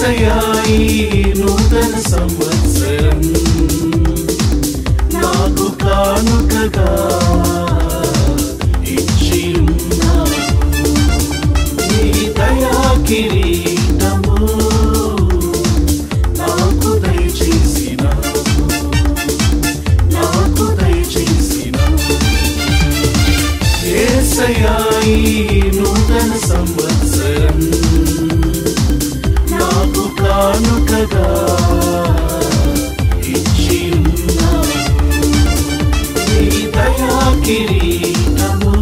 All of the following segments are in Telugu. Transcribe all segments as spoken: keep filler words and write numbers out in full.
యేసయ్యా ఈ నూతన సంవత్సరం నాకు కానుకగా ఇచ్చి ఉన్నావు. నీ దయా కిరీటము నాకు దయచేసినావు, నాకు దయచేసినావు. యేసయ్యా ఈ నూతన సంవత్సరం నాకు కానుకగా ఇచ్చి ఉన్నావు. నీ దయా కిరీటము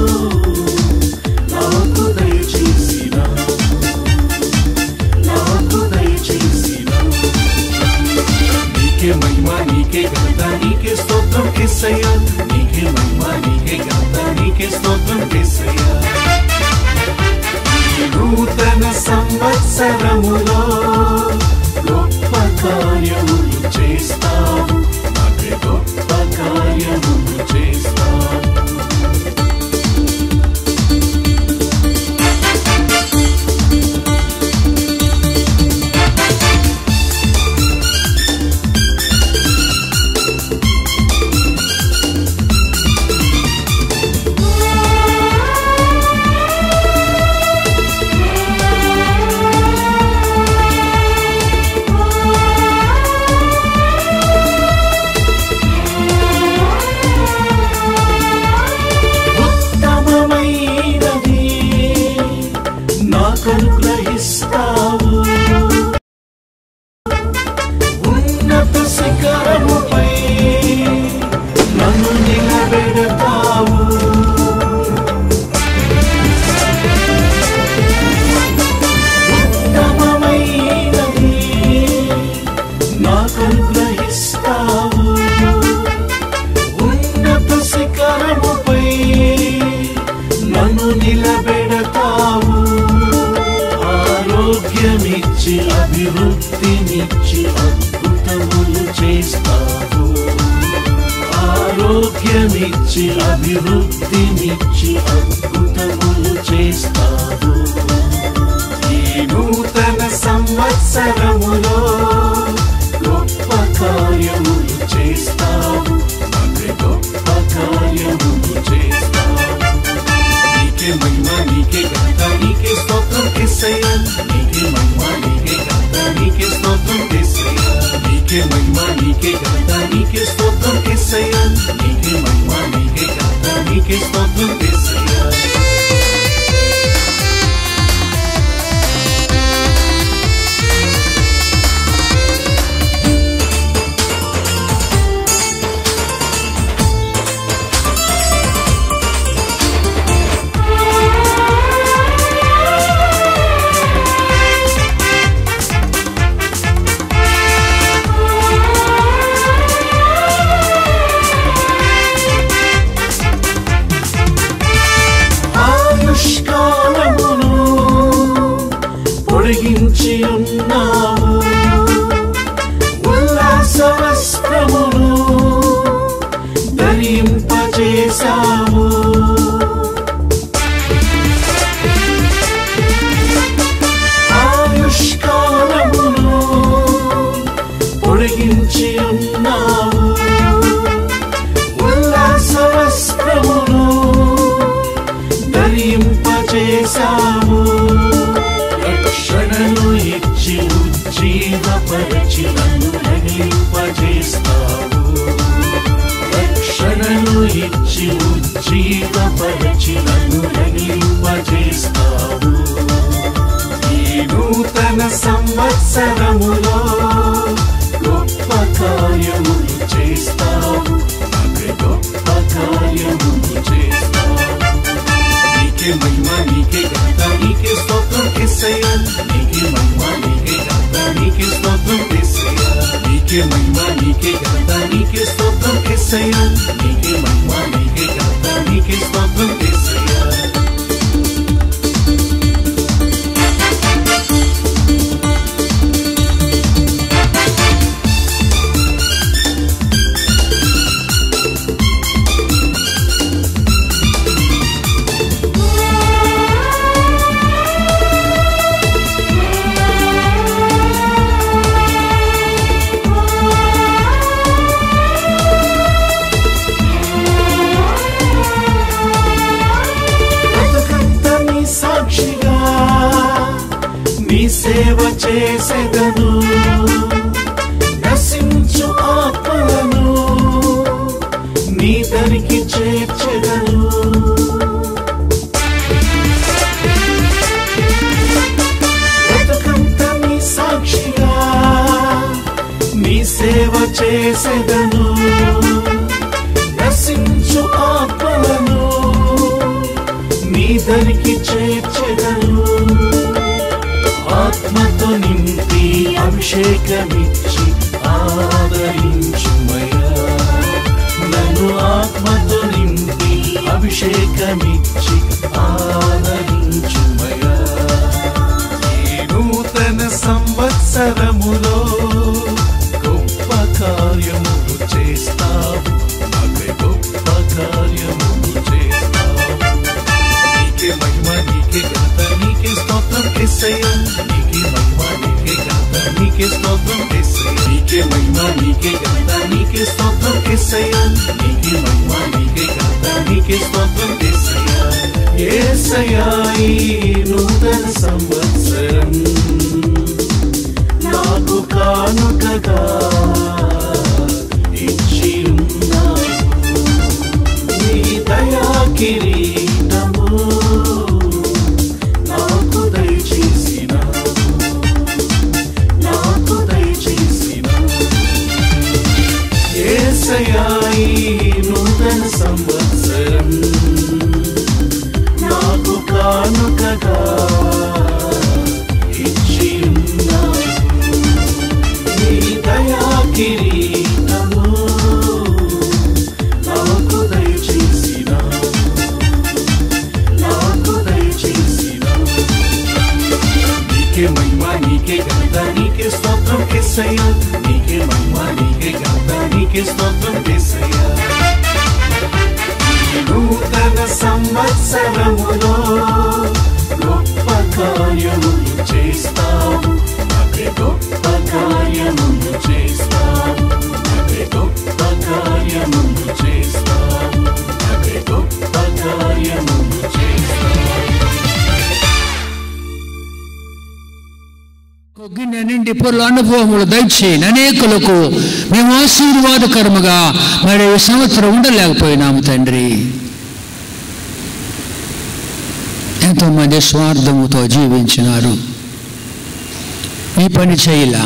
నాకు దయచేసినావు, నాకు దయచేసినావు. నీకే మహిమ, నీకే ఘనత, నీకే స్తోత్రం యేసయ్యా. నీకే మహిమ, నీకే ఘనత, నీకే స్తోత్రం యేసయ్యా. నూతన సంవత్సరములో గొప్ప కార్యములు చేస్తావు, అదే గొప్ప కార్యములు చేస్తావు. అనుగ్రహిస్తావు, ఉన్నత శిఖరముపై నన్ను నిలబెడతావు. ఉత్తమమైనది నాకు అనుగ్రహిస్తావు, ఉన్నత శిఖరముపై నన్ను నిలబెడతావు. ఆరోగ్యమిచ్చి అభివృద్ధినిచ్చి అద్భుతములు చేస్తావు, ఆరోగ్యమిచ్చి అభివృద్ధినిచ్చి అద్భుతములు చేస్తావు. ఈ నూతన సంవత్సరములో గొప్ప కార్యములు చేస్తావు, అదే గొప్ప కార్యములు చేస్తావు. నీకే మహిమ, నీకే ఘనత, నీకే స్తోత్రం యేసయ్యా. నీకే మహిమ, నీకే ఘనత, నీకే స్తోత్రం యేసయ్యా. నీకే మహిమ, నీకే ఘనత, నీకే స్తోత్రం యేసయ్యా. నీకే మహిమ, నీకే ఘనత, నీకే స్తోత్రం యేసయ్యా. ఆయుష్కాలమును పొడిగించి ఉన్నావు, ఉల్లాస వస్త్రమును ధరింపజేశావు. ఆయుష్కాలమును పొడిగించి ఉన్నావు, ఉల్లాస వస్త్రమును ధరింపజేశావు. రక్షణను ఇచ్చి ఉజ్జీవపరచి నన్ను రగిలింపజేస్తావు, రక్షణను ఇచ్చి ఉజ్జీవపరచి నన్ను రగిలింపజేస్తావు. ఈ నూతన సంవత్సరములో గొప్ప కార్యములు చేస్తావు, అదే గొప్ప కార్యములు చేస్తావు. నీకే మహిమ, నీకే ఘనత, నీకే స్తోత్రం యేసయ్యా. నీకే మహిమ, నీకే ఘనత, నీకే స్తోత్రం యేసయ్యా. నీకే మహిమ, నీకే ఘనత, నీకే స్తోత్రం యేసయ్యా. నీకే మహిమ, నీకే ఘనత, నీకే స్తోత్రం యేసయ్యా. చేసెదను నశించు ఆత్మలను నీ దరికి చేర్చెదను బ్రతుకంత నీ సాక్షిగా నీ సేవ చేసెదను నశించు ఆత్మలను నీ దరికి చేర్చెదను ఆత్మతో నింపి అభిషేకమిచ్చి ఆదరించుమయ్యా నన్ను ఆత్మతో నింపి అభిషేకమిచ్చి ఆదరించుమయ్యా ఈ నూతన సంవత్సరములో గొప్ప కార్యములు చేస్తావు అవి గొప్ప కార్యములు చేస్తావు నీకే మహిమ నీకే ఘనత నీకే స్తోత్రం యేసయ్యా నీకే మహిమ నీకే ఘనత నీకే స్తోత్రం యేసయ్యా నీకే మహిమ నీకే ఘనత నీకే స్తోత్రం యేసయ్యా నీకే మహిమ నీకే ఘనత నీకే స్తోత్రం యేసయ్యా యేసయ్యా ఈ నూతన సంవత్సరం నాకు కానుకగా ఇచ్చి ఉన్నావు నీ దయా కిరీటము నాకు దయచేసినావు నాకు దయచేసినావు యేసయ్యా ఈ నూతన సంవత్సరం నాకు కానుకగా ఇచ్చి ఉన్నావు నీ దయా కిరీటము నాకు దయచేసినావు నాకు దయచేసినావు నీకే మహిమ నీకే ఘనత నీకే స్తోత్రం యేసయ్యా నీకే మహిమ నీకే ఘనత నీకే స్తోత్రం యేసయ్యా నూతన సంవత్సరములో గొప్ప కార్యములు చేస్తావు అవే గొప్ప కార్యములు చేస్తావు అవే గొప్ప కార్యములు చేస్తావు అవే గొప్ప కార్యములు చేస్తావు గిన్నె నిండి పొర్ల అనుభవములు దయచేయండి అనేకులకు మేము ఆశీర్వాదకరముగా మరి ఈ సంవత్సరం ఉండలేకపోయినాము తండ్రి ఎంతోమంది స్వార్థముతో జీవించినారు ఈ పని చేయలా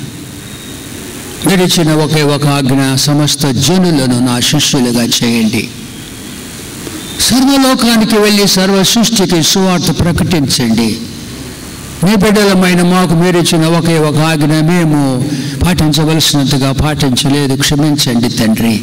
గడిచిన ఒకే ఒక ఆజ్ఞ సమస్త జనులను నా శిష్యులుగా చేయండి సర్వలోకానికి వెళ్ళి సర్వ సృష్టికి సువార్త ప్రకటించండి మీ బిడ్డలమైన మాకు మీరు ఇచ్చిన ఒకే ఒక ఆజ్ఞ మేము పాటించవలసినంతగా పాటించలేదు క్షమించండి తండ్రి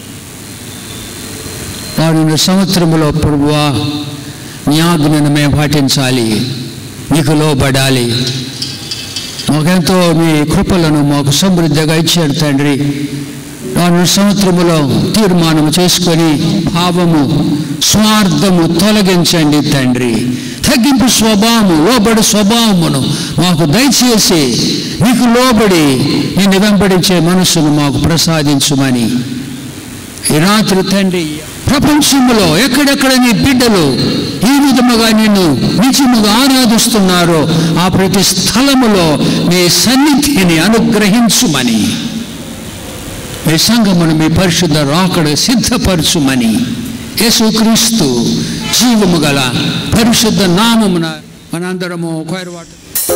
రానున్న సంవత్సరంలో ప్రభువా నీ ఆజ్ఞను మేము పాటించాలి నీకు లోబడాలి మాకెంతో మీ కృపలను మాకు సమృద్ధిగా ఇచ్చారు తండ్రి రానున్న సంవత్సరములో తీర్మానం చేసుకొని భావము స్వార్థము తొలగించండి తండ్రి తగ్గింపు స్వభావము లోబడి స్వభావమును మాకు దయచేసి నీకు లోబడి నిన్ను వెంబడించే మనసును మాకు ప్రసాదించుమని ఈ రాత్రి తండ్రి ప్రపంచంలో ఎక్కడెక్కడ నీ బిడ్డలు ఈ విధముగా నిన్ను నిజముగా ఆరాధిస్తున్నారో ఆ ప్రతి స్థలములో నీ సన్నిధిని అనుగ్రహించుమని మీ సంఘమును మీ పరిశుద్ధ రాకడ సిద్ధపరచుమని యేసుక్రీస్తు జీవము గల పరిశుద్ధ నామమున మనందరము కోరవాట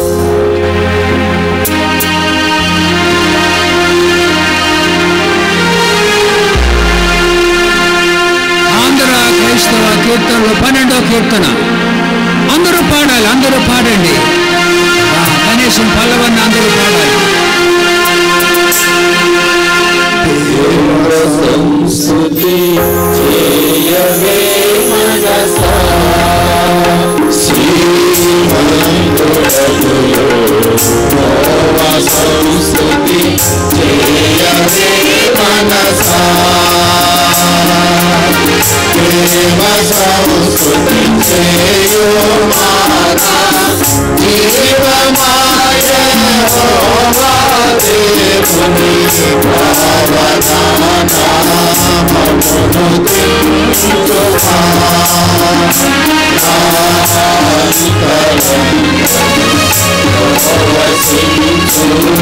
ఆంధ్ర క్రైస్తవ కీర్తనలో పన్నెండో కీర్తన అందరూ పాడాలి అందరూ పాడండి కనీసం పల్లవన్న అందరూ పాడాలి సంస్తుతి చేయవే మనసా సంస్తుతి చేయవే మనసా ప్రేమ సంస్తుతి చేయో మానా జీవమాయ హోవా దేవుని భావనా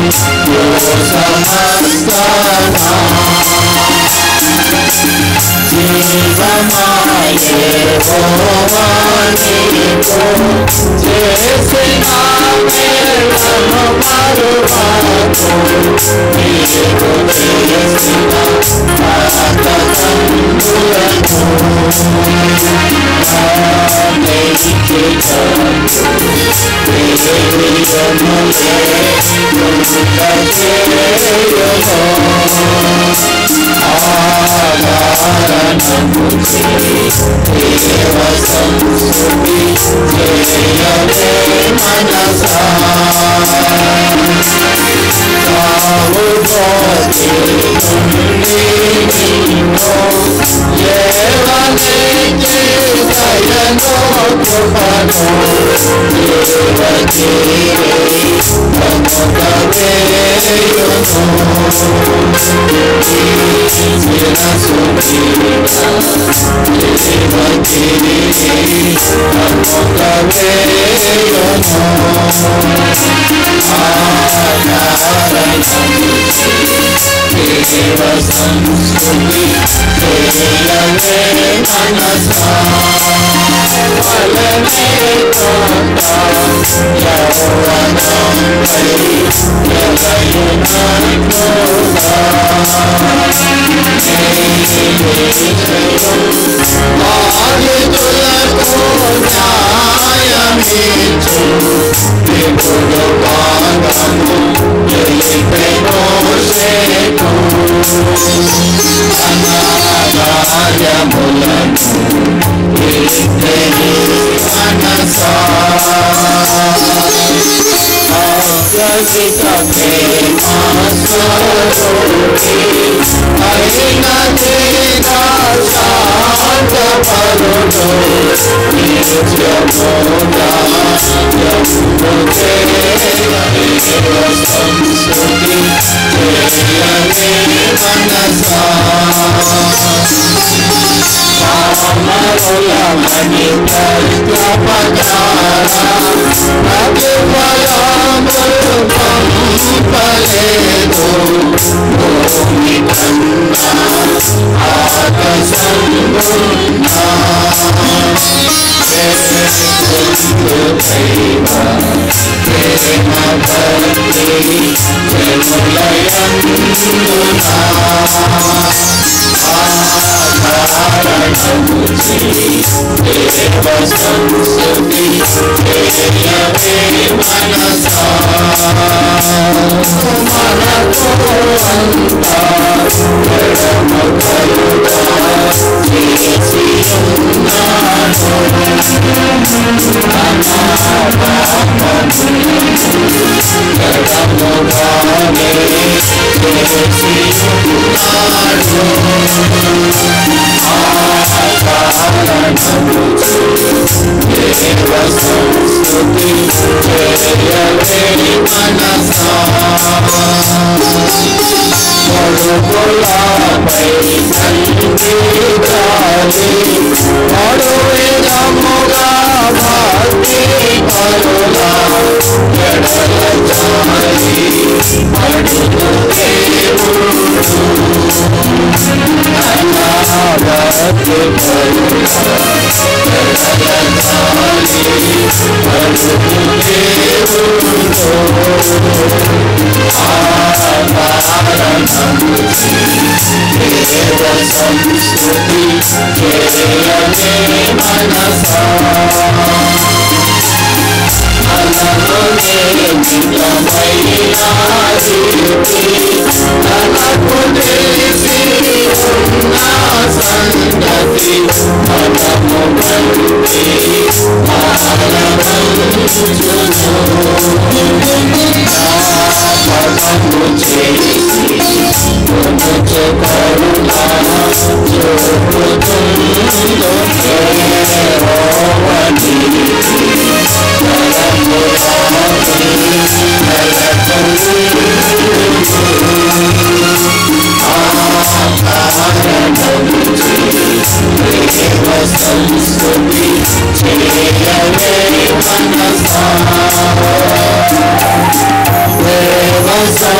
There was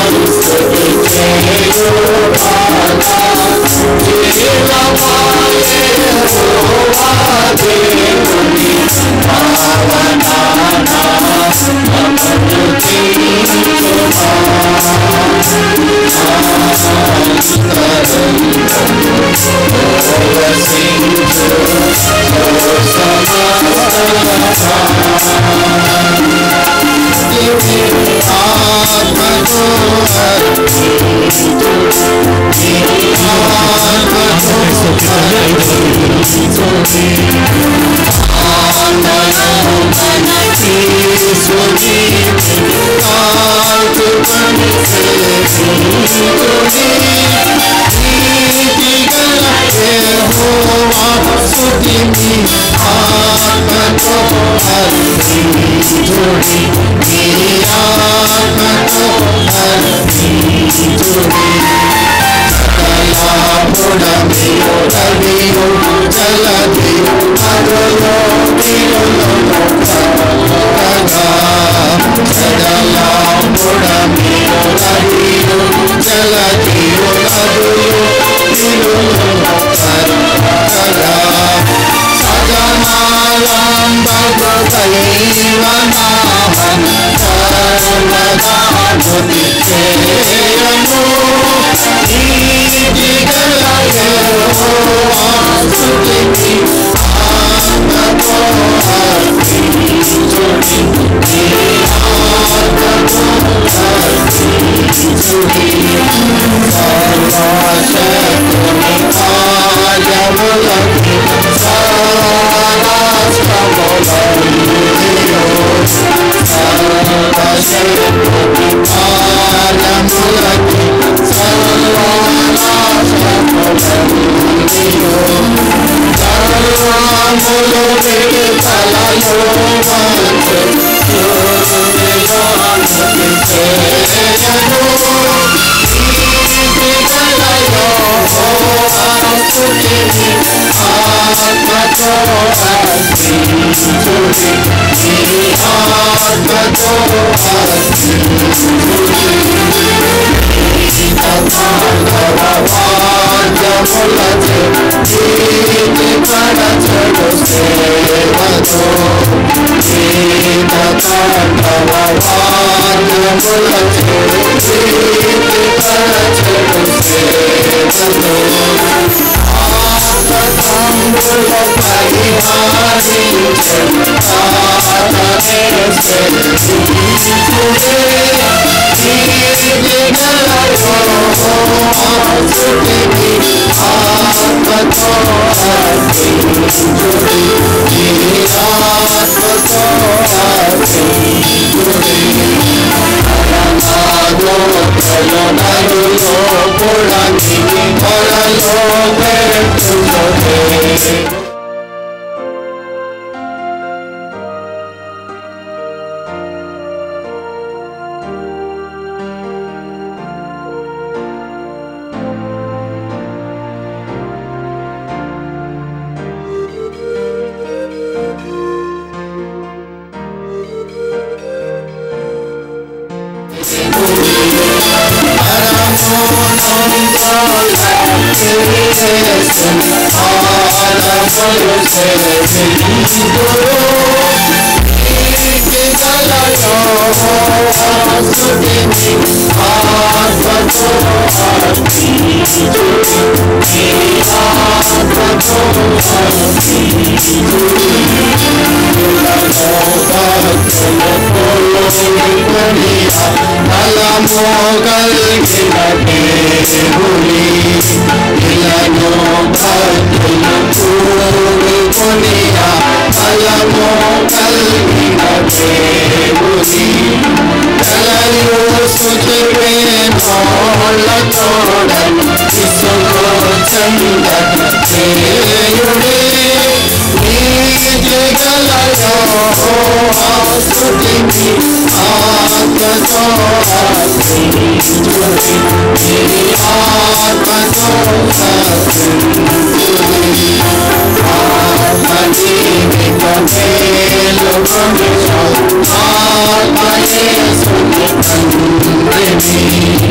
Amen.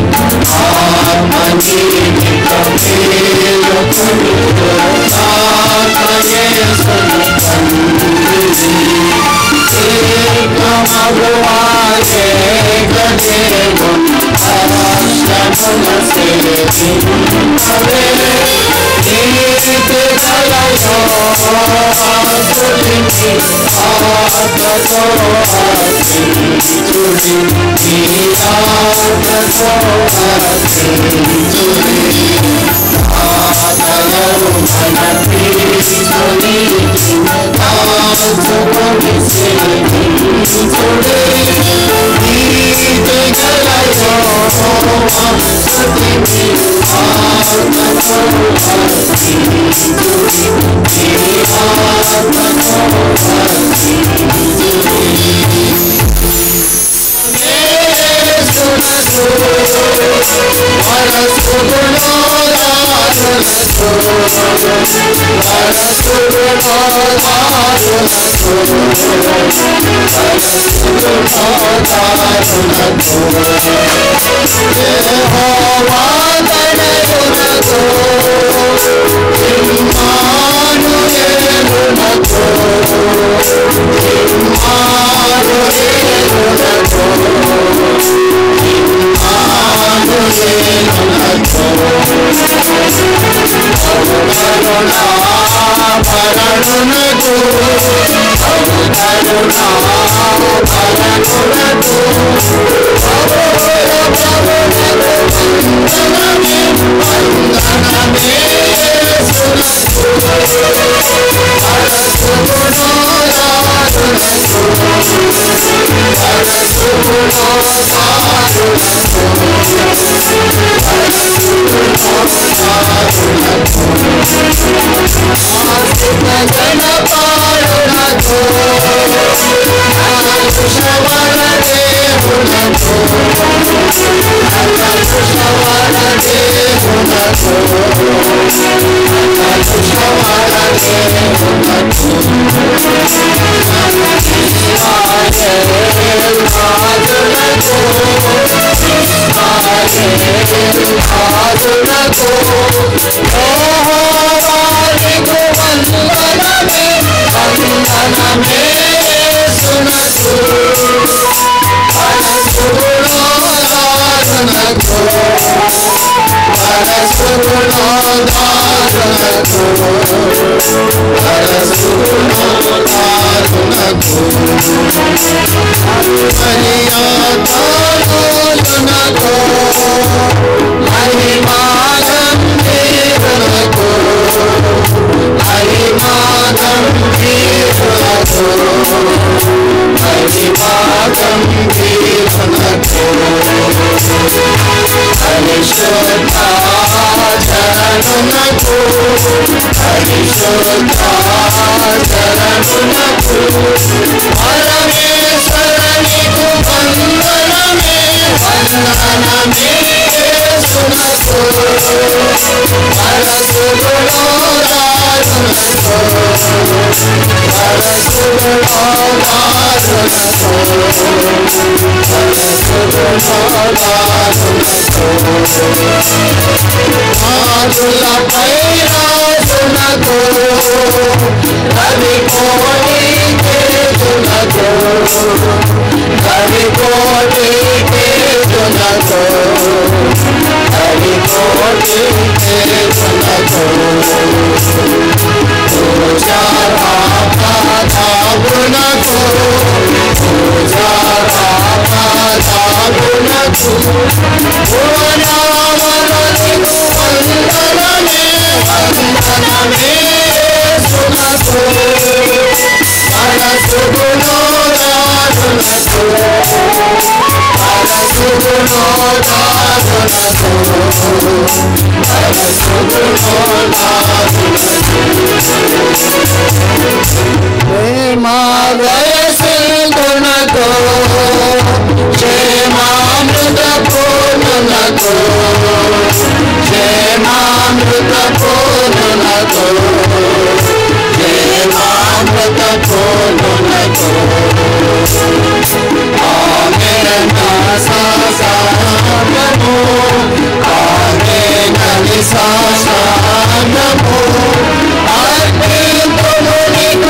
Sa sa namo, ating tumuli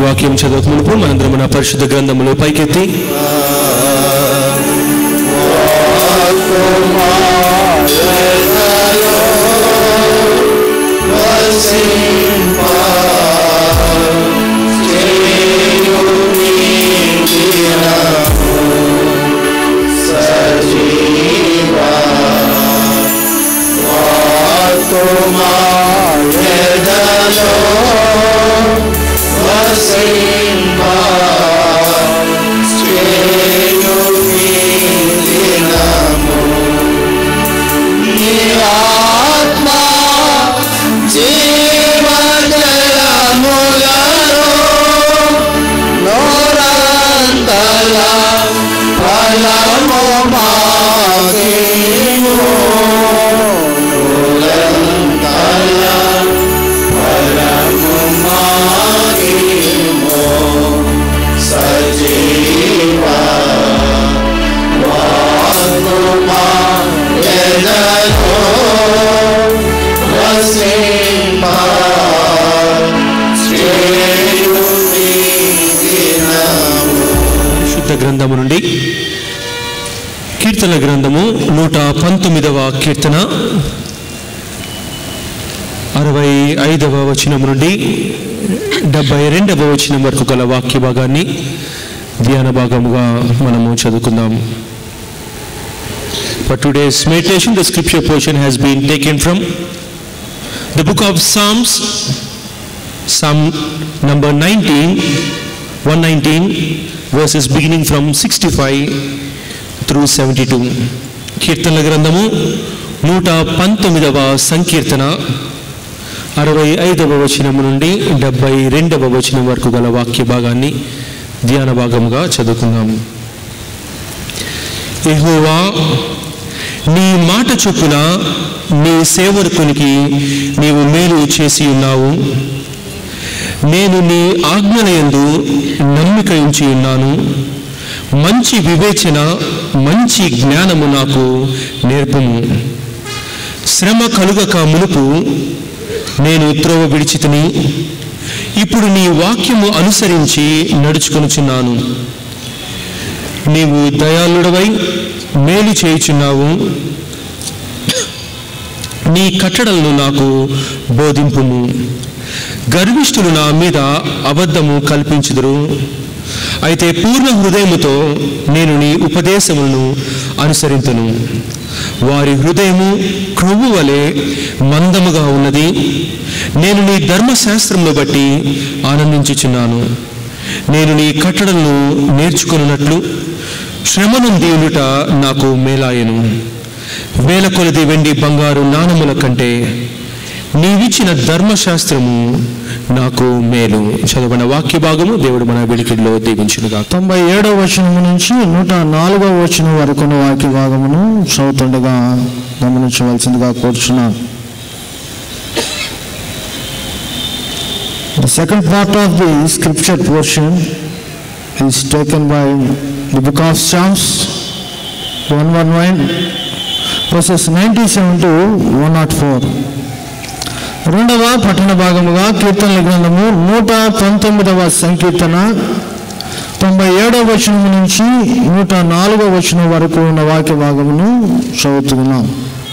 వాక్యం చదవక మునుపు మనందరం మన పరిశుద్ధ గ్రంథములో పైకెత్తి గ్రంథము నుండి కీర్తన గ్రంథము నూట పంతొమ్మిదవ కీర్తన అరవై ఐదవ వచనం నుండి డెబ్బై రెండవ వచనం వరకు గల వాక్య భాగాన్ని ధ్యాన భాగముగా మనము చదువుకుందాం. For today's meditation, the scripture portion has been taken from the book of Psalms, Psalm number nineteen, one nineteen, verses beginning from sixty-five through seventy-two. కీర్తనల గ్రంథము నూట పంతొమ్మిదవ సంకీర్తన అరవై ఐదవ వచనం నుండి డెబ్బై రెండవ వచనం వరకు గల వాక్య భాగాన్ని ధ్యాన భాగముగా చదువుకుందాము. యెహోవా, నీ మాట చొప్పున నీ సేవకునికి నీవు మేలు చేసి ఉన్నావు. నేను నీ ఆజ్ఞలయందు నమ్మిక ఉంచి ఉన్నాను. మంచి వివేచన, మంచి జ్ఞానము నాకు నేర్పుము. శ్రమ కలుగక మునుపు నేను త్రోవ విడిచితిని, ఇప్పుడు నీ వాక్యము అనుసరించి నడుచుకొనుచున్నాను. నీవు దయాళుడవై మేలు చేయుచున్నావు. నీ కట్టడలను నాకు బోధింపుము. గర్విష్ఠులు నా మీద అబద్ధము కల్పించుదురు, అయితే పూర్ణ హృదయముతో నేను నీ ఉపదేశములను అనుసరింతును. వారి హృదయము క్రొవ్వు వలె మందముగా ఉన్నది. నేను నీ ధర్మశాస్త్రమును బట్టి ఆనందించుచున్నాను. నేను నీ కట్టడలను నేర్చుకున్నట్లు శ్రమనుంది ఉండుట నాకు మేలాయను. వేల కొలది వెండి బంగారు నాణముల కంటే నీవిచ్చిన ధర్మశాస్త్రము నాకు మేలు. చదవన వాక్య భాగము దేవుడు మన వెలికిడిలో దీవించునుగా. తొంభై ఏడవ వచనము నుంచి నూట నాలుగవ వచనం వరకు వాక్య భాగమును చదువుతుండగా గమనించవలసిందిగా కోరుచున్నాను. The second part of the scripture portion is taken by the book of Psalms one nineteen verses ninety-seven to one oh four. రెండవ పట్టణ భాగముగా కీర్తనల గ్రంథము నూట పంతొమ్మిదవ సంకీర్తన తొంభై ఏడవ వచనం నుంచి నూట నాలుగవ వచనం వరకు ఉన్న వాక్య భాగమును చదువుతున్నాం.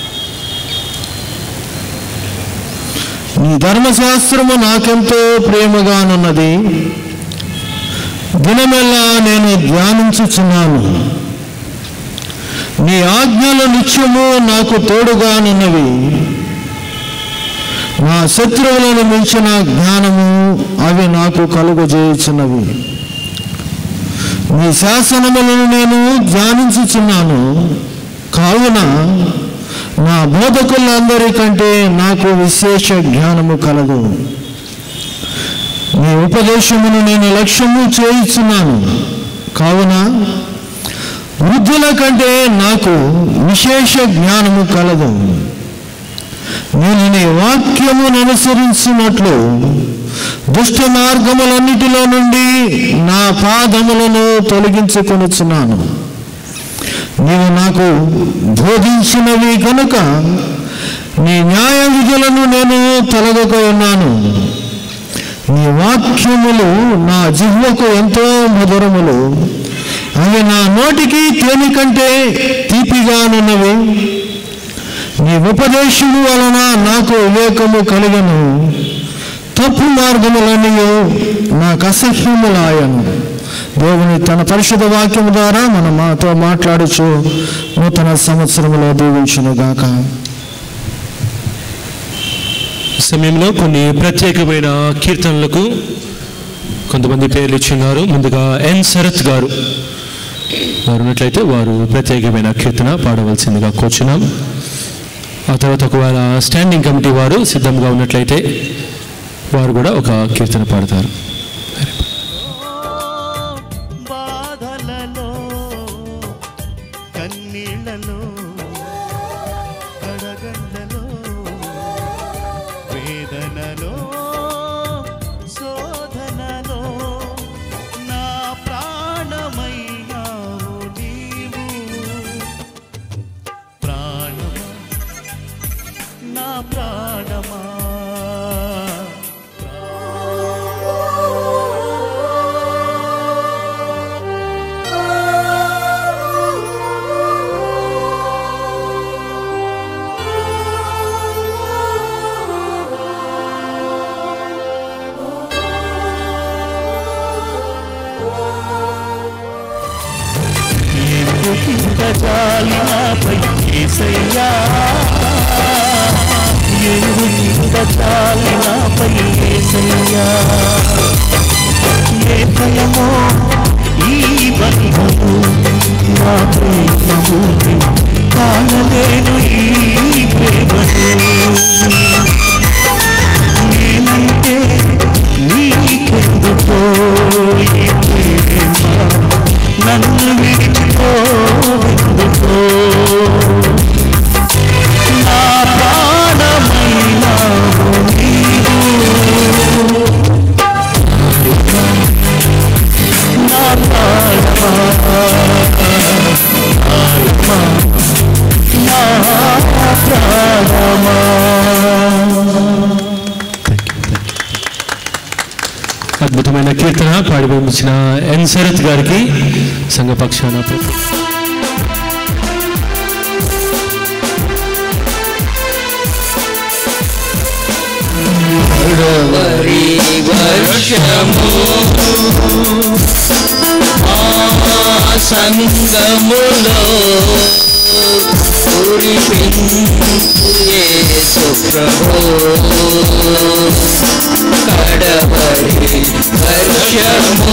నీ ధర్మశాస్త్రము నాకెంతో ప్రేమగానున్నది. దినమెల్లా నేను ధ్యానించుచున్నాను. నీ ఆజ్ఞలు నిత్యము నాకు తోడుగానున్నవి. నా శత్రువులను మించిన జ్ఞానము అవి నాకు కలుగజేయుచున్నవి. నీ శాసనములను నేను ధ్యానించుచున్నాను. కావున నా బోధకులందరికంటే నాకు విశేష జ్ఞానము కలదు. నీ ఉపదేశమును నేను లక్ష్యము చేయుచున్నాను. కావున వృద్ధుల కంటే నాకు విశేష జ్ఞానము కలదు. నేను నీ వాక్యమును అనుసరించినట్లు దుష్ట మార్గములన్నిటిలో నుండి నా పాదములను తొలగించుకొనుచున్నాను. నీవు నాకు బోధించినవి కనుక నీ న్యాయ విధులను నేను తొలగక ఉన్నాను. నీ వాక్యములు నా జిహ్వకు ఎంతో మధురములు, అవి నా నోటికి తేనె కంటే తీపిగానున్నవి. నీ ఉపదేశము వలన నాకు వివేకము కలిగను, తప్పు మార్గములన్నీ నాకు అసహ్యములాయను. దేవుని తన పరిశుద్ధ వాక్యం ద్వారా మనం మాతో మాట్లాడుచు నూతన సంవత్సరంలో దీవించును గాక. సమయంలో కొన్ని ప్రత్యేకమైన కీర్తనలకు కొంతమంది పేర్లు ఇచ్చున్నారు. ముందుగా ఎన్ శరత్ గారు వారు ఉన్నట్లయితే వారు ప్రత్యేకమైన కీర్తన పాడవలసిందిగా కోరుచున్నాం. ఆ తర్వాత ఒకవేళ స్టాండింగ్ కమిటీ వారు సిద్ధంగా ఉన్నట్లయితే వారు కూడా ఒక కీర్తన పాడతారు. బాధలలో కన్నీళ్లలో కడగండ్లలో వేదనలో శోధనలో నా ప్రాణమైనావు నీవు. ప్రాణమా నా ప్రాణమా చాలినాపై యేసయ్యా, ఎరువు నింద చాలినాపై యేసయ్యా. ఏ భయమో ఈ బంధము నా ప్రేమము కానలేను ఈ ప్రేమను. నేనంటే నీకెందుకో ఈ ప్రేమ నన్ను విడిచిపోవెందుకో. నా ప్రాణమైనావు నీవు, నా ప్రాణమా నా ప్రాణమా. అద్భుతమైన కీర్తన పాడి పంపించిన ఎన్ శరత్ గారికి సంఘపక్షాన సంగములో యేసు ప్రభు కడవరి వర్షము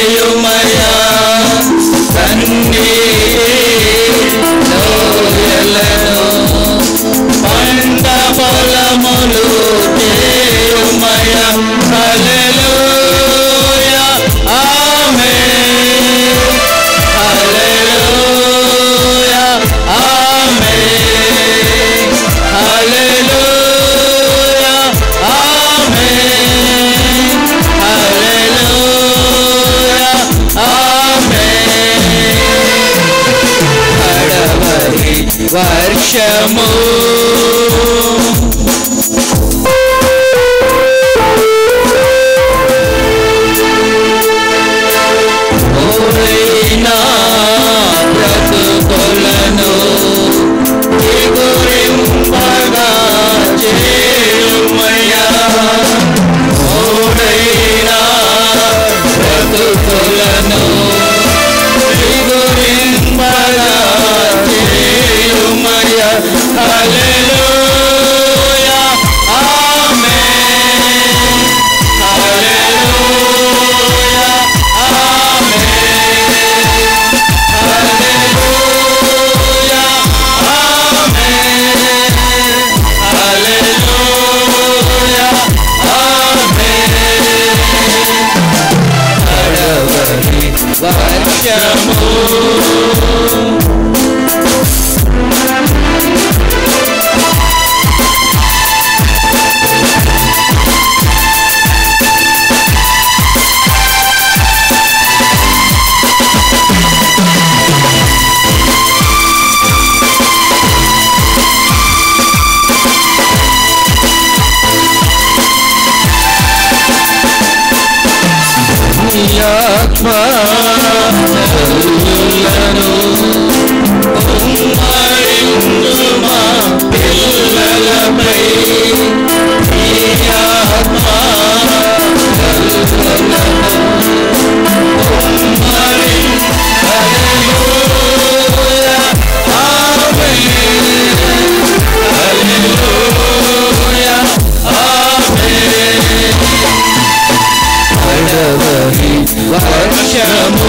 చేయుమయా తండ్రి లోయల వర్షము ఓరైనా బ్రతుకులను ఎగురింపగా చేయుమయ్యా ఓరైనా బ్రతుకులను ఎగురింపగా చేయుమయ్యా హల్లెలూయా ఆమేన్ హల్లెలూయా ఆత్మలను ఉమ్మడించుమా పిల్లలపై ఈ ఆత్మలను ఉమ్మడి హల్లెలూయా ఆమేన్ హల్లెలూయా ఆమేన్ అడవరి వర్షము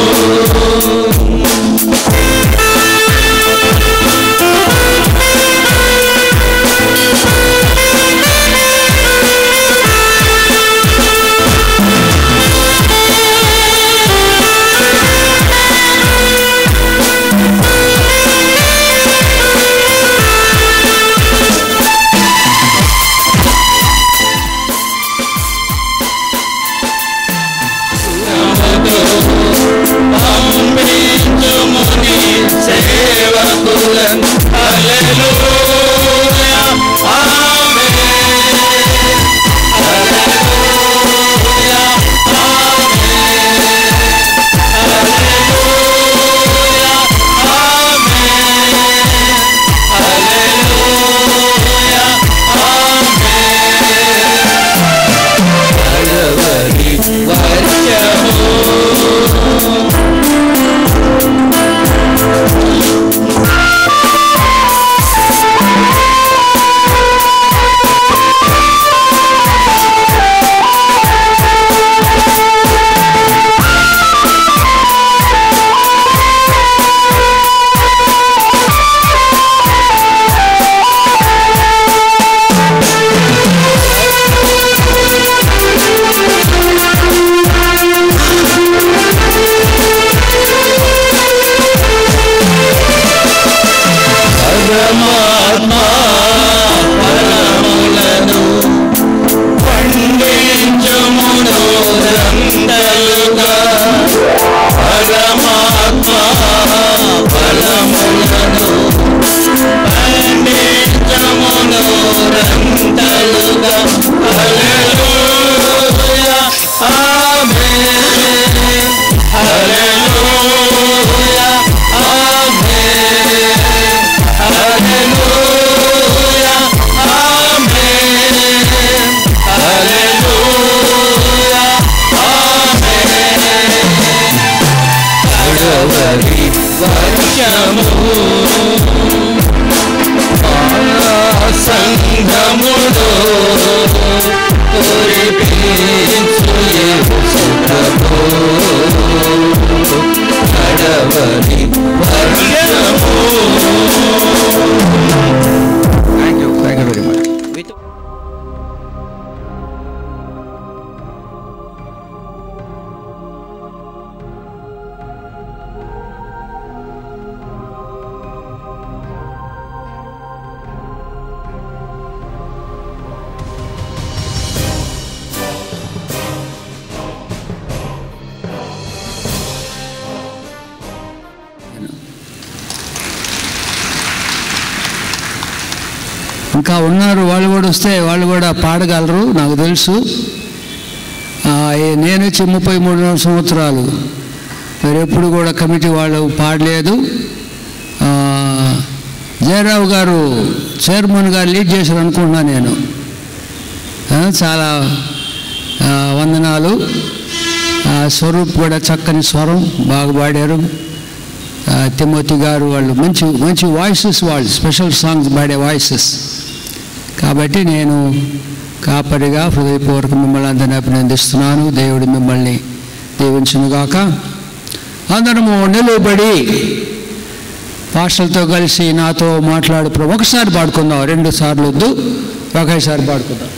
పంపించుముని సేవకులను హల్లెలూయా ఆమేన్ హల్లెలూయా ఆమేన్ హల్లెలూయా ఆమేన్ హల్లెలూయా ఆమేన్ వర్షము పరమాత్మా ఫలములను పండించుమును దండలుగా పరమాత్మా ఫలములను పండించుమును దండలుగా హల్లెలూయా ఆమేన్ హల్లెలూయా ఆమేన్ హల్లెలూయా ఆమేన్ హల్లెలూయా ఆమేన్ అడవరి వర్షము సంఘములో కురిపించు యేసు ప్రభు అడవరి వర్షము. Thank you thank you very much. ఇంకా ఉన్నారు, వాళ్ళు కూడా వస్తే వాళ్ళు కూడా పాడగలరు నాకు తెలుసు. నేను వచ్చి ముప్పై మూడు సంవత్సరాలు మరి ఎప్పుడు కూడా కమిటీ వాళ్ళు పాడలేదు. జయరావు గారు చైర్మన్ గారు లీడ్ చేశారు అనుకుంటున్నా నేను. చాలా వందనాలు. స్వరూప్ కూడా చక్కని స్వరం బాగా పాడారు. తిమోతి గారు వాళ్ళు మంచి మంచి వాయిసెస్, వాళ్ళు స్పెషల్ సాంగ్స్ పాడే వాయిసెస్. కాబట్టి నేను కాపరిగా హృదయపూర్వక మిమ్మల్ని అందరినీ అభినందిస్తున్నాను. దేవుడు మిమ్మల్ని దీవించునుగాక. అందరము నిలబడి పాస్టర్లతో కలిసి నాతో మాట్లాడు. ఒకసారి పాడుకుందాం, రెండు సార్లు వద్దు, ఒకేసారి పాడుకుందాం.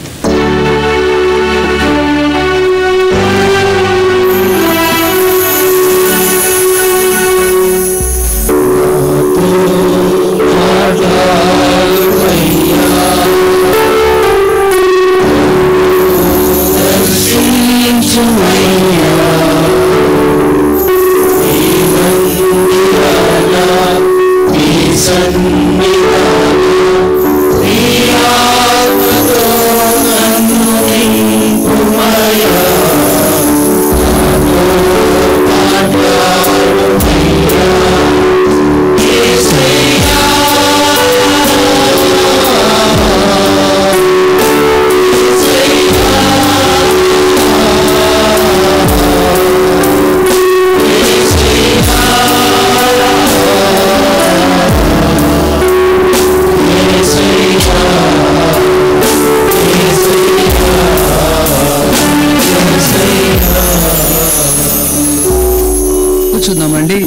కూర్చుందామండి.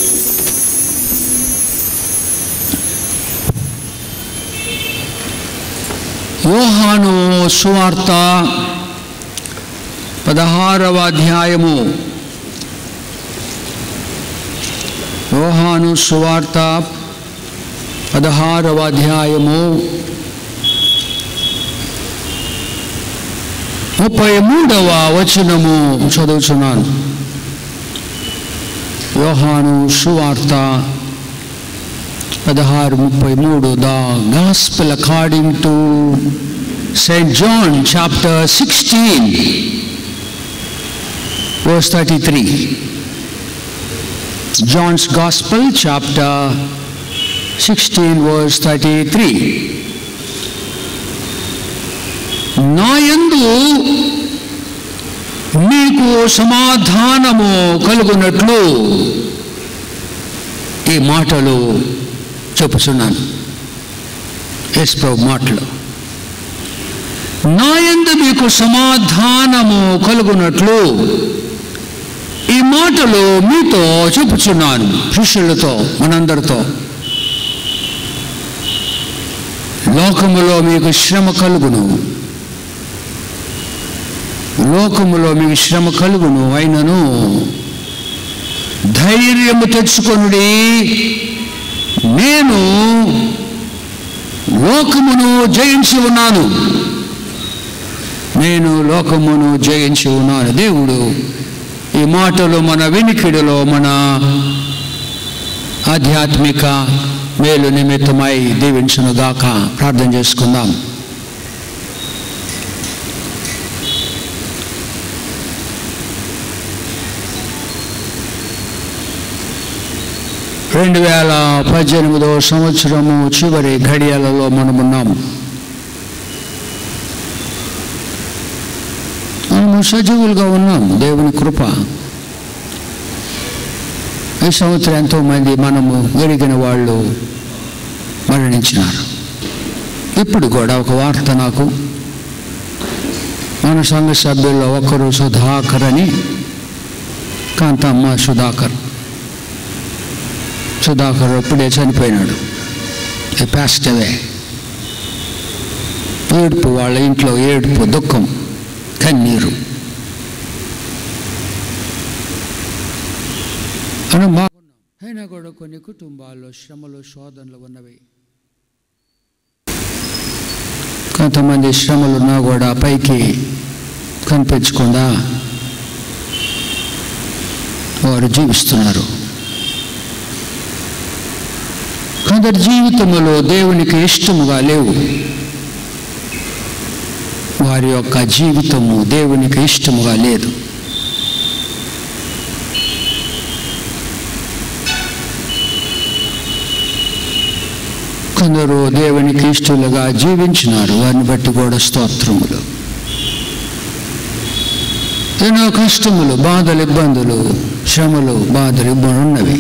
యోహాను సువార్త పదహారవ అధ్యాయము. యోహాను సువార్త పదహారవ అధ్యాయము ముప్పై మూడవ వచనము చదువుచున్నాను. యోహాను సువార్త పదహారు ముప్పై మూడు. The gospel according to saint John chapter sixteen verse thirty three. John's gospel chapter sixteen verse thirty three. నాయందు మీకు సమాధానము కలుగునట్లు ఈ మాటలు చెప్పుచున్నాను. యేసు ప్రభు మాటలు. నాయందు మీకు సమాధానము కలుగునట్లు ఈ మాటలు మీతో చెప్పుచున్నాను. శిష్యులతో, మనందరితో. లోకములో మీకు శ్రమ కలుగును, లోకములో మీకు శ్రమ కలుగును, అయినను ధైర్యము తెచ్చుకొనుడి, నేను లోకమును జయించి ఉన్నాను, నేను లోకమును జయించి ఉన్నాను. దేవుడు ఈ మాటలు మన వినికిడిలో మన ఆధ్యాత్మిక మేలు నిమిత్తమై దీవించునుగాక. ప్రార్థన చేసుకుందాం. రెండు వేల పద్దెనిమిదవ సంవత్సరము చివరి ఘడియలలో మనమున్నాము. మనము సజీవులుగా ఉన్నాము, దేవుని కృప. ఈ సంవత్సరం ఎంతోమంది మనము ఎరిగిన వాళ్ళు మరణించినారు. ఇప్పుడు కూడా ఒక వార్త నాకు, మన సంఘ సభ్యుల్లో ఒకరు సుధాకర్ అని, కాంతమ్మ సుధాకర్. సుధాకర్ అప్పుడే చనిపోయినాడు. ఈ పాస్ట్ అవే. ఏడుపు, వాళ్ళ ఇంట్లో ఏడుపు, దుఃఖం, కన్నీరు. మనం బాగున్నాం, అయినా కూడా కొన్ని కుటుంబాల్లో శ్రమలు, శోధనలు ఉన్నవి. కొంతమంది శ్రమలు ఉన్నా కూడా పైకి కనిపించకుండా వారు జీవిస్తున్నారు. కొందరి జీవితంలో దేవునికి ఇష్టముగా లేవు. వారి యొక్క జీవితము దేవునికి ఇష్టముగా లేదు. కొందరు దేవునికి ఇష్టలుగా జీవించినారు, వారిని బట్టి కూడా స్తోత్రములు. ఎన్నో కష్టములు, బాధలు, ఇబ్బందులు, శ్రమలు, బాధలు, ఇబ్బందులు ఉన్నవి.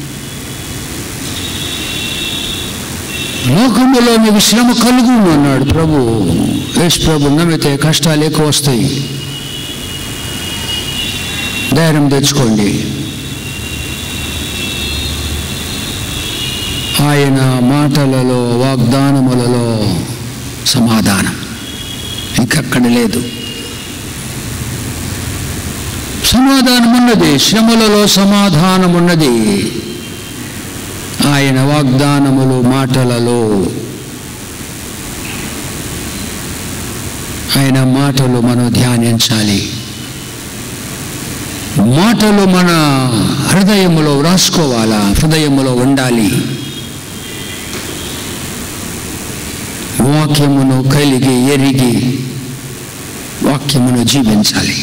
లోకములో మీకు శ్రమ కలుగును అన్నాడు ప్రభు. యేసు ప్రభు నమ్మితే కష్టాలు ఎక్కువ వస్తాయి, ధైర్యం తెచ్చుకోండి. ఆయన మాటలలో, వాగ్దానములలో సమాధానం ఇంకక్కడ లేదు. సమాధానం ఉన్నది, శ్రమలలో సమాధానం ఉన్నది. ఆయన వాగ్దానములు, మాటలలో, ఆయన మాటలు మనం ధ్యానించాలి. మాటలు మన హృదయములో రాసుకోవాలా, హృదయములో ఉండాలి. వాక్యమును కలిగి ఎరిగి వాక్యమును జీవించాలి.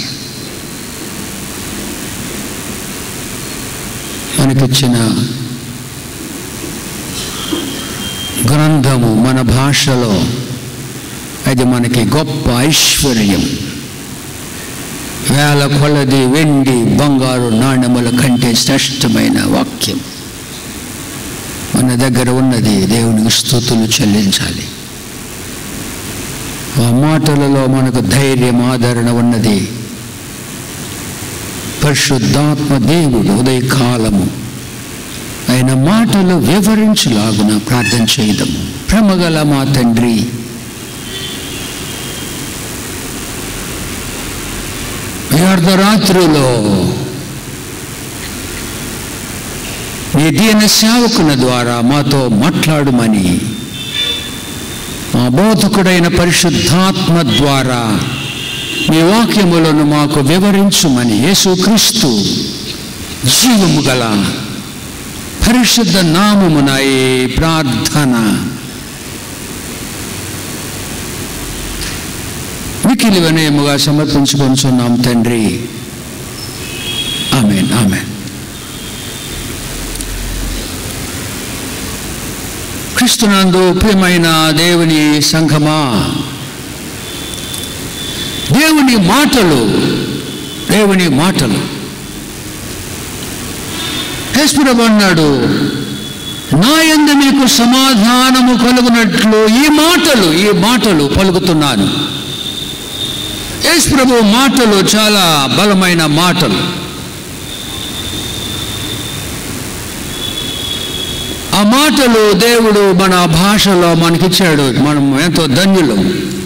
మనకిచ్చిన గ్రంథము మన భాషలో అది మనకి గొప్ప ఐశ్వర్యం. వేల కొలది వెండి బంగారు నాణ్యముల కంటే శ్రేష్టమైన వాక్యం మన దగ్గర ఉన్నది. దేవునికి స్తుతులు చెల్లించాలి. ఆ మాటలలో మనకు ధైర్యం, ఆదరణ ఉన్నది. పరిశుద్ధాత్మ దేవుడు ఉదయకాలము ఆయన మాటలు వివరించులాగున ప్రార్థన చేయదము. ప్రేమగల మా తండ్రి, అర్ధరాత్రిలో నీ దీన సేవకుని ద్వారా మాతో మాట్లాడుమని, మా బోధకుడైన పరిశుద్ధాత్మ ద్వారా మీ వాక్యములను మాకు వివరించుమని యేసుక్రీస్తు జీవము గల పరిశుద్ధ నామమున ఈ ప్రార్థన మిక్కిలి వినయముగా సమర్పించుకొనుచున్నాం తండ్రి. ఆమేన్, ఆమేన్. క్రీస్తునందు ప్రియమైన దేవుని సంఘమా, దేవుని మాటలు, దేవుని మాటలు యేసు ప్రభువు అన్నాడు, నా యందు మీకు సమాధానము కలుగునట్లు ఈ మాటలు ఈ మాటలు పలుకుతున్నాను. యేసు ప్రభువు మాటలు చాలా బలమైన మాటలు. ఆ మాటలు దేవుడు మన భాషలో మనకిచ్చాడు. మనం ఎంతో ధన్యులం.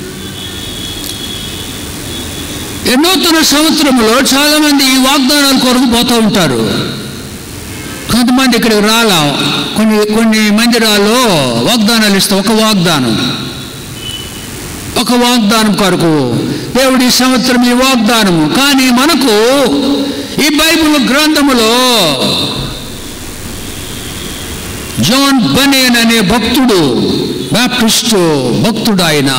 నూతన సంవత్సరంలో చాలా మంది ఈ వాగ్దానాల కొరకు పోతూ ఉంటారు. కొంతమంది ఇక్కడికి రాలా, కొన్ని కొన్ని మందిరాల్లో వాగ్దానాలు ఇస్తాం. ఒక వాగ్దానం ఒక వాగ్దానం కొరకు దేవుడి సంవత్సరం ఈ వాగ్దానము. కానీ మనకు ఈ బైబిల్ గ్రంథములో జాన్ బనేన్ అనే భక్తుడు, బాప్టిస్టు భక్తుడు, ఆయన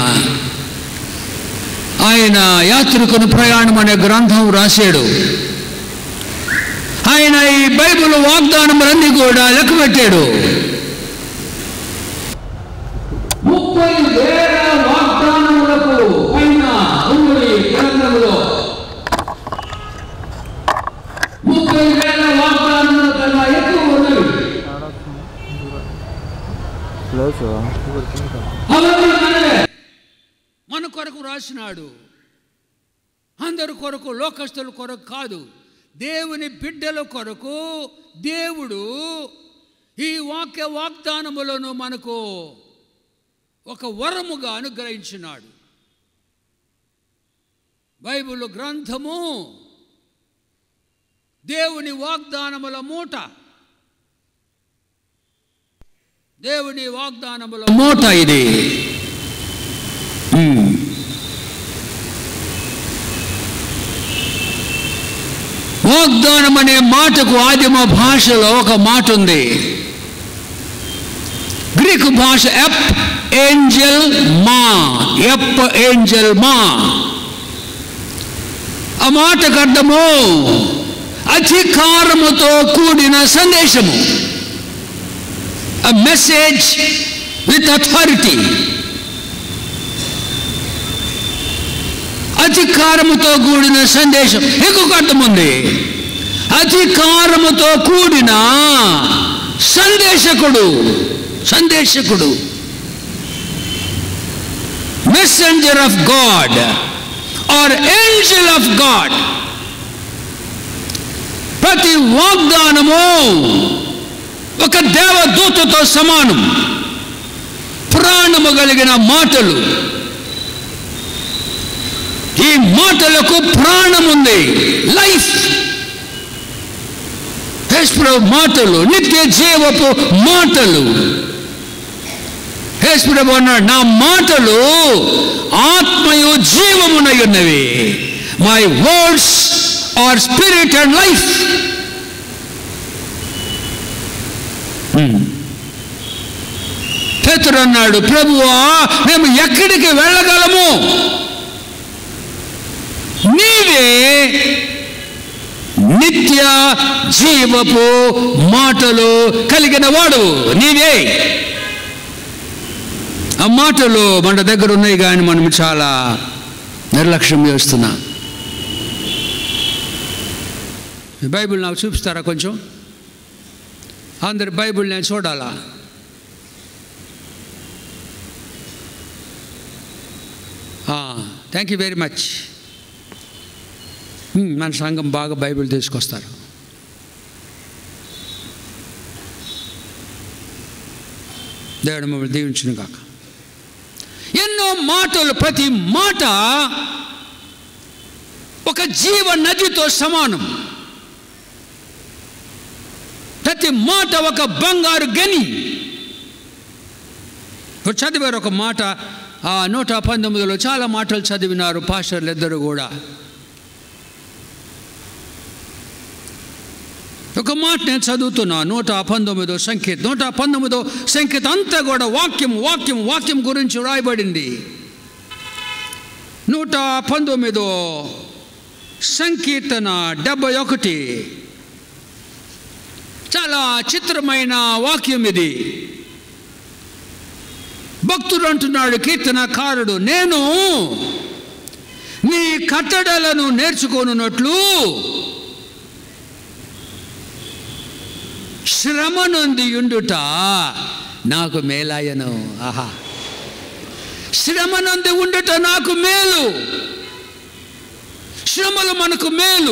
ఆయన యాత్రికుని ప్రయాణం అనే గ్రంథం రాశాడు. ఆయన ఈ బైబిల్ వాగ్దానములన్నీ కూడా లెక్క పెట్టాడు. ముప్పై వేల వాగ్దానములకు పైన ఉన్నది గ్రంథంలో. ముప్పై వేల వాగ్దానముల కన్నా ఎక్కువ ఉన్నవి. మన కొరకు రాసినాడు. అందరి కొరకు, లోకస్తుల కొరకు కాదు, దేవుని బిడ్డల కొరకు దేవుడు ఈ వాక్య వాగ్దానములను మనకు ఒక వరముగా అనుగ్రహించినాడు. బైబిల్ గ్రంథము దేవుని వాగ్దానముల మూట. దేవుని వాగ్దానముల మూట ఇది. వాగ్దానం అనే మాటకు ఆదిమ భాషలో ఒక మాట ఉంది. గ్రీకు భాష ఎప్ ఏంజల్ మా, ఎప్ ఏంజల్ మా. ఆ మాటకు అర్థము అధికారముతో కూడిన సందేశము, a message with authority. అధికారముతో కూడిన సందేశం. ఇంకొక అర్థం ఉంది, అధికారముతో కూడిన సందేశకుడు. సందేశకుడు messenger of God or angel of God. ప్రతి వాగ్దానము ఒక దేవదూతతో సమానం. ప్రాణము కలిగిన మాటలు, ఈ మాటలకు ప్రాణం ఉంది, లైఫ్. యేసుప్రభు మాటలు నిత్య జీవపు మాటలు. యేసుప్రభు అన్నాడు, నా మాటలు ఆత్మయు జీవమునై ఉన్నవి. My words are spirit and life. Peturu అన్నాడు, ప్రభువా మేము ఎక్కడికి వెళ్ళగలము? నీవే నిత్య జీవపు మాటలు కలిగిన వాడు, నీవే. ఆ మాటలు మన దగ్గర ఉన్నాయి కానీ మనం చాలా నిర్లక్ష్యం చేస్తున్నాం. బైబిల్ నాకు చూపిస్తారా కొంచెం? అందరి బైబిల్ నేను చూడాలా? Thank you very much. మన సంఘం బాగా బైబిల్ తీసుకొస్తారు. దేవుడు మమ్మల్ని దీవించును కాక. ఎన్నో మాటలు, ప్రతి మాట ఒక జీవ నదితో సమానం. ప్రతి మాట ఒక బంగారు గని. చదివారు ఒక మాట, ఆ నూట పంతొమ్మిదిలో చాలా మాటలు చదివినారు పాస్టర్లు ఇద్దరు కూడా. ఒక మాట నేను చదువుతున్నా, నూట పంతొమ్మిదో సంఖ్య. నూట పంతొమ్మిదో సంఖ్య అంతా కూడా వాక్యం వాక్యం వాక్యం గురించి రాయబడింది. నూట పంతొమ్మిదో సంకీర్తన డెబ్బై ఒకటి. చాలా చిత్రమైన వాక్యం ఇది. భక్తుడు అంటున్నాడు, కీర్తనకారుడు, నేను నీ కట్టడలను నేర్చుకొనున్నట్లు శ్రమ నొంది ఉండుట నాకు మేలాయను. ఆహా, శ్రమ నొంది ఉండుట నాకు మేలు. శ్రమలు మనకు మేలు.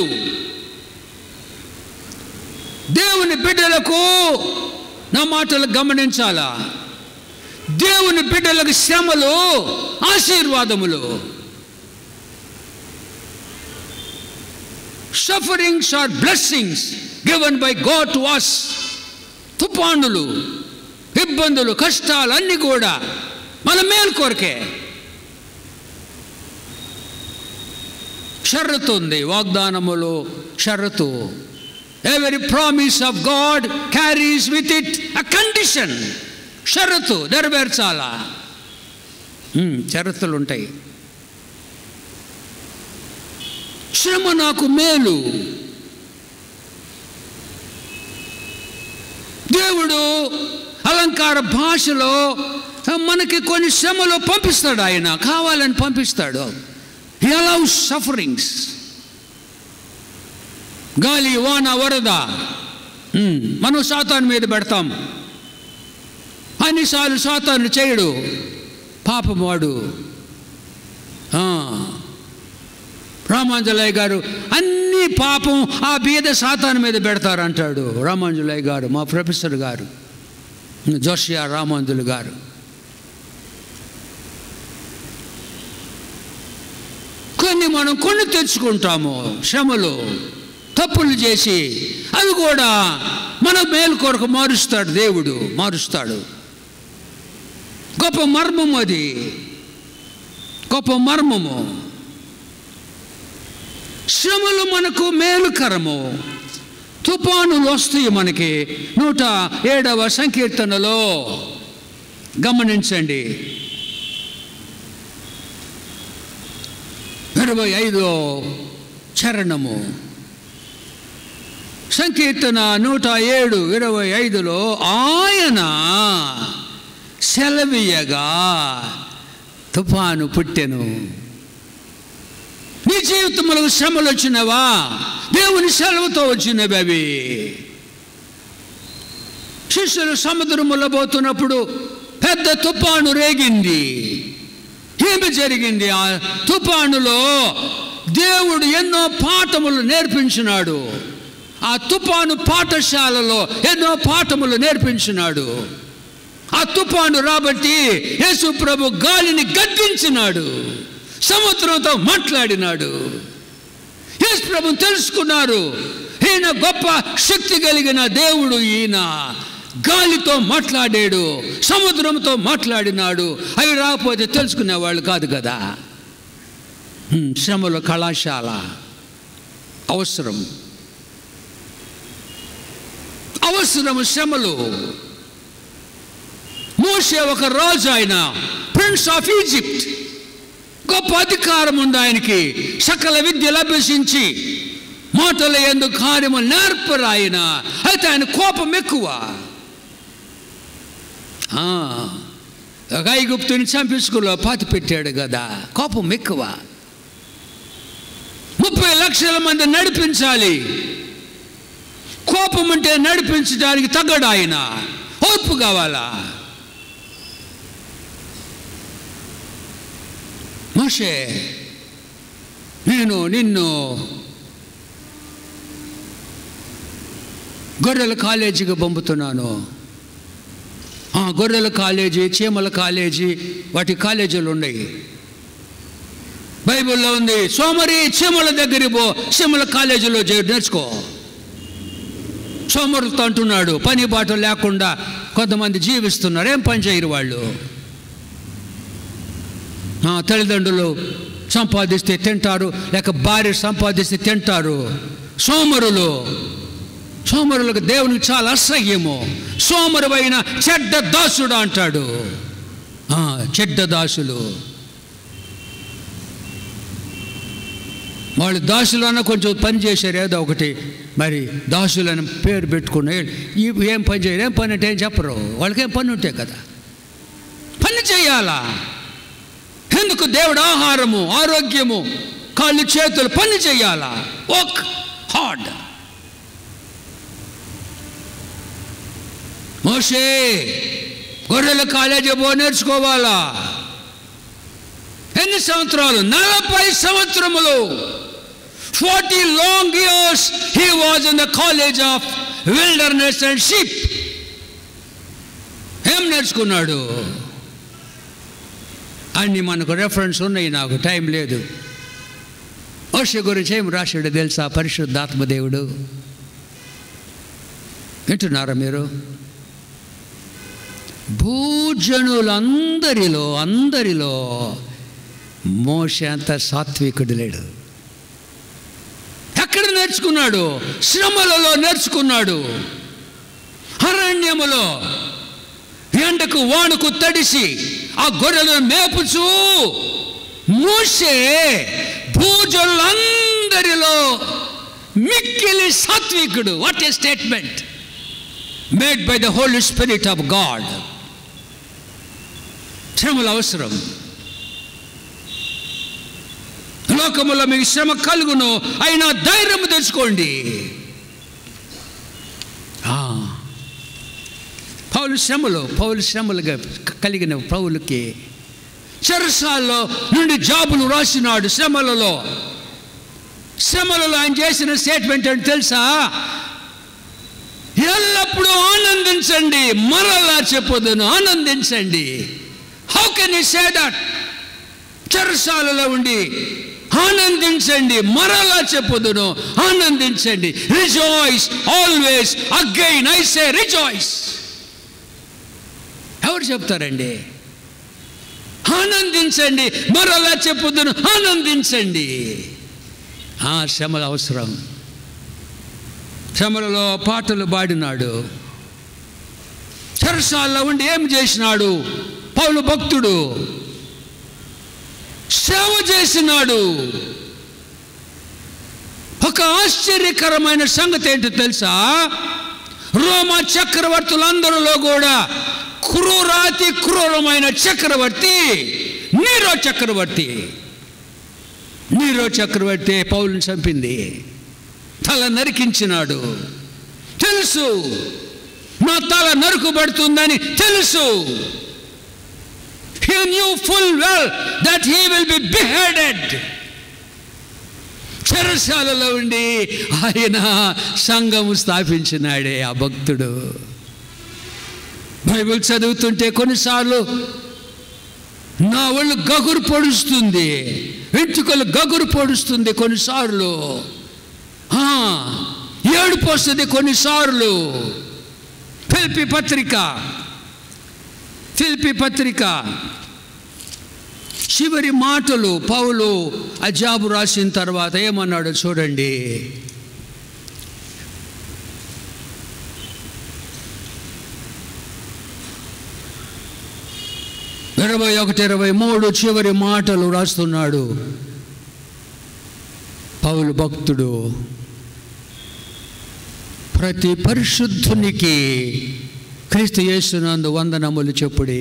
దేవుని బిడ్డలకు, నా మాటలు గమనించాలా, దేవుని బిడ్డలకు శ్రమలు ఆశీర్వాదములు. Sufferings are blessings given by God to us. తుఫానులు, ఇబ్బందులు, కష్టాలు అన్నీ కూడా మన మేలు కొరకే. షరతు ఉంది వాగ్దానములు, షరతు. Every promise of God carries with it a condition. షరతు నెరవేర్చాలా. షరతులు ఉంటాయి. శ్రమ నాకు మేలు. దేవుడు అలంకార భాషలో మనకి కొన్ని శ్రమలు పంపిస్తాడు. ఆయన కావాలని పంపిస్తాడు. He allows sufferings. గాలి, వాన, వరద మనం సాతాను మీద పెడతాం. అన్నిసార్లు సాతాను చేయడు, పాపం వాడు. రామాంజలయ్య గారు అన్ని పాపం ఆ బీద సాతాను మీద పెడతారు అంటాడు రామాంజలయ్య గారు, మా ప్రొఫెసర్ గారు జోషియా రామాంజులు గారు. కొన్ని మనం కొన్ని తెచ్చుకుంటాము శ్రమలు, తప్పులు చేసి. అవి కూడా మన మేలు కొరకు మారుస్తాడు దేవుడు, మారుస్తాడు. గొప్ప మర్మము అది, గొప్ప మర్మము. శ్రమలు మనకు మేలుకరము. తుఫానులు వస్తాయి మనకి. నూట ఏడవ సంకీర్తనలో గమనించండి. ఇరవై ఐదో చరణము, సంకీర్తన నూట ఏడు ఇరవై ఐదులో ఆయన సెలవీయగా తుఫాను పుట్టెను. నీ జీవితంలో శ్రమలు వచ్చినవా? దేవుని సెలవుతో వచ్చినవి అవి. శిష్యులు సముద్రములో పోతున్నప్పుడు పెద్ద తుఫాను రేగింది. ఏమి జరిగింది? ఆ తుఫానులో దేవుడు ఎన్నో పాఠములు నేర్పించినాడు. ఆ తుఫాను పాఠశాలలో ఎన్నో పాఠములు నేర్పించినాడు. ఆ తుఫాను రాబట్టి యేసు ప్రభు గాలిని గద్దించినాడు, సముద్రంతో మాట్లాడినాడు. యేసు ప్రభు తెలుసుకున్నారు, ఈయన గొప్ప శక్తి కలిగిన దేవుడు. ఈయన గాలితో మాట్లాడాడు, సముద్రంతో మాట్లాడినాడు. అవి రాకపోతే తెలుసుకునేవాళ్ళు కాదు కదా. శ్రమల కళాశాల అవసరం, అవసరము శ్రమలు. మోషే ఒక రాజు, ఆయన ప్రిన్స్ ఆఫ్ ఈజిప్ట్, గొప్ప అధికారం ఉంది ఆయనకి. సకల విద్యలు అభ్యసించి మాటల యందు కార్యము నేర్పరు ఆయన. అయితే ఆయన కోపం ఎక్కువ. ఐగుప్తుని చంపించుకులో పాతి పెట్టాడు కదా, కోపం ఎక్కువ. ముప్పై లక్షల మంది నడిపించాలి. కోపం అంటే నడిపించడానికి తగ్గడు ఆయన, ఓర్పు కావాలా. మోషే, నేను నిన్ను గొర్రెల కాలేజీకి పంపుతున్నాను. గొర్రెల కాలేజీ, చీమల కాలేజీ, వాటి కాలేజీలు ఉన్నాయి. బైబిల్లో ఉంది, సోమరి చీమల దగ్గరికి పో, చీమల కాలేజీలో నేర్చుకో. సోమరులతో అంటున్నాడు, పని బాట లేకుండా కొంతమంది జీవిస్తున్నారు, ఏం పని చేయరు వాళ్ళు. తల్లిదండ్రులు సంపాదిస్తే తింటారు, లేక భార్య సంపాదిస్తే తింటారు. సోమరులు, సోమరులకు దేవునికి చాలా అసహ్యము. సోమరువైన చెడ్డ దాసుడు అంటాడు. చెడ్డ దాసులు వాళ్ళు దాసులు అన్న కొంచెం పని చేశారు, ఏదో ఒకటి. మరి దాసులని పేరు పెట్టుకుని ఏం పని చేయరు. ఏం పని అంటే ఏం చెప్పరు, వాళ్ళకేం పని ఉంటే కదా. పని చేయాలా? ఎందుకు? దేవుడు ఆహారము, ఆరోగ్యము, కాళ్ళు చేతులు, పని చేయాలా. Work hard. మోషే, గొర్రెల కాలేజీ పో, నేర్చుకోవాలా. ఎన్ని సంవత్సరాలు? నలభై సంవత్సరములు. Forty long years he was in the college of wilderness and sheep. ఏం నేర్చుకున్నాడు? అన్ని మనకు రెఫరెన్స్ ఉన్నాయి, నాకు టైం లేదు. మోషే గురించి ఏం రాశాడు తెలుసా పరిశుద్ధాత్మదేవుడు? వింటున్నారా మీరు? భూజనులందరిలో అందరిలో మోషే అంత సాత్వికుడు లేడు. ఎక్కడ నేర్చుకున్నాడు? శ్రమలలో నేర్చుకున్నాడు. అరణ్యములో ఎండకు వానకు తడిసి ఆ గొర్రెలను మేపుచూ మోషే భూజనులందరిలో మిక్కిలి సాత్వికుడు. What a statement made by the holy spirit of God. శ్రమలు అవసరం. లోకములో మీకు శ్రమ కలుగును, అయినా ధైర్యం తెచ్చుకోండి. పౌలు శ్రమలు పౌలు శ్రమలుగా కలిగిన పౌలుకి చెరసాల్లో నుండి జాబులు రాసినాడు. శ్రమలలో శ్రమలలో ఆయన చేసిన స్టేట్మెంట్ అంటే తెలుసా? ఎల్లప్పుడూ ఆనందించండి, మరలా చెప్పొద్దును, ఆనందించండి. How can you say that? చెరసాలలో ఉండి ఆనందించండి, మరలా చెప్పొద్దును, ఆనందించండి. Rejoice always, again I say rejoice. ఎవరు చెప్తారండి? ఆనందించండి, మరలా చెప్పొద్దును, ఆనందించండి. ఆ శ్రమలు అవసరం. శ్రమలలో పాటలు పాడినాడు. చెరసాల్లో ఉండి ఏం చేసినాడు పౌలు భక్తుడు? సేవ చేసినాడు. ఒక ఆశ్చర్యకరమైన సంగతి ఏంటో తెలుసా? రోమా చక్రవర్తులందరిలో కూడా క్రూరాతి క్రూరమైన చక్రవర్తి నీరో చక్రవర్తి. నీరో చక్రవర్తి పౌలుని చంపింది, తల నరికించినాడు. తెలుసు నా తల నరుకుబడుతుందని తెలుసు. He knew full well that he will be beheaded. చెరసాలలో ఉండి ఆయన సంఘము స్థాపించినాడే ఆ భక్తుడు. బైబిల్ చదువుతుంటే కొన్నిసార్లు నా ఒళ్ళు గగురు పొడుస్తుంది, వెంట్రుకలు గగురు పొడుస్తుంది. కొన్నిసార్లు ఏడుపు వస్తుంది. కొన్నిసార్లు ఫిలిప్పీ పత్రిక ఫిలిప్పీ పత్రిక చివరి మాటలు పౌలు ఆ జాబు రాసిన తర్వాత ఏమన్నాడో చూడండి. ఇరవై ఒకటి ఇరవై మూడు చివరి మాటలు రాస్తున్నాడు పౌలు భక్తుడు. ప్రతి పరిశుద్ధునికి క్రీస్తు యేసునందు వందనములు చెప్పుడి.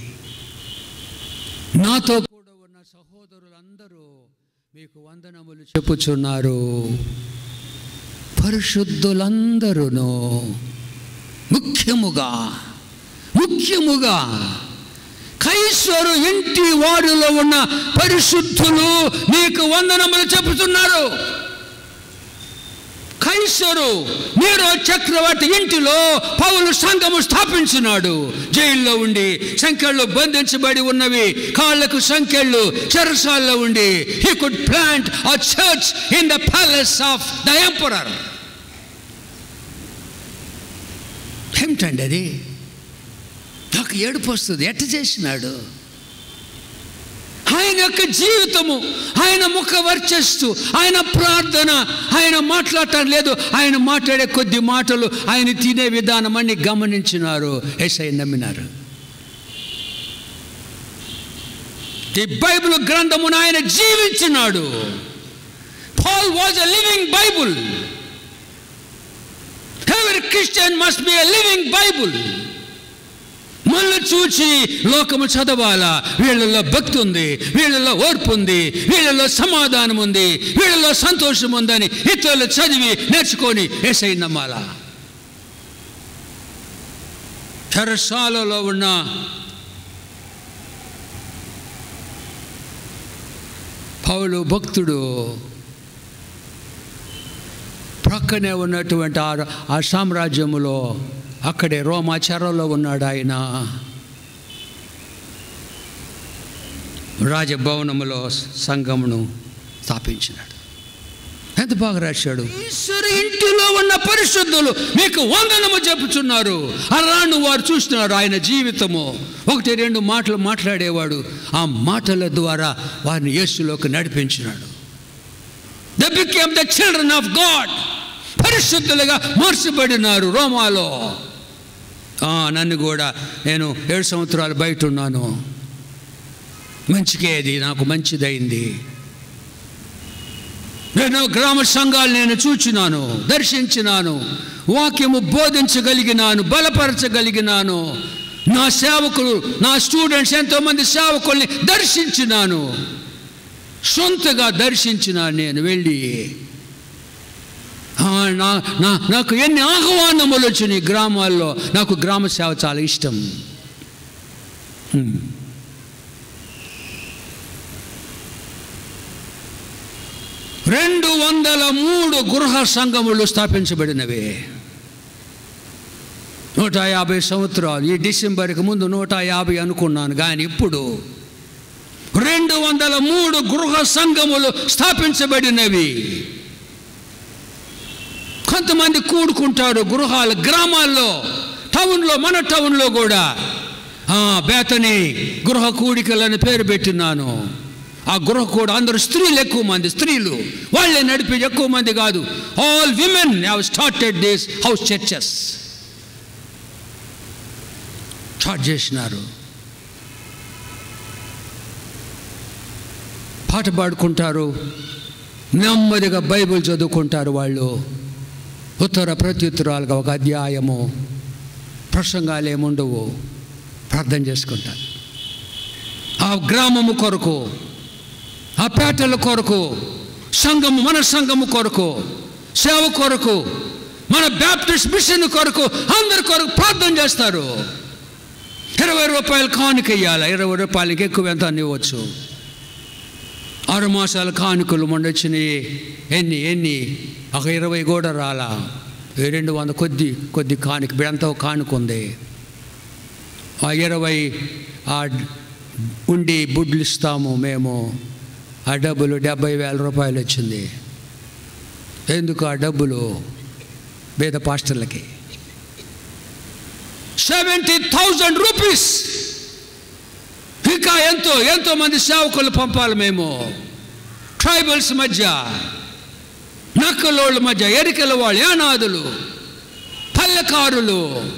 నాతో కూడా ఉన్న సహోదరులందరూ మీకు వందనములు చెప్పుచున్నారు. పరిశుద్ధులందరూను ముఖ్యముగా ముఖ్యముగా కైసరు ఇంటి వారిలో ఉన్న పరిశుద్ధులు మీకు వందనములు చెప్పుతున్నారు. కైసరు నీరో చక్రవర్తి ఇంటిలో పౌలు సంఘము స్థాపించినాడు. జైల్లో ఉండి సంఖ్యలు బంధించబడి ఉన్నవి, కాళ్లకు సంఖ్యలు, చెరసాల్లో ఉండి he could plant a church in the palace of the emperor. ఏమిటండి అది? నాకు ఏడుపు వస్తుంది. ఎట్ట చేసినాడు? ఆయన యొక్క జీవితము, ఆయన ముఖ వర్చస్సు, ఆయన ప్రార్థన, ఆయన మాట్లాడటం లేదు. ఆయన మాట్లాడే కొద్ది మాటలు, ఆయన తినే విధానం అన్ని గమనించినారు. యేసయ్య నమ్మినారు. ఈ బైబిల్ గ్రంథమును ఆయన జీవించినాడు. Paul was a living Bible. Every Christian must be a living Bible. మళ్ళీ చూచి లోకము చదవాలా, వీళ్ళలో భక్తి ఉంది, వీళ్ళలో ఓర్పు ఉంది, వీళ్ళలో సమాధానం ఉంది, వీళ్ళలో సంతోషం ఉందని ఇతరులు చదివి నేర్చుకొని యేసయ్య నమ్మాలా. చెరసాలలో ఉన్న పౌలు భక్తుడు ప్రక్కనే ఉన్నటువంటి ఆ సామ్రాజ్యములో, అక్కడే రోమా చెరలో ఉన్నాడు. ఆయన రాజభవనములో సంఘమును స్థాపించినాడు. ఎంత బాగా రాశాడు. ఈశ్వరు ఇంటిలో ఉన్న పరిశుద్ధులు మీకు వందనము చెప్పుచున్నారు. అలాంటి వారు చూస్తున్నారు ఆయన జీవితము. ఒకటి రెండు మాటలు మాట్లాడేవాడు. ఆ మాటల ద్వారా వారిని యేసులోకి నడిపించినాడు. They became the children of God. పరిశుద్ధులుగా మార్చబడినారు రోమాలో. నన్ను కూడా, నేను ఏడు సంవత్సరాలు బయట ఉన్నాను, మంచికేది నాకు మంచిదైంది. నేను గ్రామ సంఘాలు నేను చూచినాను, దర్శించినాను, వాక్యము బోధించగలిగినాను, బలపరచగలిగినాను. నా సేవకులు, నా స్టూడెంట్స్ ఎంతోమంది సేవకుల్ని దర్శించినాను, సొంతగా దర్శించినాను. నేను వెళ్ళి నాకు ఎన్ని ఆహ్వానములు వచ్చినాయి గ్రామాల్లో. నాకు గ్రామ సేవ చాలా ఇష్టం. రెండు వందల మూడు గృహ సంఘములు స్థాపించబడినవి. నూట యాభై సంవత్సరాలు. ఈ డిసెంబర్కి ముందు నూట యాభై అనుకున్నాను, కానీ ఇప్పుడు రెండు వందల మూడు గృహ సంఘములు స్థాపించబడినవి. కొంతమంది కూడుకుంటారు గృహాలు గ్రామాల్లో, టౌన్లో, మన టౌన్లో కూడా బేతని గృహ కూడికలని పేరు పెట్టినాను. ఆ గృహ కూడా అందరూ స్త్రీలు, ఎక్కువ మంది స్త్రీలు, వాళ్ళే నడిపే, ఎక్కువ మంది కాదు. All women have started this house churches. Start చేసినారు. పాట పాడుకుంటారు, నెమ్మదిగా బైబిల్ చదువుకుంటారు. వాళ్ళు ఉత్తర ప్రత్యుత్తరాలుగా ఒక అధ్యాయము, ప్రసంగాలు ఏముండవు, ప్రార్థన చేసుకుంటారు. ఆ గ్రామము కొరకు, ఆ పేటల కొరకు, సంఘము, మన సంఘము కొరకు, సేవ కొరకు, మన బ్యాప్టిస్ట్ మిషన్ కొరకు, అందరి కొరకు ప్రార్థన చేస్తారు. ఇరవై రూపాయలు కానుక ఇవ్వాలి. ఇరవై రూపాయలకి ఎక్కువ ఎంత ఇవ్వచ్చు. ఆరు మాసాల కానుకలు మొండొచ్చినాయి. ఎన్ని ఎన్ని ఒక ఇరవై కూడా రాలా. రెండు వంద కొద్ది కొద్ది కానుక ఎంతో కానుక ఉంది. ఆ ఇరవై ఆ ఉండి బుడ్లు ఇస్తాము మేము. ఆ డబ్బులు డెబ్బై వేల రూపాయలు వచ్చింది. ఎందుకు ఆ డబ్బులు? పేద పాస్టర్లకి సెవెంటీ థౌజండ్ రూపీస్. ఇంకా ఎంతో ఎంతో మంది సేవకులు పంపాలి మేము. ట్రైబల్స్ మధ్య, నక్కలోళ్ళ మధ్య, ఎరికల వాళ్ళు, యానాదులు, పల్లెకారులు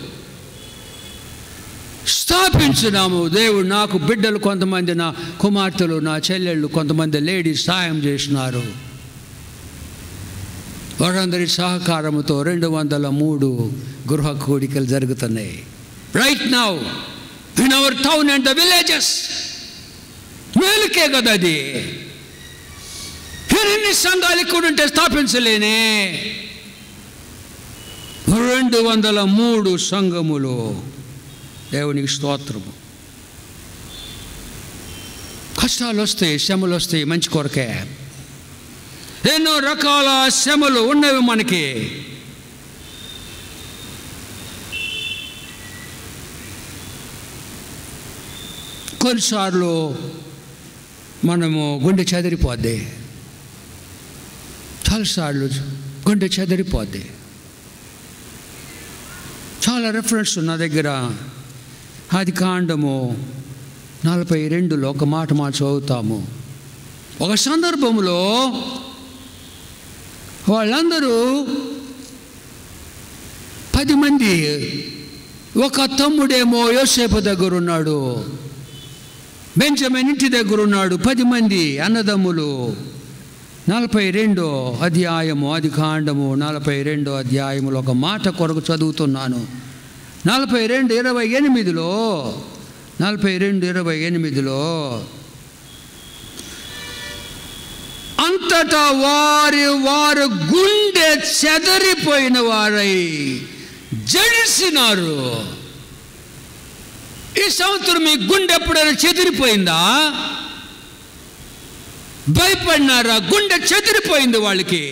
స్థాపించున్నాము. దేవుడు నాకు బిడ్డలు కొంతమంది, నా కుమార్తెలు, నా చెల్లెళ్ళు, కొంతమంది లేడీస్ సాయం చేసినారు. వారందరి సహకారంతో రెండు వందల మూడు గృహ కూడికలు జరుగుతున్నాయి right now in our town and the villages. మేలుకే కదా అది. ఎన్ని సంఘాలు ఇక్కడ ఉంటే స్థాపించలేనే. రెండు వందల మూడు సంఘములు. దేవునికి స్తోత్రము. కష్టాలు వస్తాయి, శ్రమలు వస్తాయి, మంచి కొరకే. ఎన్నో రకాల శ్రమలు ఉన్నవి మనకి. కొన్నిసార్లు మనము గుండె చెదిరిపోద్ది, చాలాసార్లు గుండె చెదిరిపోద్ది. చాలా రెఫరెన్స్ నా దగ్గర. ఆది కాండము నలభై రెండులో ఒక మాట మాట చదువుతాము. ఒక సందర్భంలో వాళ్ళందరూ పది మంది, ఒక తమ్ముడేమో యోసేపు దగ్గర ఉన్నాడు, బెంజమిన్ ఇంటి దగ్గర ఉన్నాడు. పది మంది అన్నదమ్ములు. నలభై రెండో అధ్యాయము, ఆది కాండము నలభై రెండో అధ్యాయములో ఒక మాట కొరకు చదువుతున్నాను. నలభై రెండు ఇరవై ఎనిమిదిలో నలభై రెండు ఇరవై ఎనిమిదిలో అంతటా వారి వారు గుండె చెదరిపోయిన వారై జడిసినారు. ఈ సంవత్సరం మీ గుండె ఎప్పుడైనా చెదిరిపోయిందా? భయపడినారా? గుండె చెదిరిపోయింది వాళ్ళకి.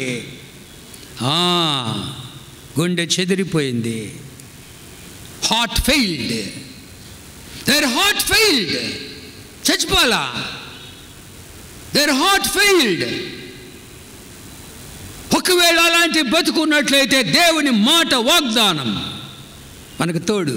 గుండె చెదిరిపోయింది. Heart failed. Their heart failed. చచ్చిపోలా. Their heart failed. ఒకవేళ అలాంటి బతుకున్నట్లయితే దేవుని మాట వాగ్దానం మనకు తోడు.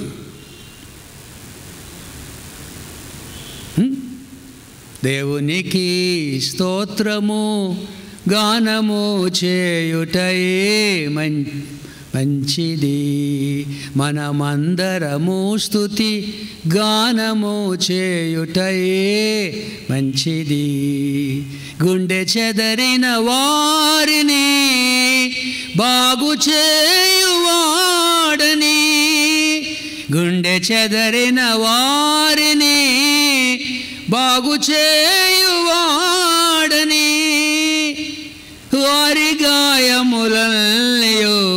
దేవునికి స్తోత్రము గానము చేయుటయే మం మంచిది. మనమందరము స్తుతి గానము చేయుటయే మంచిది. గుండె చెదరిన వారిని బాగు చేయువాడని, గుండె చెదరిన వారిని బాగు చేయువాడని, వారి గాయములన్నయో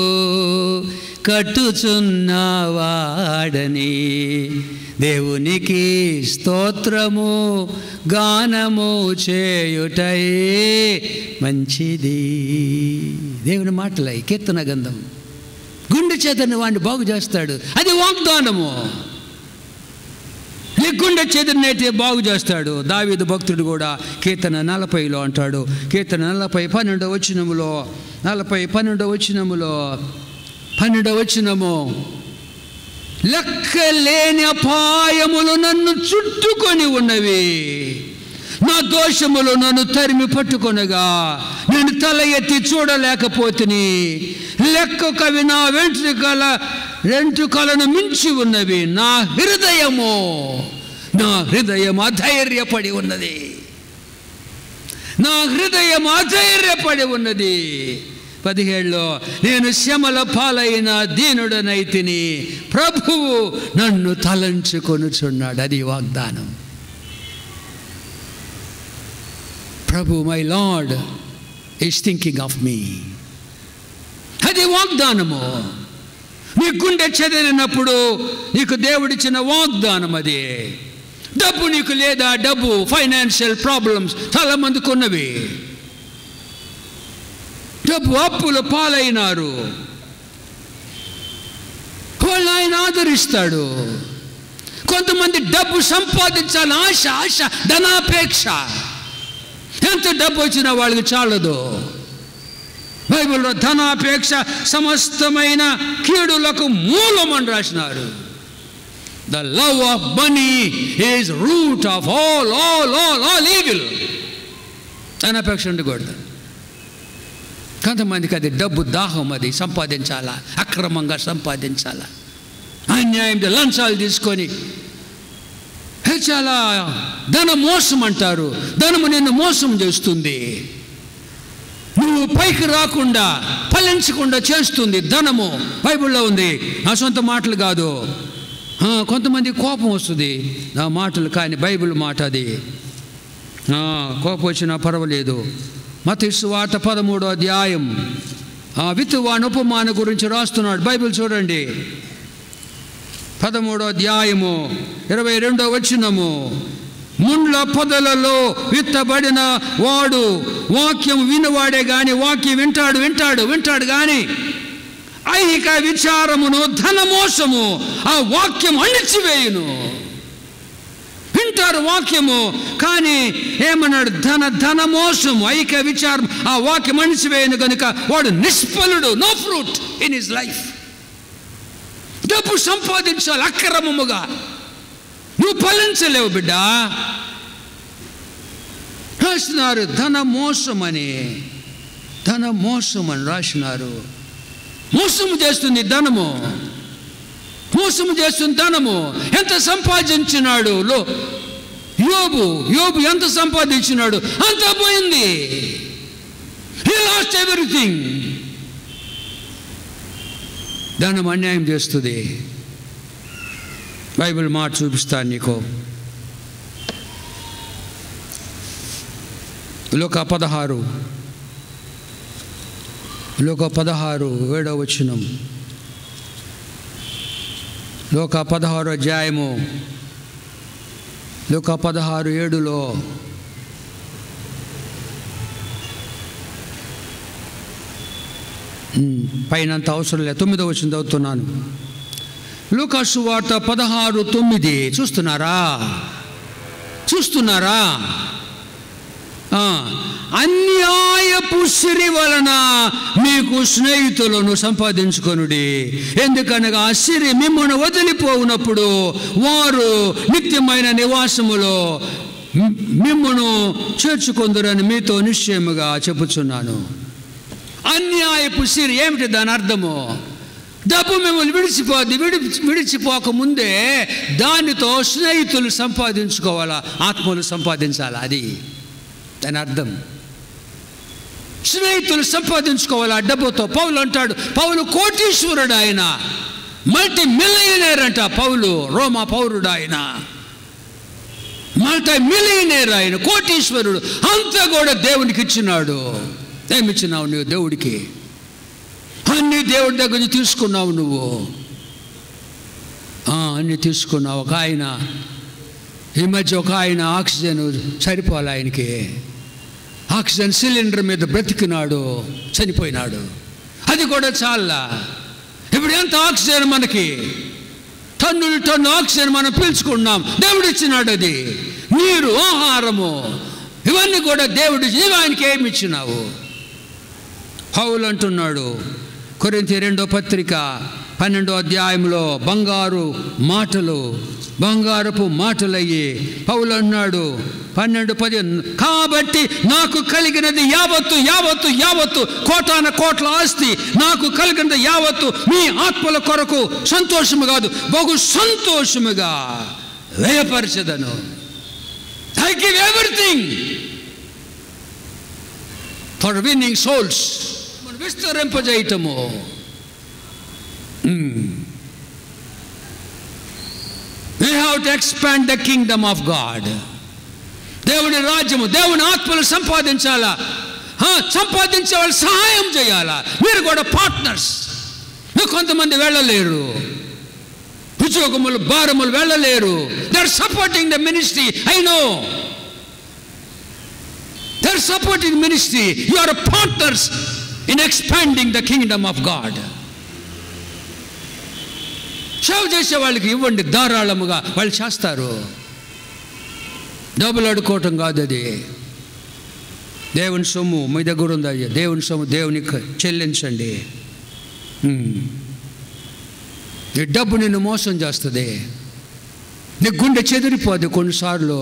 కట్టుచున్నవాడని. దేవునికి స్తోత్రము గానము చేయుటయే మంచిది. దేవుని మాటలై కీర్తన గంధం. గుండె చేతని వాడిని బాగు చేస్తాడు. అది వాగ్దానము. నీ గుండె చెదిరినైతే బాగు చేస్తాడు. దావీదు భక్తుడు కూడా కీర్తన నలభైలో అంటాడు. కీర్తన నలభై పన్నెండో వచనములో నలభై పన్నెండో వచనములో పన్నెండో వచనము, లెక్కలేని అపాయములు నన్ను చుట్టుకొని ఉన్నవి, నా దోషములు నన్ను తరిమి పట్టుకొనగా నేను తల ఎత్తి చూడలేకపోతిని. లెక్క కవి నా వెంట్రుకల రెంటుకలను మించి ఉన్నవి నా హృదయము, నా హృదయం అధైర్యపడి ఉన్నది, నా హృదయం అధైర్యపడి ఉన్నది. పదిహేడులో నేను శ్రమల పాలైన దీనుడనైతిని, ప్రభువు నన్ను తలంచుకొనుచున్నాడు. అది వాగ్దానం. ప్రభు, my Lord is thinking of me. అది వాగ్దానము. నీ గుండె చెదిరినప్పుడు నీకు దేవుడిచ్చిన వాగ్దానం అది. డబ్బు నీకు లేదా? డబ్బు, ఫైనాన్షియల్ ప్రాబ్లమ్స్ చాలా మందికి ఉన్నవి. డబ్బు అప్పుల పాలైనారు. వాళ్ళు ఆయన ఆదరిస్తాడు. కొంతమంది డబ్బు సంపాదించాలని ఆశ, ఆశ ధనాపేక్ష. ఎంత డబ్బు వచ్చినా వాళ్ళకి చాలదు. బైబిల్లో ధనాపేక్ష సమస్తమైన కీడులకు మూలం అని రాసినారు. The love of money is root of all, all, all, all evil. ధనాపేక్ష ఉండకూడదు. కొంతమందికి అది డబ్బు దాహం, అది సంపాదించాలా, అక్రమంగా సంపాదించాలా, అన్యాయంగా లంచాలు తీసుకొని చాలా ధన మోసం అంటారు. ధనము నిన్ను మోసం చేస్తుంది. నువ్వు పైకి రాకుండా, ఫలించకుండా చేస్తుంది ధనము. బైబిల్లో ఉంది. నా సొంత మాటలు కాదు. కొంతమంది కోపం వస్తుంది నా మాటలు, కానీ బైబిల్ మాట అది. కోపం వచ్చినా పర్వాలేదు. మత్తయి సువార్త పదమూడో అధ్యాయం విత్తువాని ఉపమాన గురించి రాస్తున్నాడు. బైబిల్ చూడండి, పదమూడో అధ్యాయము ఇరవై రెండో వచనము. ముండ్ల పొదలలో విత్తబడిన వాడు వాక్యం వినువాడే గాని, వాక్యం వింటాడు వింటాడు వింటాడు గాని ఐహిక విచారమును ధనమోసము ఆ వాక్యం అణిచివేయును. వింటారు వాక్యము, కానీ ఏమన్నాడు? ధన ధనమోసము, ఐహిక విచారం ఆ వాక్యం అణిచివేయును కనుక వాడు నిష్ఫలుడు. No fruit in his life. డబ్బు సంపాదించాలి అక్రమముగా, నువ్వు ఫలించలేవు బిడ్డ. రాసినారు ధన మోసమని, ధన మోసం అని రాసినారు. మోసము చేస్తుంది ధనము, మోసము చేస్తుంది ధనము. ఎంత సంపాదించినాడు లో యోబు? యోబు ఎంత సంపాదించినాడు? అంతా పోయింది. He lost everything. ధనం అన్యాయం చేస్తుంది. బైబిల్ మాట చూపిస్తాను నీకు. లోక పదహారు లోక పదహారు ఏడవ వచనం. లోక పదహారు అధ్యాయము లోక పదహారు ఏడులో పైనంత అవసరం లేదు, తొమ్మిదో వచనం చదువుతున్నాను. లూకా సువార్త పదహారు తొమ్మిది. చూస్తున్నారా? చూస్తున్నారా? అన్యాయపు సిరి వలన మీకు స్నేహితులను సంపాదించుకొనుడి. ఎందుకనగా ఆ సిరి మిమ్మల్ని వదిలిపోవునప్పుడు వారు నిత్యమైన నివాసములో మిమ్మను చేర్చుకొందురని మీతో నిశ్చయముగా చెప్పుచున్నాను. అన్యాయపు సిరి ఏమిటి? దాని అర్థము డబ్బు మిమ్మల్ని విడిచిపోద్ది. విడి విడిచిపోక ముందే దానితో స్నేహితులు సంపాదించుకోవాలా, ఆత్మలు సంపాదించాలా. అది దాని అర్థం. స్నేహితులు సంపాదించుకోవాలా డబ్బుతో. పౌలు అంటాడు, పౌలు కోటీశ్వరుడు, ఆయన మల్టీ మిలియనేర్ అంట. పౌలు రోమా పౌరుడు, ఆయన మల్టీ మిలియనేర్, ఆయన కోటీశ్వరుడు. అంతా కూడా దేవునికి ఇచ్చినాడు. ఏమిచ్చినావు నువ్వు దేవుడికి? అన్ని దేవుడి దగ్గర నుంచి తీసుకున్నావు నువ్వు. అన్నీ తీసుకున్నావు. ఒక ఆయన ఈ మధ్య ఒక ఆయన ఆక్సిజన్ సరిపోలే ఆయనకి, ఆక్సిజన్ సిలిండర్ మీద బ్రతికినాడు, చనిపోయినాడు. అది కూడా చాలా. ఇప్పుడు ఎంత ఆక్సిజన్ మనకి? టన్నులు టన్ను ఆక్సిజన్ మనం పీల్చుకున్నాం. దేవుడు ఇచ్చినాడు. అది నీరు, ఆహారము, ఇవన్నీ కూడా దేవుడు. నీవు ఆయనకి ఏమి ఇచ్చినావు? పౌలు అంటున్నాడు కొరింథీ రెండో పత్రిక పన్నెండో అధ్యాయంలో బంగారు మాటలు బంగారపు మాటలయ్యి పౌలు అన్నాడు పన్నెండు పది కాబట్టి నాకు కలిగినది యావత్తు యావత్తు యావత్తు కోటాన కోట్ల ఆస్తి నాకు కలిగినది యావత్తు మీ ఆత్మల కొరకు సంతోషము కాదు బహు సంతోషముగా వ్యయపరచదను. I give everything for winning souls. విస్తరింపజేయటము. We have to expand the kingdom of God. దేవుని రాజ్యము దేవుని ఆత్మలు సంపాదించాలా, సంపాదించే వాళ్ళు సహాయం చేయాలా. మీరు కూడా పార్ట్నర్స్. మీరు కొంతమంది వెళ్ళలేరు, ఉద్యోగములు భారములు వెళ్ళలేరు. They are supporting the ministry. I know they are supporting ministry. You are partners in expanding the kingdom of God. సేవ చేసే వాళ్ళకి ఇవ్వండి ధారాళముగా, వాళ్ళు చేస్తారు. డబ్బులు అడుకోవటం కాదు అది. దేవుని సొమ్ము మీ దగ్గర ఉందా? దేవుని సొమ్ము దేవునికి చెల్లించండి. ఈ డబ్బు నిన్ను మోసం చేస్తుంది, నీ గుండె చెదిరిపోదు కొన్నిసార్లు.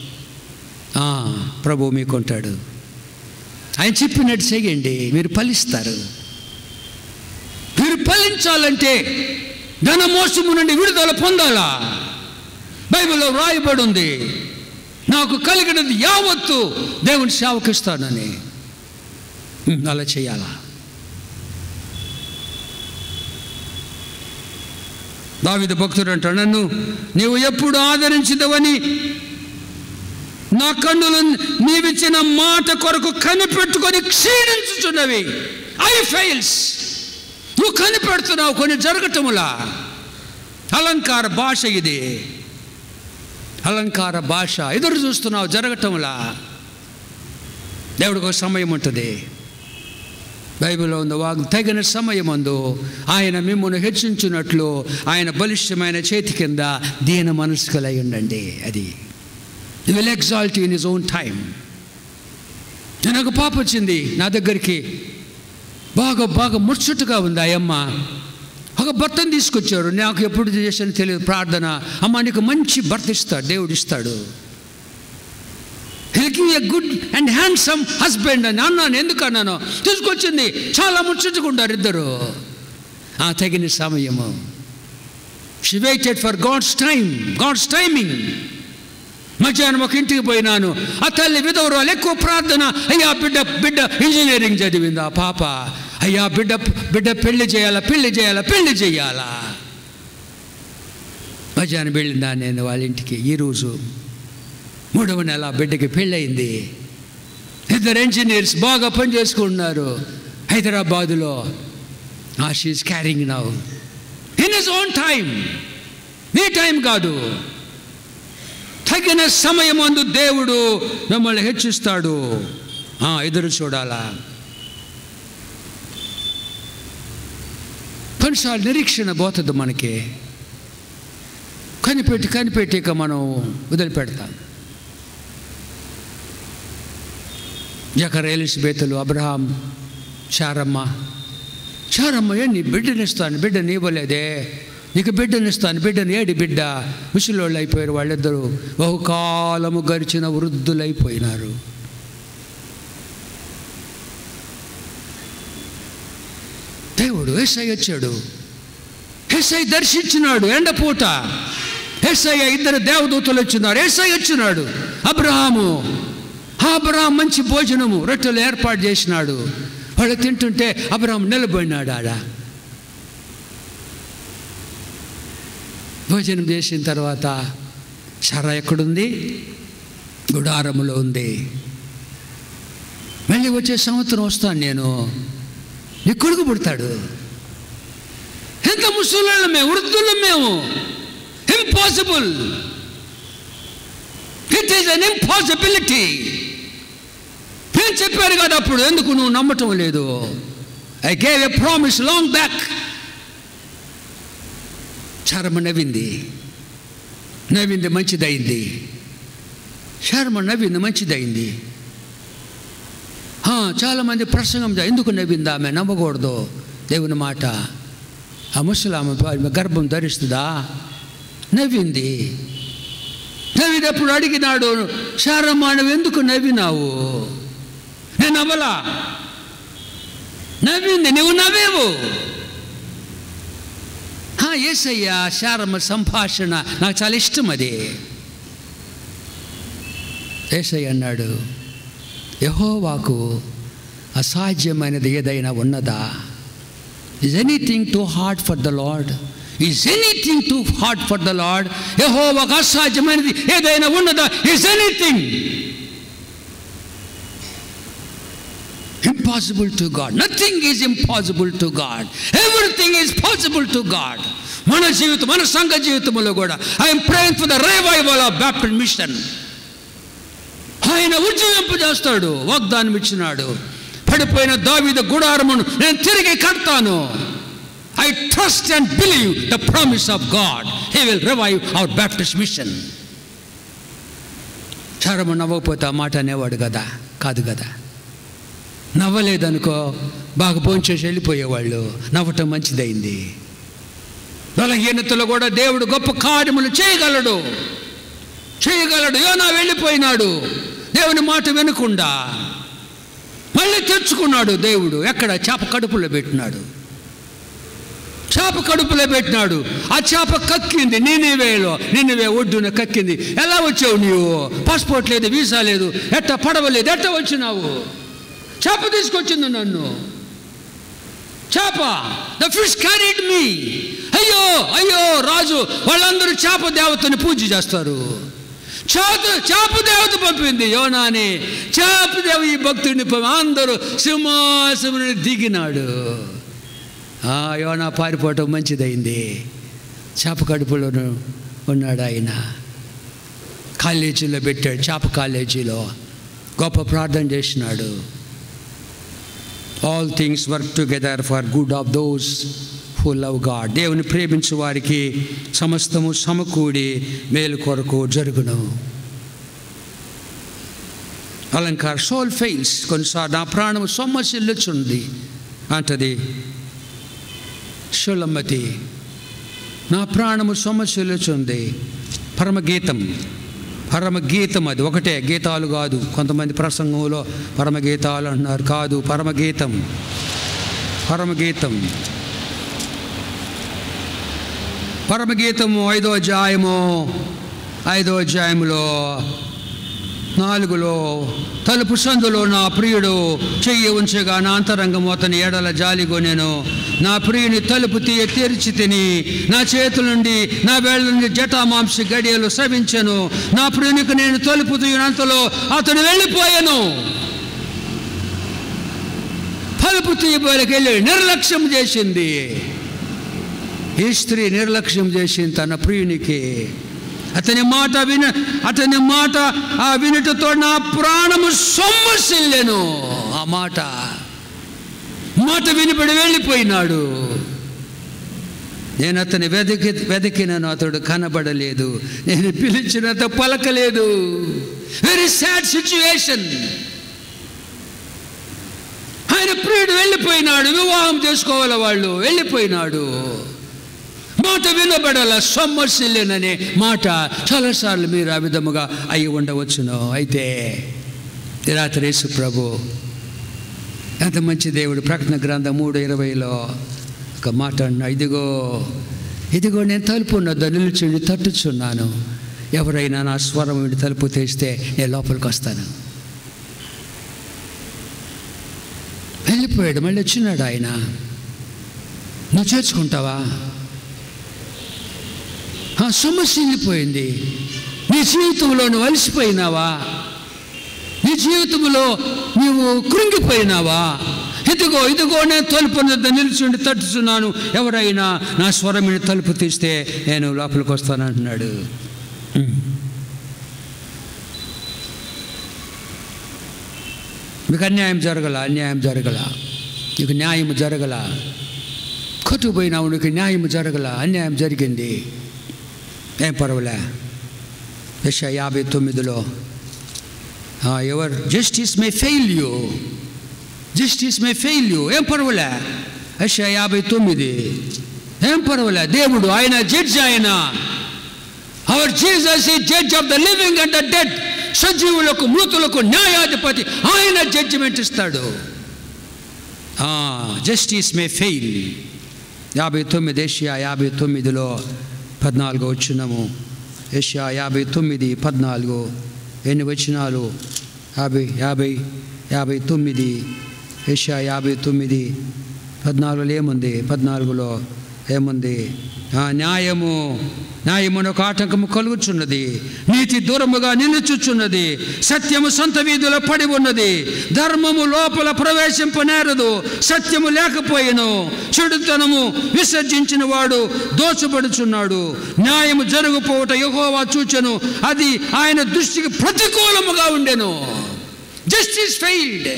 ప్రభు మీకుంటాడు, ఆయన చెప్పినట్టు చేయండి, మీరు ఫలిస్తారు. మీరు ఫలించాలంటే ధన మోసము నుండి విడుదల పొందాలా. బైబిల్లో వ్రాయబడి ఉంది, నాకు కలిగినది యావత్తు దేవుని సేవకిస్తానని. అలా చేయాలా. దావీదు భక్తుడు అంటాడు, నన్ను నీవు ఎప్పుడు ఆదరించదవని నా కన్నులు నీవిచ్చిన మాట కొరకు కనిపెట్టుకొని క్షీణించుచున్నవి. I fails. నువ్వు కనిపెడుతున్నావు కొన్ని జరగటములా. అలంకార భాష ఇది, అలంకార భాష. ఎదురు చూస్తున్నావు జరగటములా. దేవుడికి ఒక సమయం ఉంటుంది. బైబిల్లో ఉంది, వాగ్ తగిన సమయమందు ఆయన మిమ్మల్ని హెచ్చించున్నట్లు ఆయన బలిష్టమైన చేతి కింద దీన మనస్కులై ఉండండి. అది He will exalt you in his own time. నేను ఒక పాప వచ్చింది నా దగ్గరికి, బాగా బాగా ముచ్చటగా ఉంది. ఆ అమ్మ ఒక భర్తను తీసుకొచ్చారు. నాకు ఎప్పుడు చేశాను తెలియదు ప్రార్థన. అమ్మ నీకు మంచి భర్త ఇస్తాడు, దేవుడు ఇస్తాడు. He'll give you a good and handsome husband అని అన్నాను. ఎందుకు అన్నాను? తీసుకొచ్చింది, చాలా ముచ్చటగా ఉండారు ఇద్దరు. ఆ తగిన సమయము. She waited for God's time, God's timing. మధ్యాహ్నం ఒక ఇంటికి పోయినాను. ఆ తల్లి విధవరాలు, ఎక్కువ ప్రార్థన. అయ్యా బిడ్డ బిడ్డ ఇంజనీరింగ్ చదివింది ఆ పాప. అయ్యా బిడ్డ బిడ్డ పెళ్లి చేయాలా పెళ్లి చేయాలా పెళ్లి చేయాలా. మధ్యాహ్నం వెళ్ళిందా నేను వాళ్ళ ఇంటికి. ఈరోజు మూడవ నెల బిడ్డకి పెళ్ళయింది. ఇద్దరు ఇంజనీర్స్ బాగా పని చేసుకుంటున్నారు హైదరాబాదులో. She is carrying now in his own time. నీ టైం కాదు. తగిన సమయం అందు దేవుడు మిమ్మల్ని హెచ్చిస్తాడు. ఎదురు చూడాలా. కొన్నిసార్లు నిరీక్షణ పోతుంది మనకి. కనిపెట్టి కనిపెట్టి ఇక మనం వదిలిపెడతాం. జకర్యా, ఎలిజబెతులు, అబ్రహాం, శారమ్మ. శారమ్మ ఏ నీ బిడ్డనిస్తాను, బిడ్డని ఇవ్వలేదే, నీకు బిడ్డనిస్తాను, బిడ్డని ఏడి బిడ్డ. ముసలోళ్ళు అయిపోయారు వాళ్ళిద్దరూ. బహుకాలము గడిచిన వృద్ధులైపోయినారు. దేవుడు యేసయ్య వచ్చాడు. యేసయ్య దర్శించినాడు ఎండపూట. యేసయ్య ఇద్దరు దేవదూతలు వచ్చినారు. యేసయ్య వచ్చినాడు. అబ్రహాము అబ్రహాం మంచి భోజనము రొట్టెలు ఏర్పాటు చేసినాడు. వాళ్ళు తింటుంటే అబ్రహాం నిలబడినాడు ఆడ. భోజనం చేసిన తర్వాత సారా ఎక్కడుంది? గుడారములో ఉంది. మళ్ళీ వచ్చే సంవత్సరం వస్తాను నేను, నీ కొడుకు పుడతాడు. ఎంత ముసలోళ్ళం మేము, వృద్ధులం మేము. Impossible. It is an impossibility. నేను చెప్పాను కదా అప్పుడు, ఎందుకు నువ్వు నమ్మటం లేదు? I gave a promise long back. శర్మ నవ్వింది, నవ్వింది మంచిదైంది. శర్మ నవ్వింది మంచిదైంది. చాలామంది ప్రసంగం ఎందుకు నవ్వింది ఆమె? నమ్మకూడదు దేవుని మాట. ఆ ముసలామె గర్భం ధరిస్తుందా? నవ్వింది. నవ్వినప్పుడు అడిగినాడు, శారమ్మ నువ్వు ఎందుకు నవ్వినావు? నేను నవ్వలా. నవ్వింది, నువ్వు నవ్వేవు. యేసయ్య శారమ్మ సంభాషణ నాకు చాలా ఇష్టం. అది యేసయ్య అన్నాడు, యెహోవాకు అసాధ్యమైనది ఏదైనా ఉన్నదా? Is anything too hard for the Lord? Is anything too hard for the Lord? యెహోవాకు అసాధ్యమైనది ఏదైనా ఉన్నదా? Is anything impossible to God? Nothing is impossible to God. Everything is possible to God. మన జీవితం, మన సంఘ జీవితంలో కూడా I am praying for the revival of Baptist mission. ఆయన ఉజ్జీవింపజేస్తాడు. వాగ్దానం ఇచ్చినాడు, పడిపోయిన దావీదు గుడారమును నేను తిరిగి కడతాను. I trust and believe the promise of God. He will revive our Baptist mission. చారము నవ్వకపోతే ఆ మాట అనేవాడు కదా? కాదు కదా. నవ్వలేదనుకో బాగా భోంచేసి వెళ్ళిపోయేవాళ్ళు. నవ్వటం మంచిదైంది. బలహీనతలో కూడా దేవుడు గొప్ప కార్యములు చేయగలడు చేయగలడు యోనా వెళ్ళిపోయినాడు దేవుని మాట వినకుండా. మళ్ళీ తెచ్చుకున్నాడు దేవుడు. ఎక్కడ? చేప కడుపులో పెట్టినాడు. చేప కడుపులో పెట్టినాడు. ఆ చేప కక్కింది నీనివేలో. నీనివే ఒడ్డున కక్కింది. ఎలా వచ్చావు నీవు? పాస్పోర్ట్ లేదు, వీసా లేదు, ఎట్ట పడవలేదు, ఎట్ట వచ్చినావు? చేప తీసుకొచ్చింది నన్ను. చేప, ద ఫిష్ క్యారీడ్ మీ. అయ్యో అయ్యో రాజు, వాళ్ళందరూ చేప దేవతని పూజ చేస్తారు. చేప చేప దేవత పంపింది యోనాని. చేప దేవ ఈ భక్తుడిని అందరూ సింహాసముని దిగినాడు. యోనా పారిపోవటం మంచిదైంది. చేప కడుపులో ఉన్నాడు ఆయన. కాలేజీలో పెట్టాడు, చేప కాలేజీలో గొప్ప ప్రార్థన చేసినాడు. All things work together for good of those who love God. దేవుని ప్రేమించు వారికి సమస్తము సమకూడి మేలు కొరకు జరుగును. అలంకార సోల్ ఫెయిల్స్. కొన్నిసార్లు నా ప్రాణము సొమ్మసిల్లుచుంది అంటది షులమ్మతి. నా ప్రాణము సొమ్మసిల్లుచుంది. పరమగీతం, పరమగీతం అది ఒకటే, గీతాలు కాదు. కొంతమంది ప్రసంగంలో పరమగీతాలు అంటున్నారు. కాదు, పరమగీతం. పరమగీతం పరమగీతము ఐదో అధ్యాయము ఐదో అధ్యాయంలో నాలుగులో, తలుపు సందులో నా ప్రియుడు చెయ్యి ఉంచగా నా అంతరంగము అతని ఎడల జాలిగొనెను. నా ప్రియుని తలుపు తీయ తెరిచి తిని నా చేతుల నుండి నా వేళ్ళ నుండి జటామాంసి గడియలు స్రవించెను. నా ప్రియునికి నేను తలుపు తీయనంతలో అతను వెళ్ళిపోయాను. తలుపు తీయబోయకి వెళ్ళి నిర్లక్ష్యం చేసింది. ఈ స్త్రీ నిర్లక్ష్యం చేసింది తన ప్రియునికి. అతని మాట విన అతని మాట ఆ వినుటతో నా ప్రాణము సొమ్మసిల్లెను. ఆ మాట మాట వినిపడి వెళ్ళిపోయినాడు. నేను అతని వెదకి వెదకినను అతడు కనబడలేదు. నేను పిలిచినంత పలకలేదు. Very sad situation. ఆయన ప్రియుడు వెళ్ళిపోయినాడు. వివాహం చేసుకోవాలి వాళ్ళు. వెళ్ళిపోయినాడు. మాట వినబడాల. సొమ్మసిల్లెననే మాట చాలాసార్లు మీరు ఆ విధముగా అయి ఉండవచ్చును. అయితే రాత్రి యేసు ప్రభు ఎంత మంచి దేవుడు. ప్రకటన గ్రంథం మూడు ఇరవైలో ఒక మాట అన్నా, ఇదిగో ఇదిగో నేను తలుపు ఉన్నదో నిలుచుండి తట్టుచున్నాను. ఎవరైనా నా స్వరం విని తలుపు తెస్తే నేను లోపలికి వస్తాను. వెళ్ళిపోయాడు. మళ్ళీ వచ్చినాడు ఆయన. నువ్వు చేర్చుకుంటావా? సమస్య వెళ్ళిపోయింది. నీ జీవితంలో నువ్వు అలసిపోయినావా? నీ జీవితంలో నీవు కృంగిపోయినావా? ఇదిగో ఇదిగో నేను తలుపు నిలిచుండి తట్టుచున్నాను. ఎవరైనా నా స్వరమిని తలుపు తీస్తే నేను లోపలికి వస్తానంటున్నాడు. మీకు అన్యాయం జరగల, అన్యాయం జరగల, నీకు న్యాయం జరగల. కొట్టుకుపోయినావు, నీకు న్యాయం జరగల, అన్యాయం జరిగింది. ఏం పర్వాలే. యెషయా యాభై తొమ్మిదిలో ever justice may fail you, justice may fail you. ఏం పర్వాలే. యెషయా యాభై తొమ్మిది ఏం పర్వాలే, దేవుడు ఆయన జడ్జి. ఆయన our Jesus is judge of the living and the dead. సజీవులకు మృతులకు న్యాయాధిపతి. ఆయన జడ్జిమెంట్ ఇస్తాడు. Justice may fail. యాభై తొమ్మిది ఏషియా యాభై తొమ్మిదిలో పద్నాలుగో వచనము. ఏషియా యాభై తొమ్మిది పద్నాలుగు. ఎన్ని వచనాలు? యాభై యాభై యాభై తొమ్మిది. ఏషియా యాభై తొమ్మిది పద్నాలుగులో ఏముంది? పద్నాలుగులో ఏముంది? న్యాయము న్యాయమునకు ఆటంకము కలుగుచున్నది, నీతి దూరముగా నిలుచుచున్నది, సత్యము సొంత వీధిలో పడి ఉన్నది, ధర్మము లోపల ప్రవేశింపనేరదు, సత్యము లేకపోయిను, చెడుతనము విసర్జించిన వాడు దోచబడుచున్నాడు. న్యాయము జరుగుపోవట యెహోవా చూచెను, అది ఆయన దృష్టికి ప్రతికూలముగా ఉండెను. Justice failed.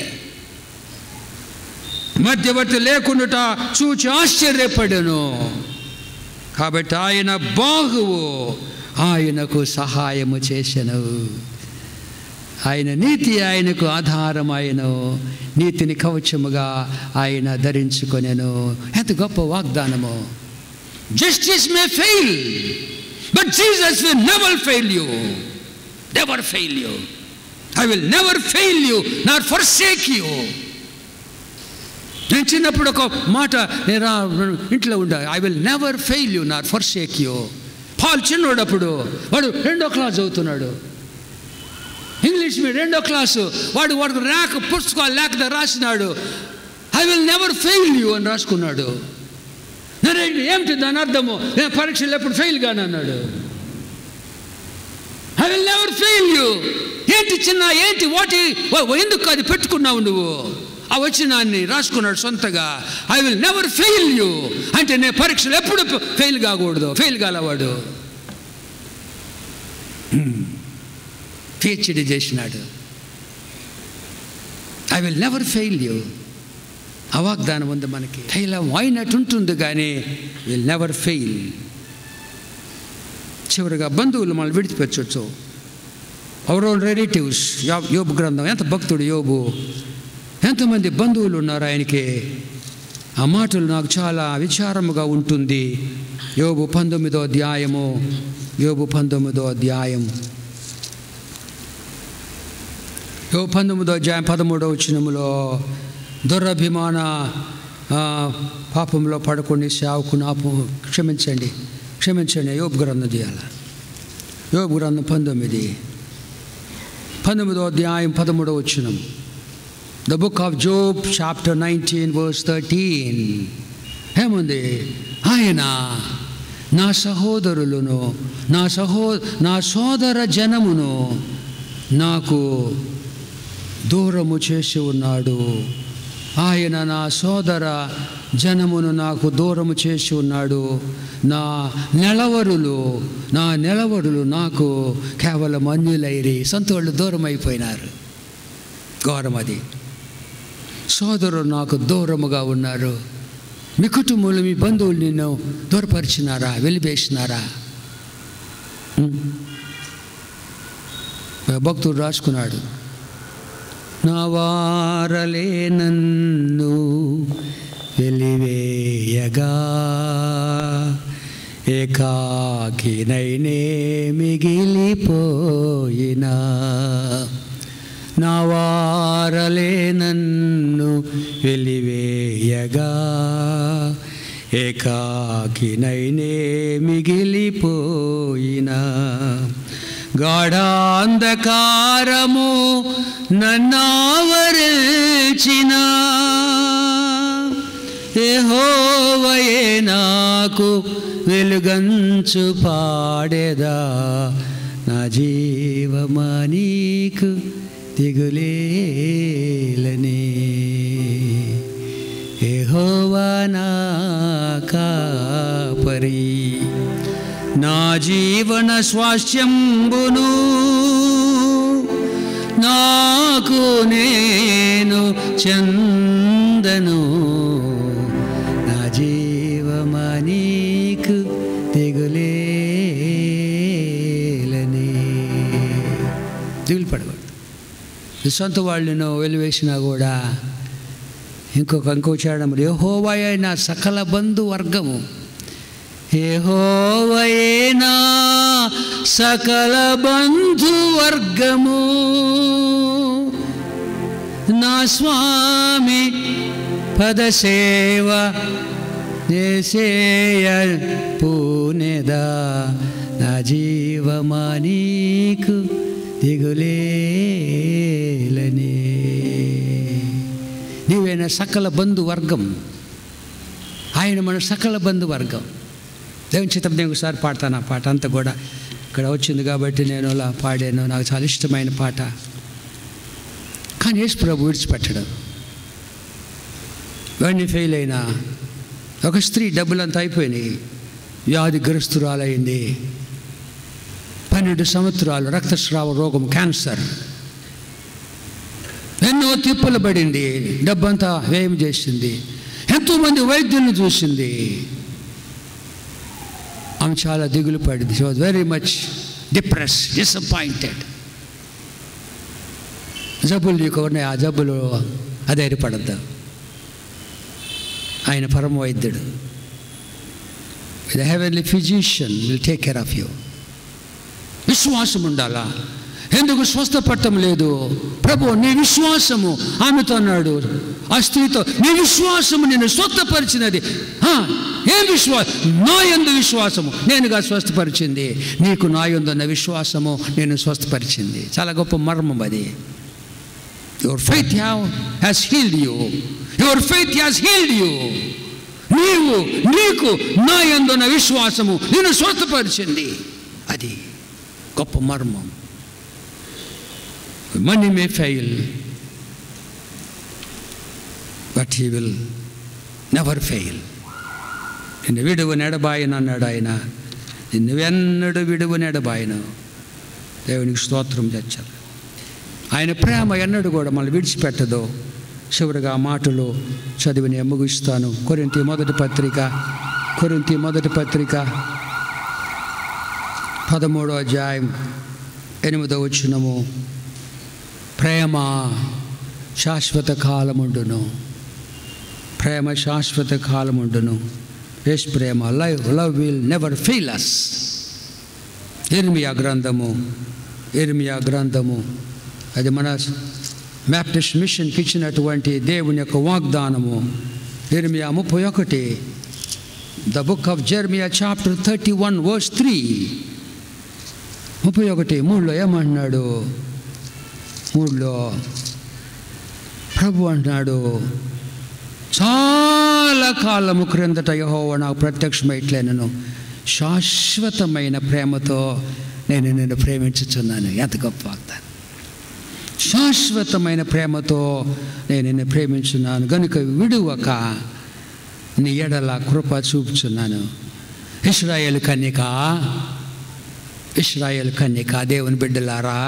మధ్యవర్తి లేకుండాట చూచి ఆశ్చర్యపడెను. కాబట్టి ఆయన బాహువు ఆయనకు సహాయము చేసెను. ఆయన నీతి ఆయనకు ఆధారం. ఆయన నీతిని కవచముగా ఆయన ధరించుకొనెను. ఎంత గొప్ప వాగ్దానము! Justice may fail, but Jesus will never fail you. Never fail you. I will never fail you not forsake you. నేను చిన్నప్పుడు ఒక మాట నేను ఇంట్లో ఉండా, I will never fail you not forsake you. Paul చిన్నోడప్పుడు వాడు రెండో క్లాస్ చదువుతున్నాడు, ఇంగ్లీష్ మీడియం రెండో క్లాసు. వాడు వాడికి ర్యాక్ పుస్తకాలు లేక రాసినాడు, I will never fail you అని రాసుకున్నాడు. నేను ఏమిటి దాని అర్థము? నేను పరీక్షలు ఎప్పుడు ఫెయిల్ గాను అన్నాడు. I will never fail you. ఏంటి చిన్న ఏంటి వాటి ఎందుకు అది పెట్టుకున్నావు నువ్వు? ఆ వచనాన్ని రాసుకున్నాడు సొంతగా. I will never fail you అంటే నేను పరీక్షలు ఎప్పుడు ఫెయిల్ కాకూడదు. ఫెయిల్ కాలవాడు పిహెచ్డి చేసినాడు. I will never fail you. ఆ వాగ్దానం ఉంది మనకి. ఇలా అయినట్టు ఉంటుంది కానీ విల్ నెవర్ ఫెయిల్. చివరిగా బంధువులు మనం విడిచిపెట్టచ్చు. Our own relatives. యోబు గ్రంథం. ఎంత భక్తుడు యోబు! ఎంతమంది బంధువులు ఉన్నారు ఆయనకి. ఆ మాటలు నాకు చాలా విచారముగా ఉంటుంది. యోబు పంతొమ్మిదో అధ్యాయము. యోబు పంతొమ్మిదో అధ్యాయం యోబు పంతొమ్మిదో అధ్యాయం పదమూడవ వచనములో దురభిమాన పాపంలో పడకుండా సేవకుని ఆపు క్షమించండి క్షమించండి యోబు గ్రంథం చేయాలి. యోబు గ్రంథం పంతొమ్మిది పంతొమ్మిదో అధ్యాయం పదమూడవ వచనం. The book of Job, chapter nineteen, verse thirteen. ఏముంది? ఆయన నా సహోదరులను నా సహో నా సోదర జనమును నాకు దూరము చేసి ఉన్నాడు. ఆయన నా సోదర జనమును నాకు దూరము చేసి ఉన్నాడు. నా నెలవరులు నా నెలవరులు నాకు కేవలం అన్యులైరి. సొంతోళ్ళు దూరం అయిపోయినారు. ఘోరం అది. సోదరులు నాకు దూరముగా ఉన్నారు. మీ కుటుంబంలో మీ బంధువులు నిన్ను దూరపరిచినారా? వెలిపేసినారా? భక్తుడు రాసుకున్నాడు, నా వారలే నన్ను వెలివేయగా ఏకాకినైనే మిగిలిపోయినా. నా వారలే నన్ను వెలివేయగా ఏకాకినైనే మిగిలిపోయినా. గాఢాంధకారము నన్నావరించిన యెహోవాయే నాకు వెలుగంచు పాడేదా. నా జీవమా నీకు దిగులేలని. యెహోవా నా కాపరి, నా జీవన స్వాస్థ్యంబును నాకు నేను చందను. నా జీవమా నీకు దిగులేలని. దిగులు పడకూడదు. సొంత వాళ్ళను వెలివేసినా కూడా ఇంకొక ఇంకో చేయడం యెహోవాయే నా సకల బంధు వర్గము యెహోవాయే నా సకల బంధువర్గము, నా స్వామి పదసేవ చేసేయ పూనెదా, నా జీవమా నీకు దిగులేలనే. నీవే నా సకల బంధువర్గం. ఆయన మన సకల బంధువర్గం. దేవుని చిత్తం నేను ఒకసారి పాడతాను. ఆ పాట అంతా కూడా ఇక్కడ వచ్చింది కాబట్టి నేను అలా పాడాను. నాకు చాలా ఇష్టమైన పాట. కానీ యేసు ప్రభు విడిచిపెట్టడం. ఇవన్నీ ఫెయిల్ అయినా ఒక స్త్రీ డబ్బులంతా అయిపోయినాయి, వ్యాధిగ్రస్తురాలైంది, పన్నెండు సంవత్సరాలు రక్తస్రావ రోగం, క్యాన్సర్, ఎన్నో తిప్పలు పడింది, డబ్బంతా వ్యయం చేసింది, ఎంతోమంది వైద్యులను చూసింది. ఆమె చాలా దిగులు పడింది. She was very much depress, disappointed. జబ్బులు నీకు ఉన్నాయి, ఆ జబ్బులు అధైర్యపడద్దు. ఆయన పరమ వైద్యుడు. The heavenly physician will take care of you. విశ్వాసం ఉండాలా? ఎందుకు స్వస్థపడటం లేదు? ప్రభు నీ విశ్వాసము, ఆమెతో అన్నాడు ఆ స్త్రీతో, నీ విశ్వాసము నేను స్వస్థపరిచినది. ఏం విశ్వాసం? నా యందు విశ్వాసము నేనుగా స్వస్థపరిచింది. నీకు నా యందున్న విశ్వాసము నేను స్వస్థపరిచింది. చాలా గొప్ప మర్మం అది. Your faith has healed you. Your faith has healed you. నీవు నీకు నా యందున్న విశ్వాసము నేను స్వస్థపరిచింది. అది గొప్ప మర్మం. Money may fail, but he will never fail. నిన్ను విడువ నెడబాయను అన్నాడు ఆయన. నిన్ను వెన్నడు విడువ నెడబాయను. దేవునికి స్తోత్రం తెచ్చారు. ఆయన ప్రేమ ఎన్నడు కూడా మనల్ని విడిచిపెట్టదు. చివరిగా మాటలు చదివి నేను ముగిస్తాను. కొరింథీ మొదటి పత్రిక కొరింథీ మొదటి పత్రిక పదమూడో అధ్యాయం ఎనిమిదో వచనము. ప్రేమ శాశ్వత కాలముండును. ప్రేమ శాశ్వత కాలముండును. యేసు ప్రేమ, love love will never fail us. ఇర్మియా గ్రంథము ఇర్మియా గ్రంథము అది మన బ్యాప్టిస్ట్ మిషన్కి ఇచ్చినటువంటి దేవుని యొక్క వాగ్దానము. ఇర్మియా ముప్పై ఒకటి, the book of Jeremiah chapter thirty one verse three. ముప్పై ఒకటి మూడులో ఏమంటున్నాడు? మూడులో ప్రభు అంటున్నాడు, చాలా కాలము క్రిందట యెహోవా నాకు ప్రత్యక్షమైట్లేనను, శాశ్వతమైన ప్రేమతో నేను నిన్ను ప్రేమించుచున్నాను. ఎంత గొప్ప వాగ్దానం! శాశ్వతమైన ప్రేమతో నేను నిన్ను ప్రేమించున్నాను గనుక విడువక నీ ఎడల కృప చూపుచున్నాను. ఇశ్రాయేలు కన్యక, ఇశ్రాయేలు కన్యక, దేవుని బిడ్డలారా,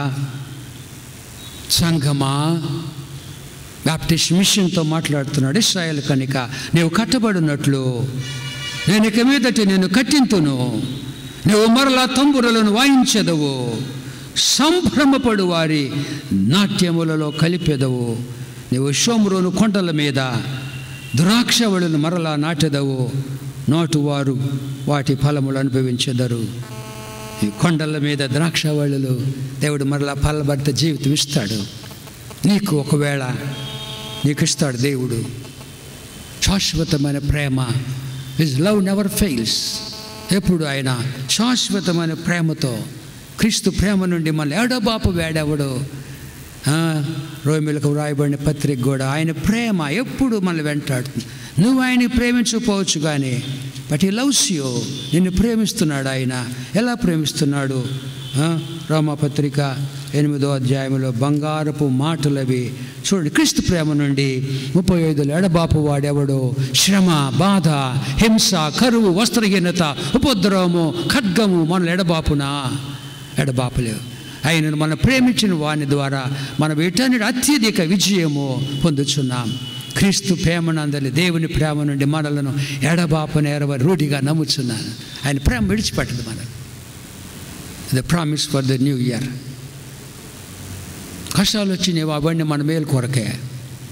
సంఘమా, బ్యాప్టిస్ట్ మిషన్తో మాట్లాడుతున్నాడు. ఇశ్రాయేలు కన్యక, నీవు కట్టబడినట్లు నేను ఇక మీదట నేను కట్టింతును. నువ్వు మరలా తంబురలను వాయించెదవు, సంభ్రమపడు వారి నాట్యములలో కలిపెదవు. నీవు షోమ్రోను కొండల మీద ద్రాక్షవళులను మరలా నాటెదవు, నాటువారు వాటి ఫలములు అనుభవించెదరు. ఈ కొండల మీద ద్రాక్షవళులు దేవుడు మరలా ఫలభరిత జీవితం ఇస్తాడు నీకు. ఒకవేళ నీకు ఇస్తాడు దేవుడు. శాశ్వతమైన ప్రేమ, హిస్ లవ్ నెవర్ ఫెయిల్స్. ఎప్పుడు ఆయన శాశ్వతమైన ప్రేమతో, క్రీస్తు ప్రేమ నుండి మళ్ళీ ఎడబాపు వేడెవడు. రోమిలకు వ్రాయబడిన పత్రిక కూడా ఆయన ప్రేమ ఎప్పుడు మనల్ని వెంటాడుతుంది. నువ్వు ఆయన్ని ప్రేమించకపోవచ్చు కానీ, బట్ హీ లవ్స్ యూ. నిన్ను ప్రేమిస్తున్నాడు ఆయన. ఎలా ప్రేమిస్తున్నాడు? రోమపత్రిక ఎనిమిదో అధ్యాయంలో బంగారపు మాటలవి చూడండి. క్రీస్తు ప్రేమ నుండి ముప్పై ఐదులో ఎడబాపు వాడెవడో శ్రమ, బాధ, హింస, కరువు, వస్త్రహీనత, ఉపద్రవము, ఖడ్గము మనల్ని ఎడబాపునా? ఎడబాపలేవు. ఆయనను మనం ప్రేమించిన వాని ద్వారా మనం వీటన్నిటి అత్యధిక విజయము పొందుచున్నాం. క్రీస్తు ప్రేమనందలి దేవుని ప్రేమ నుండి మనలను ఎడబాపు నేరవ రూఢిగా నమ్ముచున్నాను. ఆయన ప్రేమ విడిచిపెట్టదు మనల్ని. The promise for the new year. కష్టాలు వచ్చినాయి అవన్నీ మన మేలు కొరకే.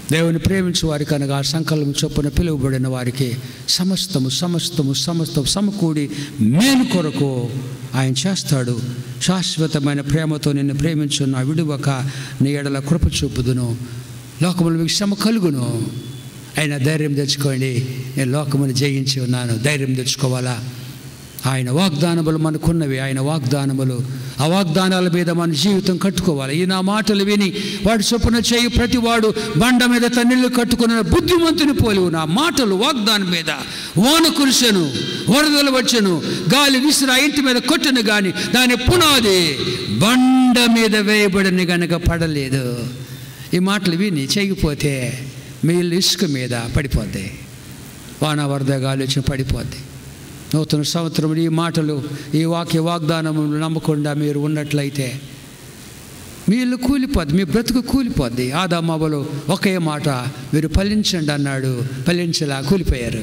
దేవుని ప్రేమించే వారికి అనగా ఆ సంకల్పం చొప్పున పిలువబడిన వారికి సమస్తము సమస్తము సమస్తం సమకూడి మేలు కొరకు ఆయన చేస్తాడు. శాశ్వతమైన ప్రేమతో నిన్ను ప్రేమించున్న విడువక నీ ఎడల కృప చూపుదును. లోకములు మీకు శ్రమ కలుగును, అయినా ధైర్యం తెచ్చుకోండి, నేను లోకమును జయించి ఉన్నాను. ధైర్యం తెచ్చుకోవాలా? ఆయన వాగ్దానములు మనకున్నవి, ఆయన వాగ్దానములు. ఆ వాగ్దానాల మీద మన జీవితం కట్టుకోవాలి. ఈ నా మాటలు విని వాడు చొప్పున చేయి ప్రతివాడు బండ మీద తన్నిళ్ళు కట్టుకున్న బుద్ధిమంతుని పోలి. నా మాటలు వాగ్దానం మీద వాన కురిసెను, వరదలు వచ్చెను, గాలి విసిరి ఆ ఇంటి మీద కొట్టను కానీ దాని పునాది బండ మీద వేయబడిన గనక పడలేదు. ఈ మాటలు విని చేయకపోతే మీ ఇల్లు ఇసుక మీద పడిపోద్ది, వాన వరద గాలి వచ్చి పడిపోద్ది. నూతన సంవత్సరం ఈ మాటలు, ఈ వాక్య వాగ్దానములు నమ్మకుండా మీరు ఉన్నట్లయితే మీ ఇల్లు కూలిపోద్ది, మీ బ్రతుకు కూలిపోద్ది. ఆదామవ్వలు ఒకే మాట, మీరు ఫలించండి అన్నాడు, ఫలించలా కూలిపోయారు.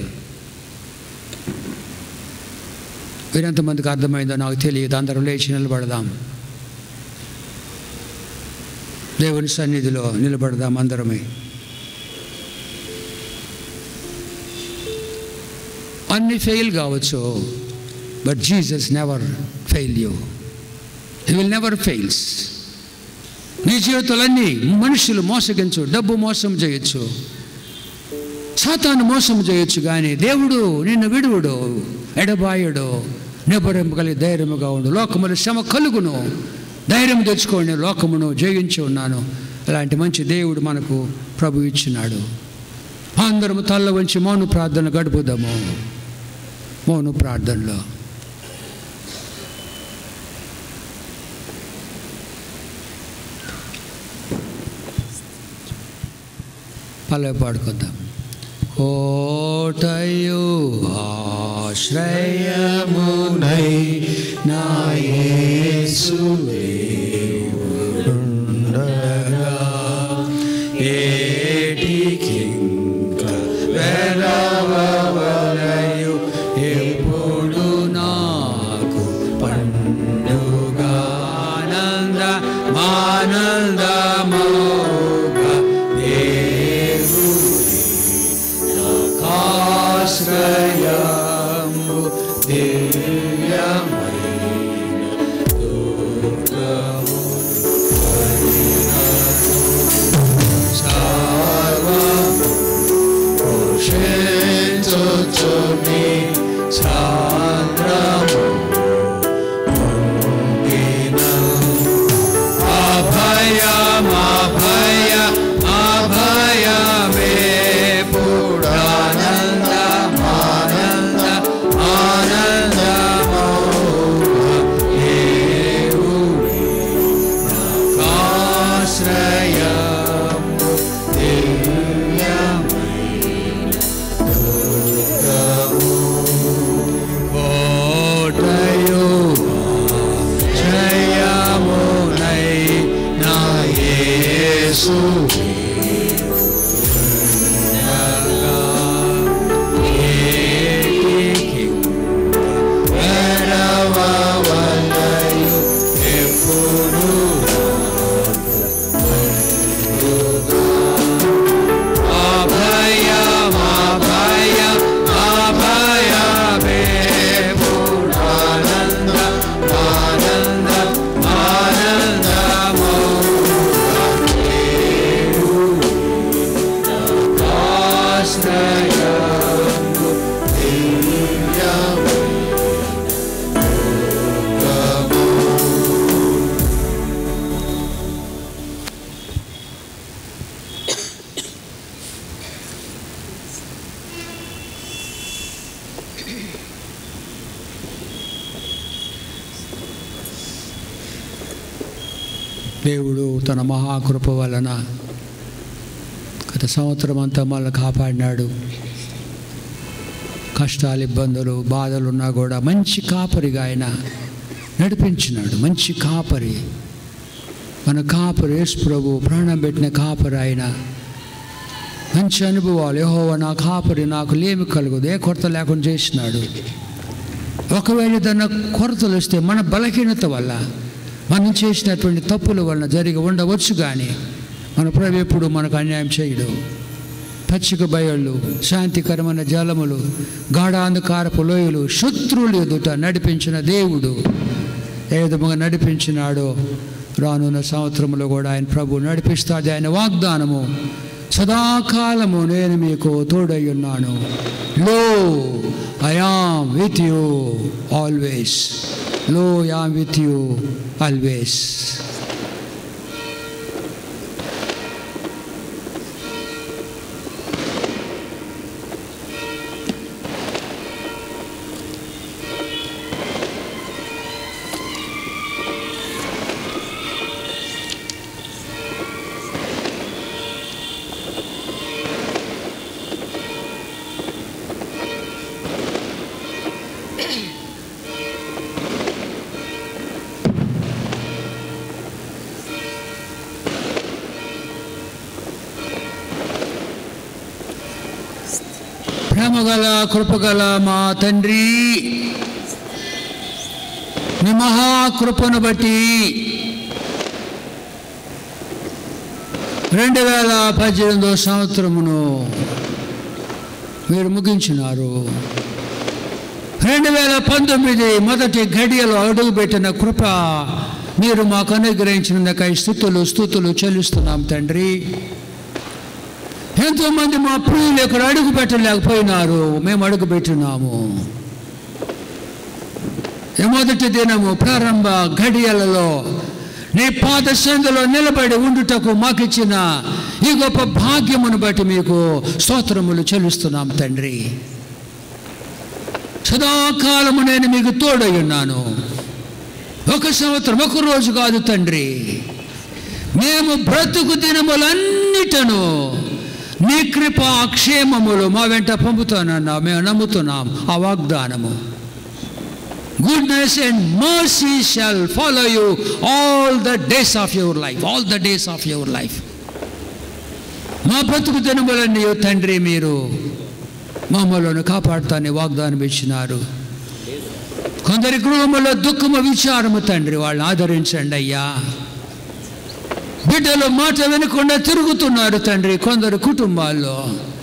వీరెంతమందికి అర్థమైందో నాకు తెలియదు. అందరం లేచి నిలబడదాం, దేవుని సన్నిధిలో నిలబడదాం అందరమే. అన్ని ఫెయిల్ కావచ్చు, but Jesus never fail you. He will never fails. నీ జీవితాలన్నీ మనుషులు మోసగించు, డబ్బు మోసం చేయొచ్చు, సాతాను మోసం చేయొచ్చు, కానీ దేవుడు నిన్ను విడువుడు, ఎడబాయుడు. నిబ్బరింపు కలిగి ధైర్యముగా ఉండు. లోకములు శ్రమ కలుగును, ధైర్యం తెచ్చుకోండి, లోకమును జయించి ఉన్నాను. అలాంటి మంచి దేవుడు మనకు ప్రభు ఇచ్చినాడు. అందరము తల్ల వంచి మౌన ప్రార్థన గడుపుదాము. మౌన ప్రార్థనలో పల్లవి పాడుకుందాం. కోటయు ఆశ్రయమునై నా యేసు దేవుడుండగా ఏటికింక వెలవలయు ఎప్పుడు నాకు పండుగ ఆనంద ఆనందమోగా దేవుడి నాకాశ్రయము దివ్యమైన దుర్గము సర్వము పోషించుచుని సాంద్రము ఉండిన అభయం అభయం అభయమే పురానంద ఆనంద ఆనందమౌగా దేవుడి నాకాశ్రయము దివ్యమైన దుర్గము కోటయు జయమునై నా యేసు దేవుడు తన మహాకృప వలన గత సంవత్సరం అంతా మనల్ని కాపాడినాడు. కష్టాలు, ఇబ్బందులు, బాధలు ఉన్నా కూడా మంచి కాపరిగా ఆయన నడిపించినాడు. మంచి కాపరి, మన కాపరి యేసు ప్రభు ప్రాణం పెట్టిన కాపరి ఆయన. మంచి అనుభవాలు. యెహోవా నా కాపరి, నాకు లేమి కలుగదు, ఏ కొరత లేకుండా చేసినాడు. ఒకవేళ ఏదైనా కొరతలు వస్తే మన బలహీనత వల్ల, మనం చేసినటువంటి తప్పుల వలన జరిగి ఉండవచ్చు, కానీ మన ప్రభు ఎప్పుడు మనకు అన్యాయం చేయడు. పచ్చిక బయళ్ళు, శాంతికరమైన జలములు, గాఢాంధకారపు లోయలు, శత్రువులు ఎదుట నడిపించిన దేవుడు ఏ విధముగా నడిపించినాడో రానున్న సంవత్సరంలో కూడా ఆయన ప్రభు నడిపిస్తాడు. ఆయన వాగ్దానము సదాకాలము నేను మీకు తోడై ఉన్నాను. Lo I am with you always. Lo I am with you always. ప్రేమగల కృపగల మా తండ్రి, నీ మహాకృపను బట్టి రెండు వేల పద్దెనిమిదో సంవత్సరమును మీరు ముగించినారు. రెండు వేల పంతొమ్మిది మొదటి ఘడియలో అడుగుపెట్టిన కృప మీరు మాకు అనుగ్రహించినందుకై స్తుతులు స్తుతులు చెల్లిస్తున్నాం తండ్రి. ఎంతోమంది మా ప్రియులు ఇక్కడ అడుగు పెట్టలేకపోయినారు, మేము అడుగు పెట్టినాము. మొదటి దినము ప్రారంభ ఘడియలలో నీ పాద సందులో నిలబడి ఉండుటకు మాకిచ్చిన ఈ గొప్ప భాగ్యమును బట్టి మీకు స్తోత్రములు చెల్లిస్తున్నాం తండ్రి. సదాకాలము నేను మీకు తోడై ఉన్నాను. ఒక సంవత్సరం ఒక రోజు కాదు తండ్రి, మేము బ్రతుకు దినములన్నిటను నీ కృప క్షేమములు మా వెంట పంపుతానన్నా మేము నమ్ముతున్నాం. ఆ వాగ్దానము goodness and mercy shall follow you all the days of your life. All the days of your life. మా బ్రతుకు దినములన్నీ తండ్రి మీరు మమ్మల్ని కాపాడుతానే వాగ్దానం ఇచ్చినారు. కొందరి గృహములో దుఃఖము విచారము తండ్రి, వాళ్ళని ఆదరించండి అయ్యా. బిడ్డలు మాట వినకుండా తిరుగుతున్నారు తండ్రి. కొందరు కుటుంబాల్లో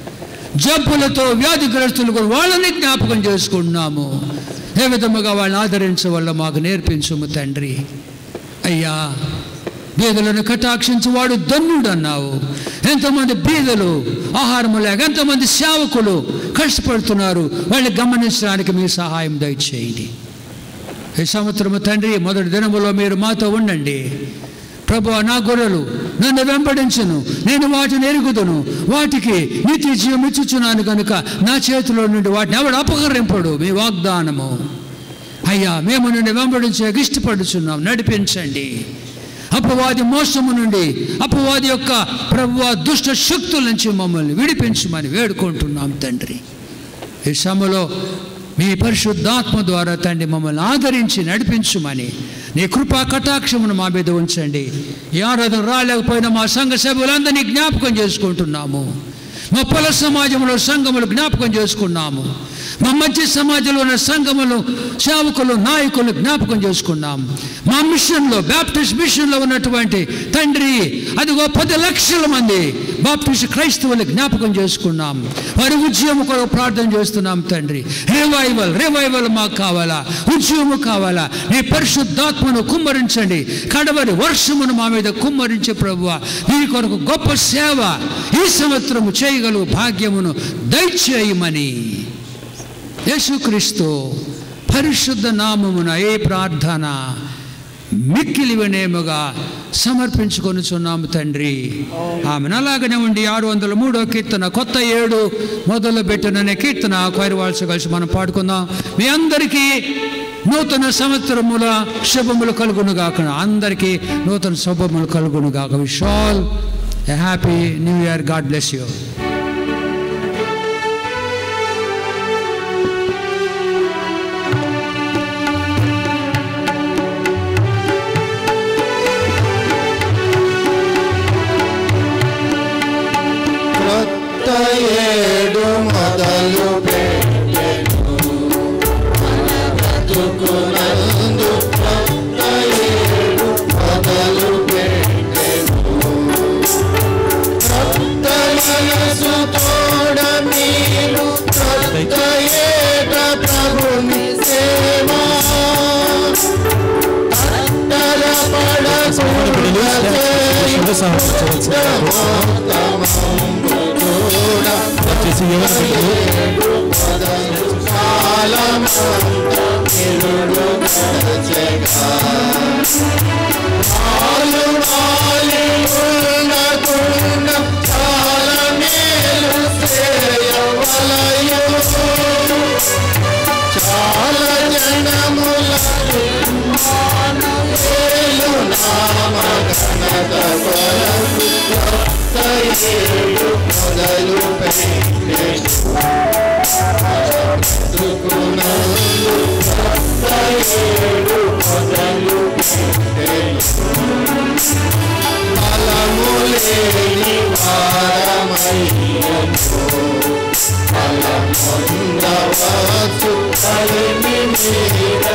జబ్బులతో వ్యాధిగ్రస్తులు కూడా వాళ్ళని జ్ఞాపకం చేసుకుంటున్నాము. ఏ విధముగా వాళ్ళని ఆదరించవల్ల మాకు నేర్పించుము తండ్రి. అయ్యా, బీదలను కటాక్షించి వాడు ధన్యుడు అన్నావు. ఎంతోమంది బీదలు ఆహారము లేక ఎంతోమంది సేవకులు కష్టపడుతున్నారు. వాళ్ళని గమనించడానికి మీ సహాయం దయచేయండి. ఈ సంవత్సరము తండ్రి మొదటి దినములో మీరు మాతో ఉండండి. ప్రభువా, నా గొర్రెలు నన్ను వెంబడించును, నేను వాటిని ఎరుగుదును, వాటికి నీతి జీవం ఇచ్చుచున్నాను కనుక నా చేతిలో నుండి వాటిని ఎవడు అపహరింపడు. మీ వాగ్దానము అయ్యా, మేము నిన్ను వెంబడించే ఇష్టపడుచున్నాం. నడిపించండి. అపవాది మోసము నుండి, అపవాది యొక్క ప్రభువా దుష్ట శక్తుల నుంచి మమ్మల్ని విడిపించమని వేడుకుంటున్నాం తండ్రి. ఈ సమయంలో మీ పరిశుద్ధాత్మ ద్వారా తండ్రి మమ్మల్ని ఆదరించి నడిపించుమని నీ కృపా కటాక్షమును మా మీద ఉంచండి. ఈ ఆరాధన రాలేకపోయినా మా సంఘ సభ్యులందరినీ జ్ఞాపకం చేసుకుంటున్నాము. మా పొల సమాజంలో సంఘములు జ్ఞాపకం చేసుకున్నాము. మా మధ్య సమాజంలో ఉన్న సంఘములు, సేవకులు, నాయకులు జ్ఞాపకం చేసుకున్నాం. మా మిషన్లో, బాప్టిస్ట్ మిషన్లో ఉన్నటువంటి తండ్రి అదిగో పది లక్షల మంది బాప్టిస్ట్ క్రైస్తవులు జ్ఞాపకం చేసుకున్నాం. వారి ఉద్యమం కొరకు ప్రార్థన చేస్తున్నాం తండ్రి. రివైవల్ రివైవల్ మాకు కావాలా, ఉద్యమం కావాలా. నీ పరిశుద్ధాత్మను కుమ్మరించండి. కడవరి వర్షమును మా మీద కుమ్మరించే ప్రభువా, నీ కొరకు గొప్ప సేవ ఈ సంవత్సరము చేయగలుగు భాగ్యమును దయచేయమని యేసుక్రీస్తు పరిశుద్ధ నామమున ఏ ప్రార్థన మిక్కిలి వినయముగా సమర్పించుకొనుచున్నాము తండ్రి. ఆమెను అలాగనే ఉండి ఆరు వందల మూడో కీర్తన కొత్త ఏడు మొదలు పెట్టిననే కీర్తన కైరవాల్సి కలిసి మనం పాడుకుందాం. మీ అందరికీ నూతన సంవత్సరముల శుభములు కలుగును గాక. అందరికీ నూతన శుభములు కలుగును గాక. Wish all a happy new year. God bless you. ఏడు మొదలు పెట్టెను మన బ్రతుకునందు, కొత్త ఏడు మొదలు పెట్టెను సహకరించవలసిందిగా దయచేసి ఎవరి బిడ్డలు చాలా జనముల మొదలు బలములేని వారమయ్యను బలముందవచ్చు కలిమి మీద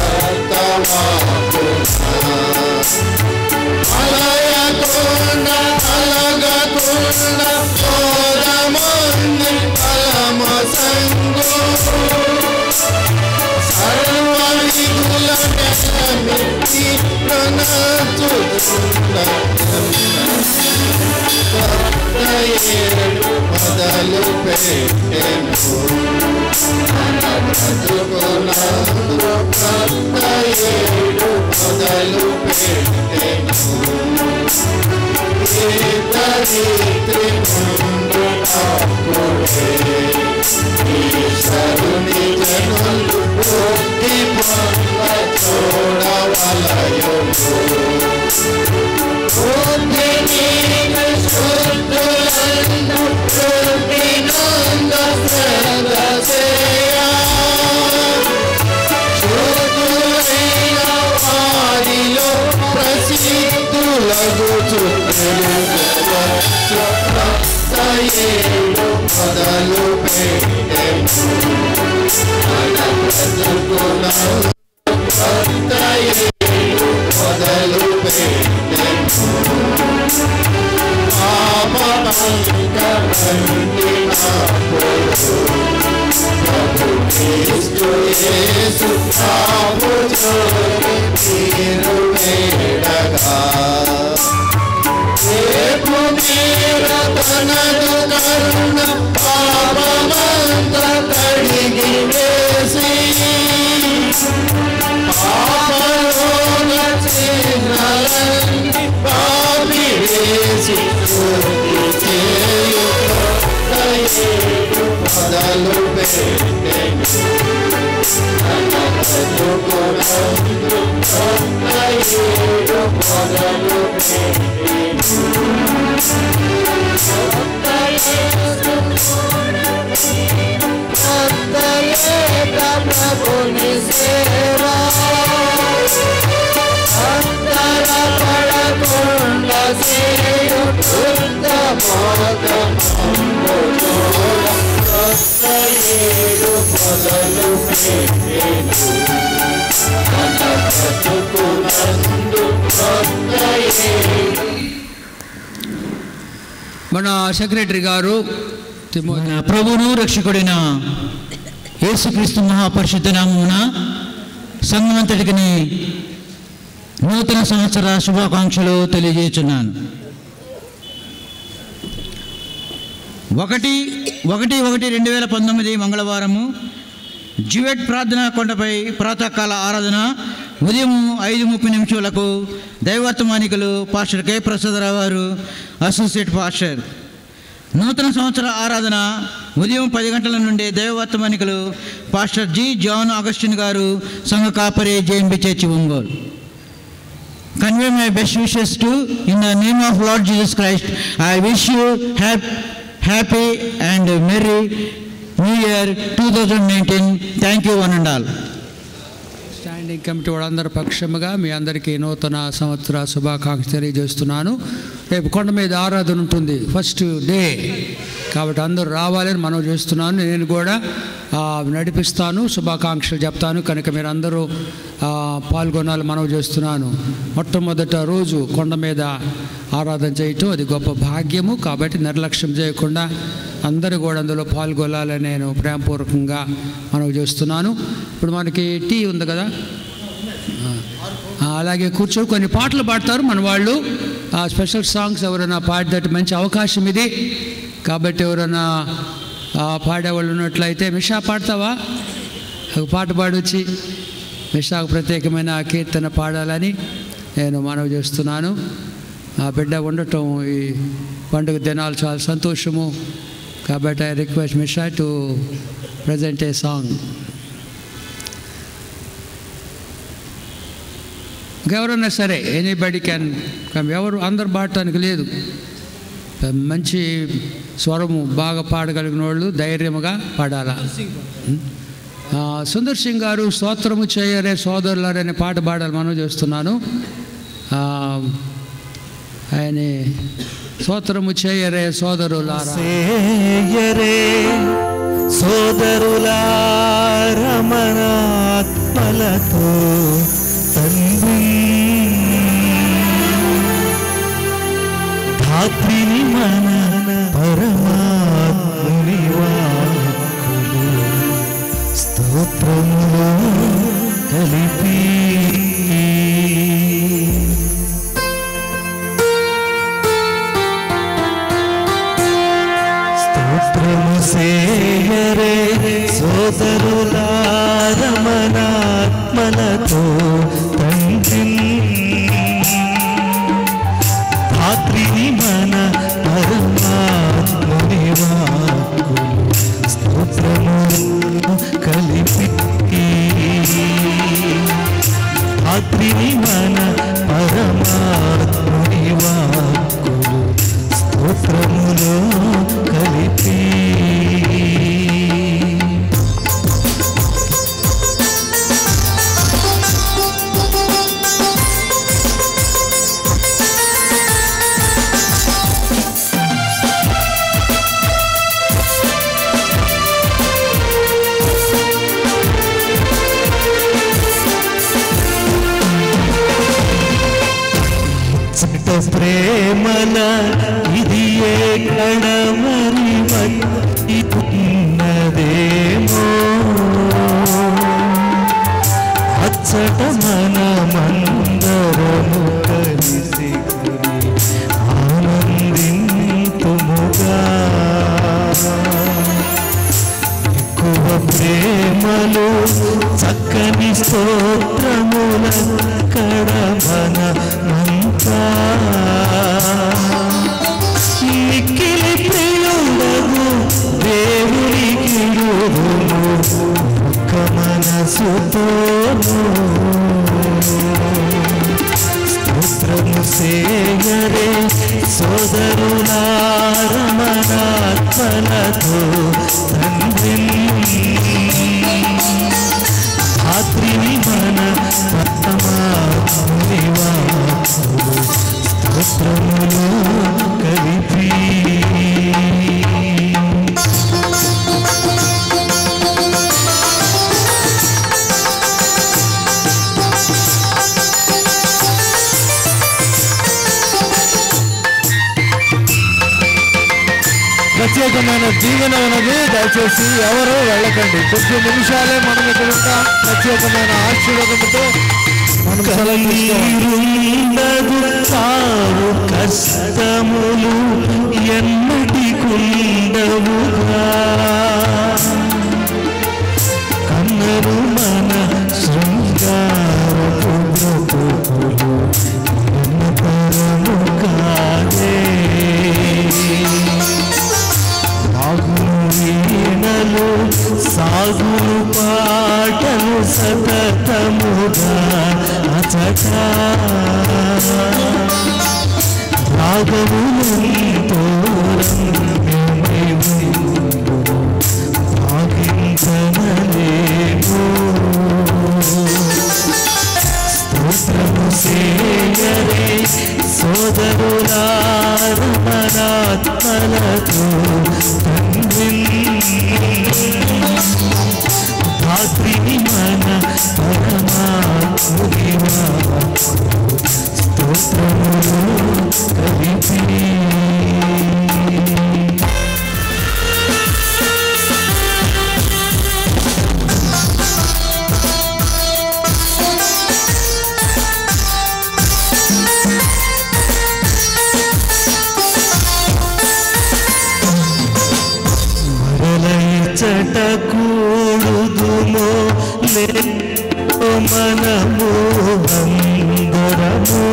అలయకుండ అలగకుండ కోరమంది బలమ సంగు సర్వవిధుల నెలమిటి ప్రణతున్న ఏడు మొదలు పెట్టెను ఏడు మొదలు పెట్టెను ధరిత్రి నుండి ఈశ్వరుని జనులు భక్తి పొంద చూడవలయు శుద్ధులను శుద్ధినంద సదసేయా శుద్ధులైన వారిలో ప్రసిద్ధులగుచు ఏడు మొదలు పెట్టెను మన బ్రతుకులను ఏడు మొదలు పెట్టెను పాపమంగళంటి ప్రభు క్రీస్తు యేసు ప్రభు జోలి తీరు వేడగా రేపు మీర తనదు కరుణ పాపమంత కడిగి వేసి పాపలోన చిహ్నలన్నీ పాపి వేసి చేయు ఏడు మొదలు పెట్టెను ఏడు మొదలు ప్రభుని సేవా అంతర పడకుండ సేయు శుద్ధ ఏడు మొదలు పెట్టెను మన సెక్రటరీ గారు మన ప్రభువును రక్షకుడైన యేసుక్రీస్తు మహాపరిశుద్ధ నామమున సంఘమంతటికి నూతన సంవత్సర శుభాకాంక్షలు తెలియజేస్తున్నాను. ఒకటి ఒకటి ఒకటి రెండు వేల పంతొమ్మిది మంగళవారము జ్యూవెట్ ప్రార్థనా కొండపై ప్రాతకాల ఆరాధన ఉదయం ఐదు ముప్పై నిమిషాలకు దైవవర్తమానికులు పాస్టర్ కె ప్రసాదరావు గారు అసోసియేట్ పాస్టర్. నూతన సంవత్సర ఆరాధన ఉదయం పది గంటల నుండి దైవవర్తమానికులు పాస్టర్ జి జాన్ అగస్టిన్ గారు సంఘ కాపరి JMB church Ongole. Convey my best wishes to in the name of Lord Jesus Christ. I wish you hap, happy and merry New Year twenty nineteen. Thank you one and all. Standing committee వాళ్ళందరి పక్షముగా మీ అందరికీ నూతన సంవత్సర శుభాకాంక్షలు తెలియజేస్తున్నాను. రేపు కొండ మీద ఆరాధన ఉంటుంది, ఫస్ట్ డే కాబట్టి అందరూ రావాలని మనం చేస్తున్నాను. నేను కూడా నడిపిస్తాను, శుభాకాంక్షలు చెప్తాను, కనుక మీరు అందరూ పాల్గొనాలి మనం చేస్తున్నాను. మొట్టమొదట రోజు కొండ మీద ఆరాధన చేయటం అది గొప్ప భాగ్యము, కాబట్టి నిర్లక్ష్యం చేయకుండా అందరూ కూడా అందులో పాల్గొనాలని నేను ప్రేమపూర్వకంగా మనం చేస్తున్నాను. ఇప్పుడు మనకి టీ ఉంది కదా, అలాగే కూర్చొని కొన్ని పాటలు పాడతారు మన వాళ్ళు, ఆ స్పెషల్ సాంగ్స్ ఎవరైనా పాడేటట్టు మంచి అవకాశం ఇది. కాబట్టి ఎవరైనా పాడేవాళ్ళు ఉన్నట్లయితే, మిషా పాడతావా? ఒక పాట పాడొచ్చి మిషాకు ప్రత్యేకమైన కీర్తన పాడాలని నేను మనవి చేస్తున్నాను. ఆ బిడ్డ ఉండటం ఈ పండుగ దినాలు చాలా సంతోషము. కాబట్టి I request Misha to present a song. ఇంకెవరన్నా సరే, ఎనీబడి క్యాన్ కమ్. ఎవరు అందరు పాడటానికి లేదు. మంచి స్వరము బాగా పాడగలిగిన వాళ్ళు ధైర్యముగా పాడాలా. సుందర్ సింగ్ గారు స్తోత్రము చేయరే సోదరులారనే పాట పాడాలి మనం చేస్తున్నాను. ఆయన స్తోత్రము చేయరే సోదరులారా, చేయరే సోదరులారా మన ఆత్మలతో తండ్రి ధాత్రిని మన పరమాత్ముని వాక్కులు స్తోత్రములో కలిపి స్తోత్రము సేయరే సోదరులారా మన ఆత్మలతో తండ్రి ధాత్రిని మన పరమాత్ముని వాక్కులు స్తోత్రము కలిపి ధాత్రిని మన పరమాత్ముని వాక్కులు స్తోత్రములో కలిపి ప్రేమల ఇది ఏ కడమరి మట్టి ఉన్నదేమో అచ్చట మనమందరము కలిసి ఆనందింతుముగా ఎక్కువ ప్రేమలు చక్కని స్తోత్రముల కడమన మిక్కిలి ప్రియుడగు దేవునికి ఒక్క మనసుతో స్తోత్రము సేయరే సోదరులారా మన ఆత్మలతో తండ్రి ధాత్రిని మన పరమాత్ముని వాక్కులు స్తోత్రములో కలిపి ప్రత్యేకమైన దీవెన ఉన్నది. దయచేసి ఎవరు వెళ్ళకండి. కొద్ది నిమిషాలే మనం ఇక్కడ ఉంటాం. ప్రత్యేకమైన ఆశీర్వాదంతో మనం సెలవు తావు కష్టములు ఎన్నటికుండవుగా కన్నరు మన శృంగారపు బ్రతుకులు ఎన్నతరము కాదే సాగులు వీణలు సాగులు పాటలు సతతముగా అచట రాగములు భాగించనలేము స్తోత్రము సేయరే సోదరులారా మన ఆత్మలతో తండ్రి ధాత్రిని మన పరమాత్ముని వాక్కులు స్తోత్రములో కలిపి ఇచ్చట కూడుదుమో లే మనము అందరము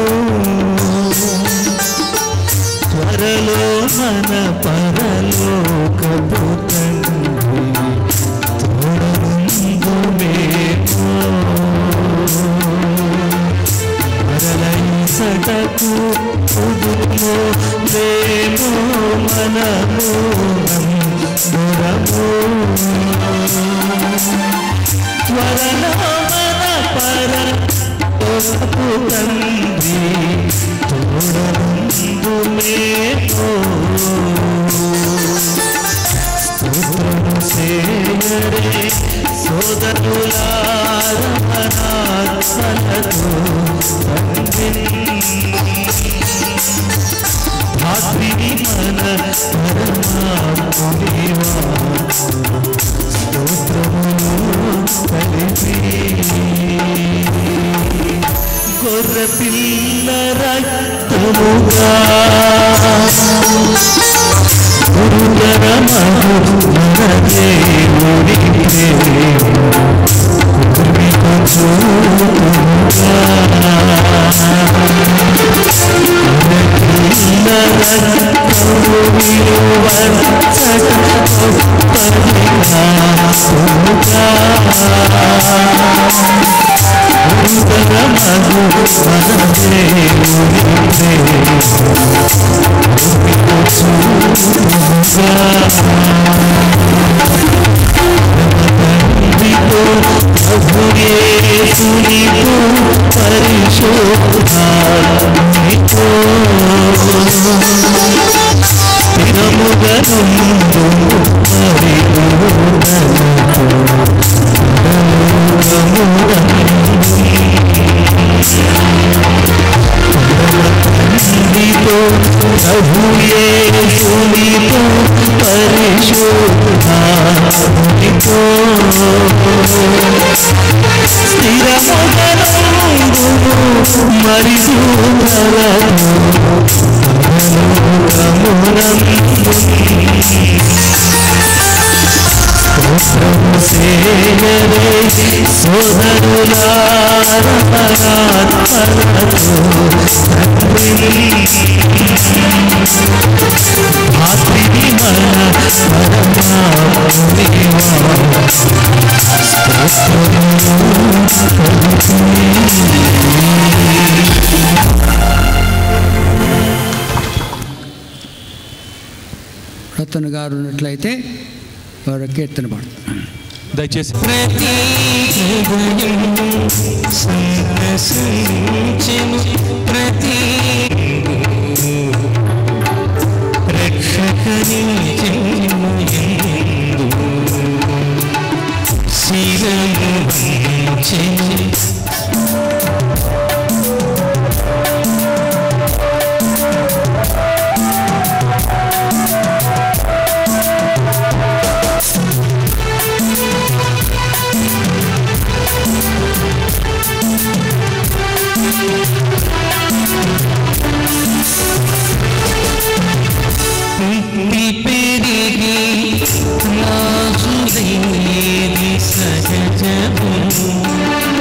త్వరలో మన పరలోకపు తండ్రి తోడుందుమేమో మరలైసటకు కూడుదుమో లేమో మనము అందరము త్వరలో మన పరలోకపు తండ్రి తోడుందుమేమో స్తోత్రము చేయరే సోదరులారమనాత్మలతో తండ్రిని భాద్రిని మన పరమాత్మునివా స్తోత్రములు కలిపి గొర్రె పిల్ల రక్తముగా గురుతరమగు మన దేవుని ప్రేమ కుర్మికు చూపుగా గొర్రె పిల్ల రక్తము విలువచ్చట గొప్పదిగా గురుతరమగు మన దేవుని ప్రేమ కుర్మికు చూపుగా తండ్రితో ప్రభుయేసునితో పరిశుద్ధాత్మనితో స్థిరముగా నుండు పరిపూర్ణముతో తండ్రితో ప్రభుయేసునితో పరిశుద్ధాత్మనితో స్థిరముగనుండు మరి దూరలను స్తోత్రము చేయరే సోదరులారమనాత్మలతో తండ్రిని భాద్రిని మన పరమాత్మునివా రతన్ గారు ఉన్నట్లయితే వారు కీర్తన పాడుతారు. దయచేసి ప్రతి రక్షకని శిరము పెరిగి రాజుదేవి సహజము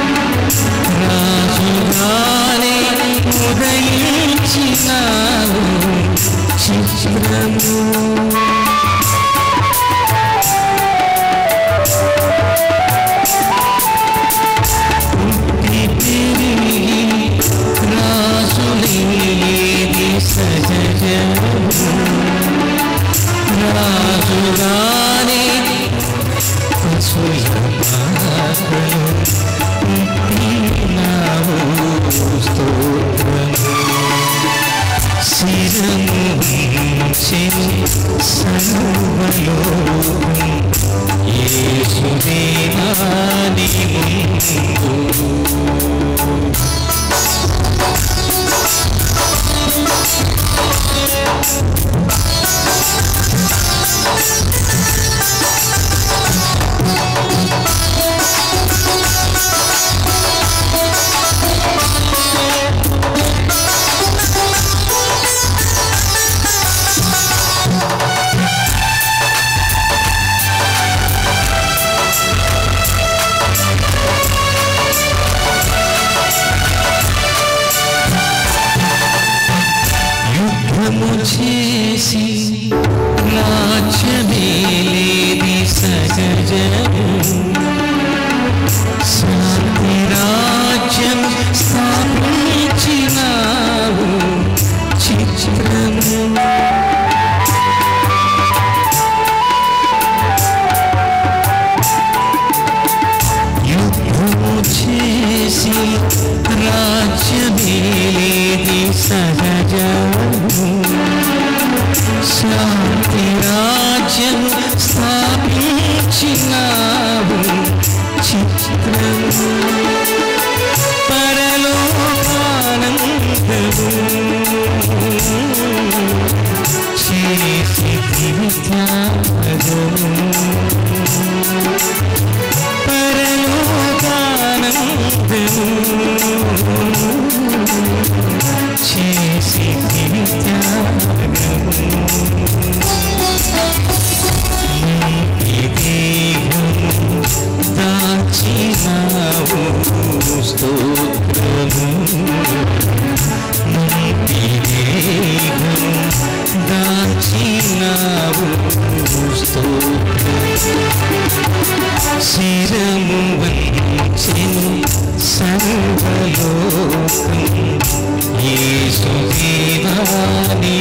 సహజము శాంతి రాజ్యం స్థాపించినావు చిత్రము పరలోకానందము చేసి త్యాగము పరలోకానందము చేసి త్యాగము దాచినావు స్తోత్రము దాచినావు స్తోత్రము శిరము వంచెను సర్వలోకం యేసు దేవాని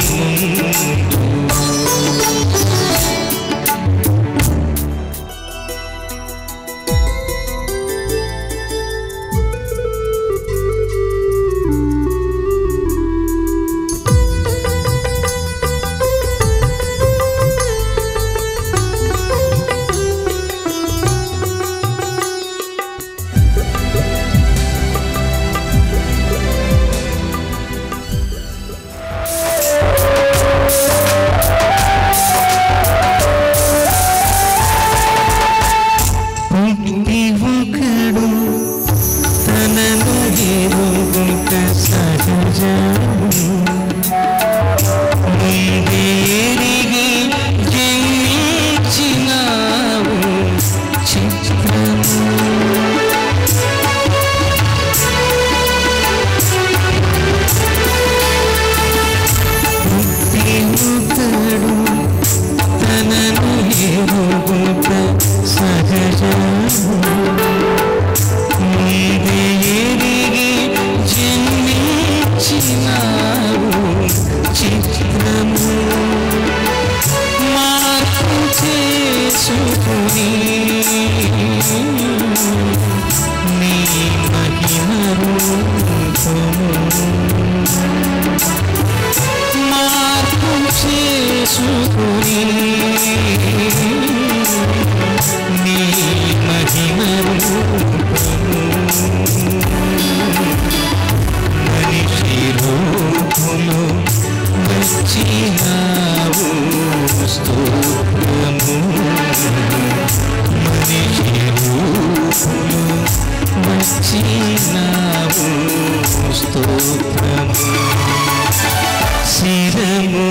శిరము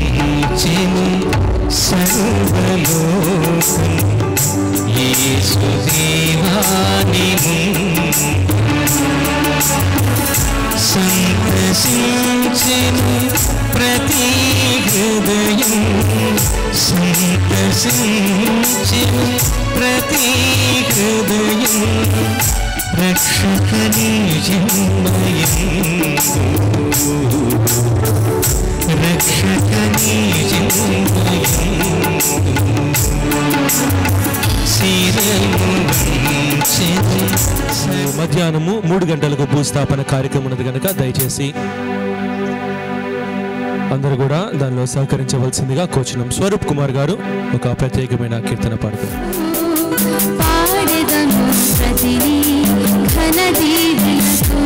వంచెను సర్వలోకం యేసు దేవాని సంతసించెను ప్రతి హృదయం సంతసించెను ప్రతి హృదయం రక్షకని జన్మయందు రక్షకని జన్మయందు శిరము వంచెను. మధ్యాహ్నము మూడు గంటలకు భూస్థాపన కార్యక్రమం ఉన్నది కనుక దయచేసి అందరూ కూడా దానిలో సహకరించవలసిందిగా కోరుచున్నాం. స్వరూప్ కుమార్ గారు ఒక ప్రత్యేకమైన కీర్తన పాడతారు. పాడెదను ప్రతిని ఘన దీవెనతో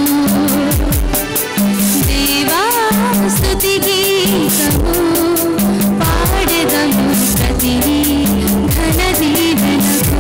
దేవా స్తుతి గీతము పాడెదను ప్రతిని ఘన దీవెనతో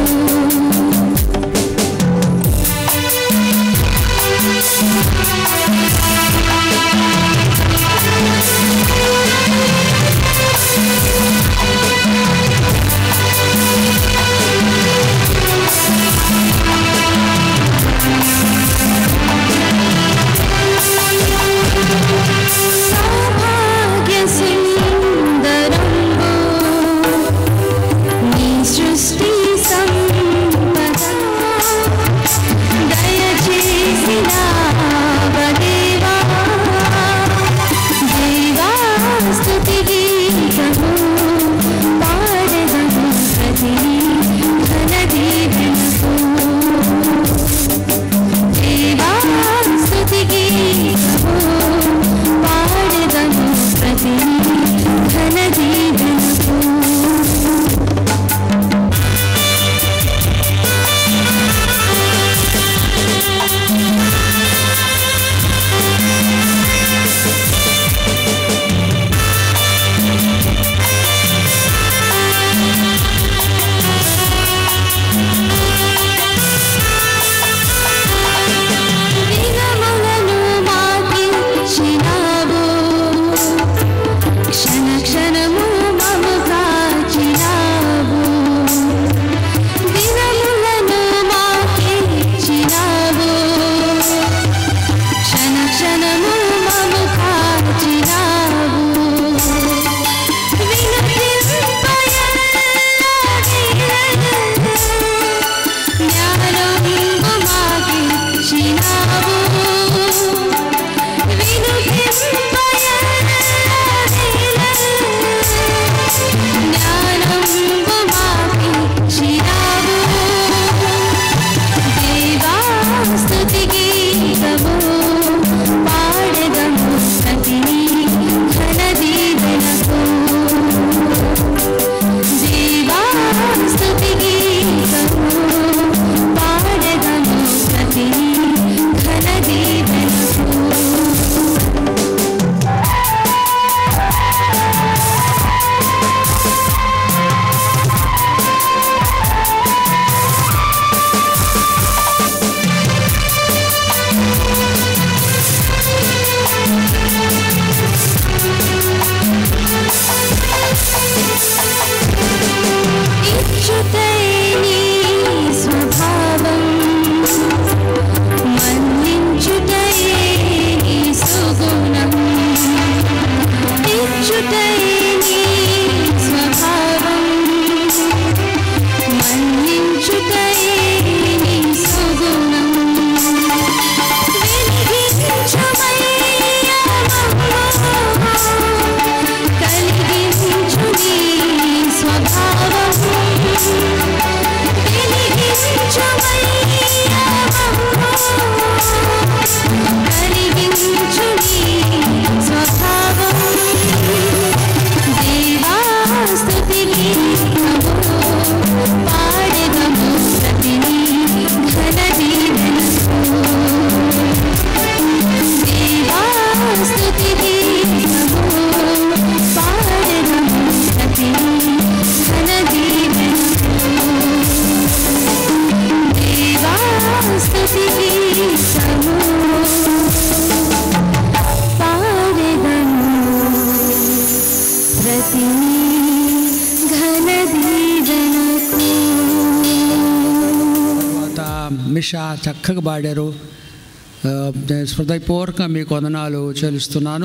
శిరీష చక్కగా పాడారు. హృదయపూర్వకంగా మీకు వందనాలు చెల్లిస్తున్నాను.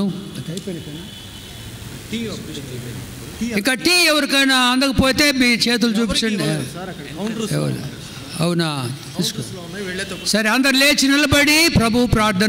ఇక టీ ఎవరికైనా అందకపోతే మీ చేతులు చూపించండి. అవునా, తీసుకో. సరే, అందరు లేచి నిలబడి ప్రభు ప్రార్థన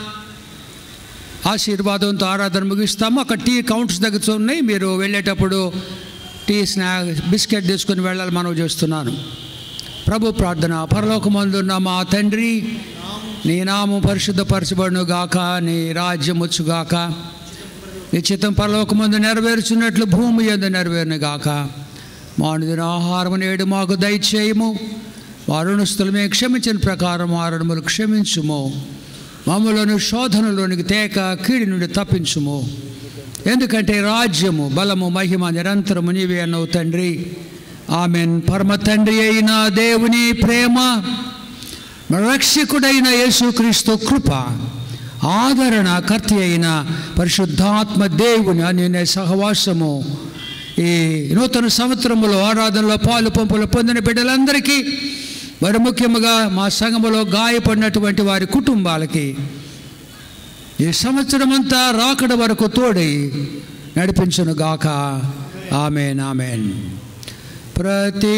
ఆశీర్వాదంతో ఆరాధన ముగిస్తాము. అక్కడ టీ కౌంటర్స్ దగ్గర ఉన్నాయి, మీరు వెళ్ళేటప్పుడు టీ స్నాక్ బిస్కెట్ తీసుకుని వెళ్ళాలి మనం చేస్తున్నాను. ప్రభు ప్రార్థన. పరలోకమందున్న మా తండ్రి, నీ నామం పరిశుద్ధపరచబడును గాక, నీ రాజ్యం వచ్చుగాక, నీ చిత్తం పరలోకమందు నెరవేర్చున్నట్లు భూమి యందు నెరవేరును గాక. మా అనుదిన ఆహారము నేడు మాకు దయచేయము, మా రుణస్తులు మేము క్షమించిన ప్రకారం మా రుణములు క్షమించుము, మమ్మలను శోధనలోనికి తేక కీడి నుండి తప్పించుము. ఎందుకంటే రాజ్యము, బలము, మహిమ నిరంతరము నీవే అన్నవు తండ్రి. ఆమెన్. పరమ తండ్రి అయిన దేవుని ప్రేమ, రక్షకుడైన యేసుక్రీస్తు కృప, ఆదరణ కర్త అయిన పరిశుద్ధాత్మ దేవుని అన్యోన్య సహవాసము ఈ నూతన సంవత్సరములో ఆరాధనలో పాలు పంపులు పొందిన బిడ్డలందరికీ, మరి ముఖ్యంగా మా సంఘములో గాయపడినటువంటి వారి కుటుంబాలకి ఈ సంవత్సరం అంతా రాకడ వరకు తోడై నడిపించును గాక. Amen, amen. ప్రతి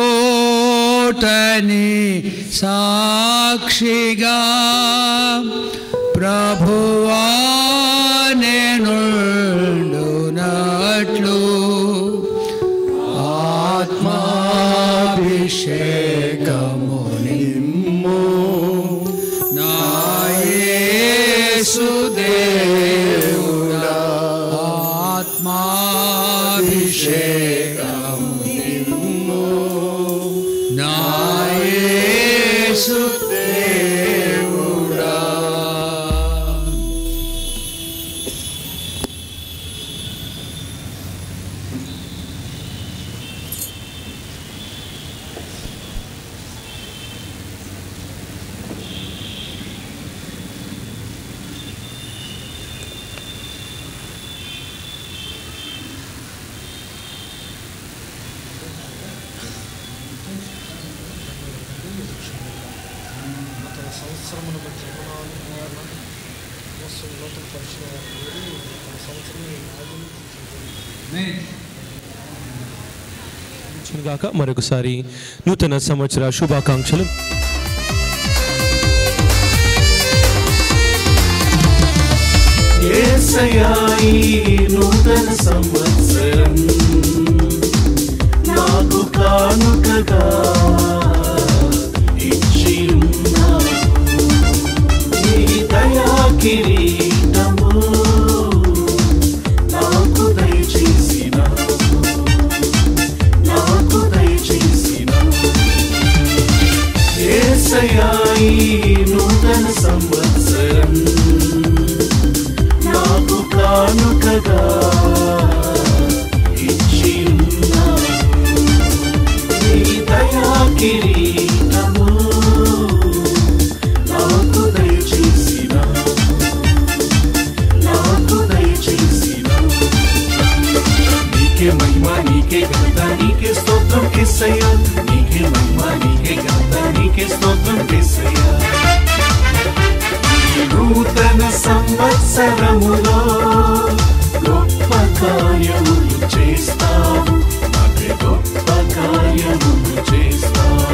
చోటని సాక్షిగా ప్రభువా నేనుండునట్లు ఆత్మాభిషేకము నిమ్ము నా యేసు దేవుడా. ఆత్మాభిషేకము నిమ్ము నా యేసు దేవుడా. గాక. మరొకసారి నూతన సంవత్సర శుభాకాంక్షలు. యేసయ్యా, ఈ నూతన సంవత్సరం నాకు కానుకగా ఇచ్చి ఉన్నావు. నీ దయా కిరీటము నాకు దయచేసినావు, నాకు దయచేసినావు. యేసయ్యా, ఈ నూతన సంవత్సరం నాకు కానుకగా ఇచ్చి ఉన్నావు. నీ దయా కిరీటము నాకు దయచేసినావు, నాకు దయచేసినావు. నీకే మహిమ, నీకే ఘనత, నీకే స్తోత్రం యేసయ్యా. నీకే మహిమ, నీకే ఘనత, నీకే స్తోత్రం యేసయ్యా. నూతన సంవత్సరములో గొప్ప కార్యములు చేస్తావు, అదే గొప్ప కార్యములు చేస్తావు.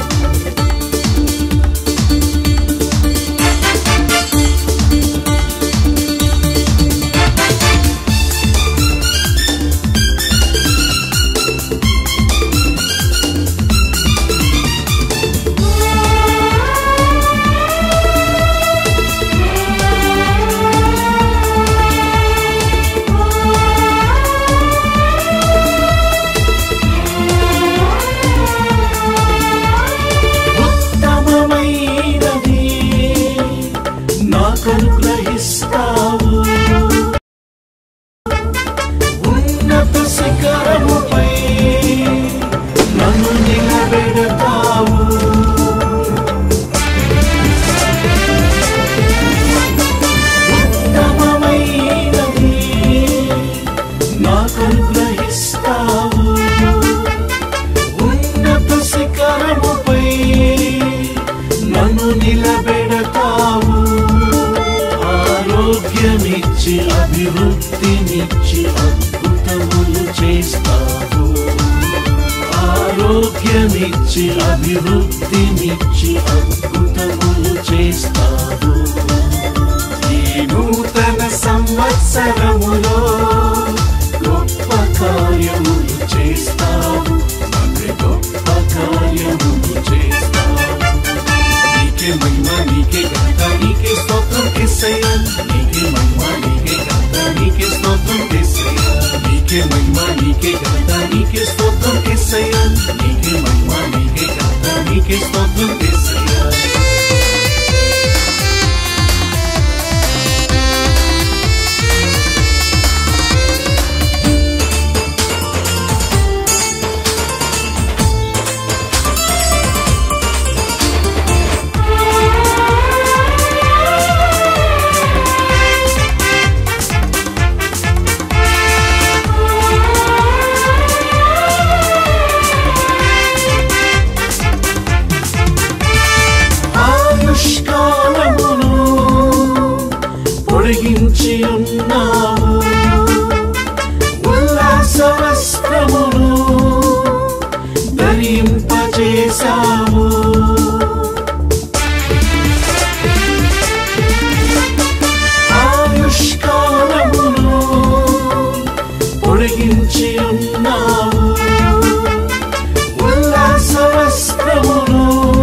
అనుగ్రహిస్తావు, ఉన్నత శిఖరముపై నన్ను నిలబెడతావు. ఉత్తమమైనది నాకు అనుగ్రహిస్తావు, ఉన్నత శిఖరముపై ఆరోగ్యమిచ్చి అభివృద్ధినిచ్చి అద్భుతములు చేస్తావు. ఆరోగ్యమిచ్చి అభివృద్ధినిచ్చి అద్భుతములు చేస్తావు. ఈ నూతన సంవత్సరములో గొప్ప కార్యములు చేస్తావు. అవి గొప్ప కార్యములు చేస్తావు. నీకే మహిమ, నీకే ఘనత, నీకే స్తోత్రం యేసయ్యా. నీకే మహిమ, నీకే ఘనత, నీకే స్తోత్రం యేసయ్యా. నీకే మహిమ, నీకే ఘనత, నీకే స్తోత్రం యేసయ్యా. నీకే మహిమ, నీకే ఘనత, నీకే స్తోత్రం యేసయ్యా. పొడిగించి ఉన్నావు, ఉల్లాస వస్త్రమును ధరింపజేశావు. ఆయుష్కాలమును పొడిగించి ఉన్నావు, ఉల్లాస వస్త్రమును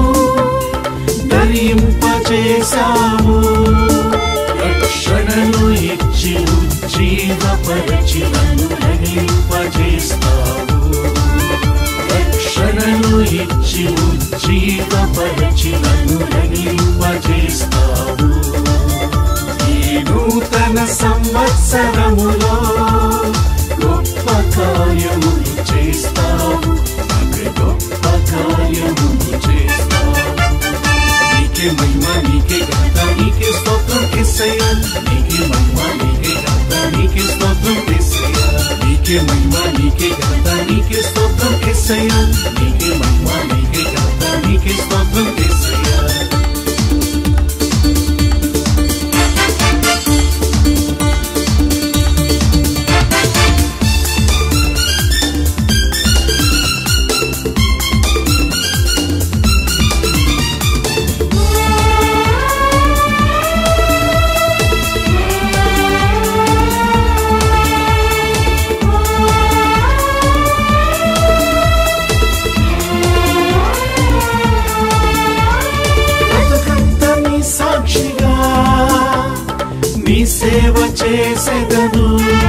ధరింపజేశావు. రక్షణను ఇచ్చి ఉజ్జీవపరచి నన్ను రగిలింపజేస్తావు. రక్షణను ఇచ్చి ఉజ్జీవపరచి నన్ను రగిలింపజేస్తావు. ఈ నూతన సంవత్సరములో గొప్ప కార్యములు చేస్తావు. అవి గొప్ప కార్యములు చేస్తావు. నీకే మహిమ, నీకే ఘనత, నీకే స్తోత్రం యేసయ్యా. నీకే మహిమ, నీకే ఘనత, నీకే స్తోత్రం యేసయ్యా. నీకే మహిమ, నీకే ఘనత, నీకే స్తోత్రం యేసయ్యా. నీకే మహిమ, నీకే ఘనత, నీకే స్తోత్రం యేసయ్యా. నీ సేవ చేసెదను,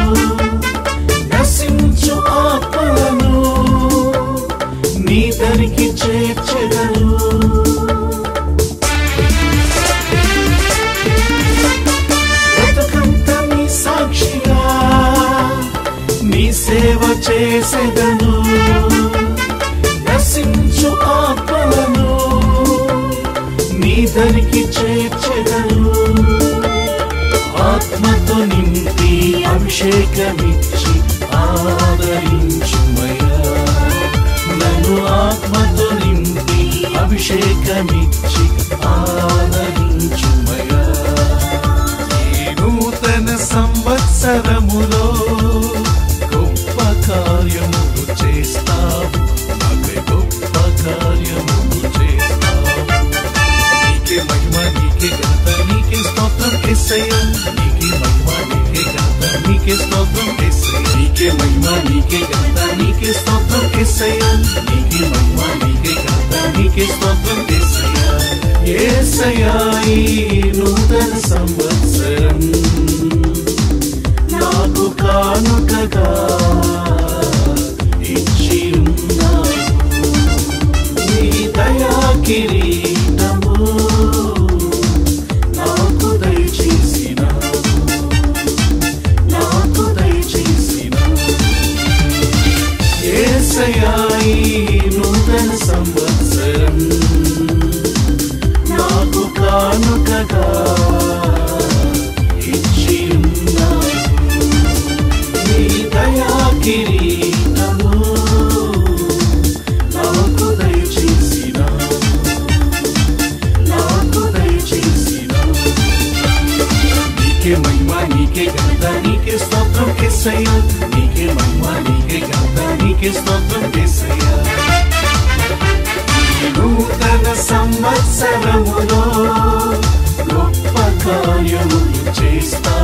నశించు ఆత్మలను నీ దరికి చేర్చెదను. బ్రతుకంత నీ సాక్షిగా నీ సేవ చేసెదను, నశించు ఆత్మలను నీ దరికి చేర్చెదను. ఆత్మతో నింపి అభిషేకమిచ్చి ఆదరించుమయ్యా. నన్ను ఆత్మతో నింపి అభిషేకమిచ్చి ఆదరించుమయ్యా. ఈ నూతన సంవత్సరములో గొప్ప కార్యములు చేస్తావు. అవి గొప్ప కార్యములు చేస్తావు. నీకే మహిమ, నీకే ఘనత, నీకే స్తోత్రం యేసయ్యా. నీకే మహిమ, నీకే ఘనత, నీకే స్తోత్రం యేసయ్యా. నీకే మహిమ, నీకే ఘనత, నీకే స్తోత్రం యేసయ్యా. నీకే మహిమ, నీకే ఘనత, నీకే స్తోత్రం యేసయ్యా. యేసయ్యా, ఈ నూతన సంవత్సరం నాకు కానుకగా ఇచ్చి ఉన్నావు. నీ దయా కిరీటము నాకు దయచేసినావు, నాకు దయచేసినావు. యేసయ్యా, ఈ నూతన సంవత్సరం నాకు కానుకగా ఇచ్చి ఉన్నావు. నీ దయా కిరీటము నీకే ఘనత నీకే స్తోత్రం యేసయ్యా నీకే మహిమ నీకే ఘనత నీకే స్తోత్రం యేసయ్యా నూతన సంవత్సరములో గొప్ప కార్యములు చేస్తా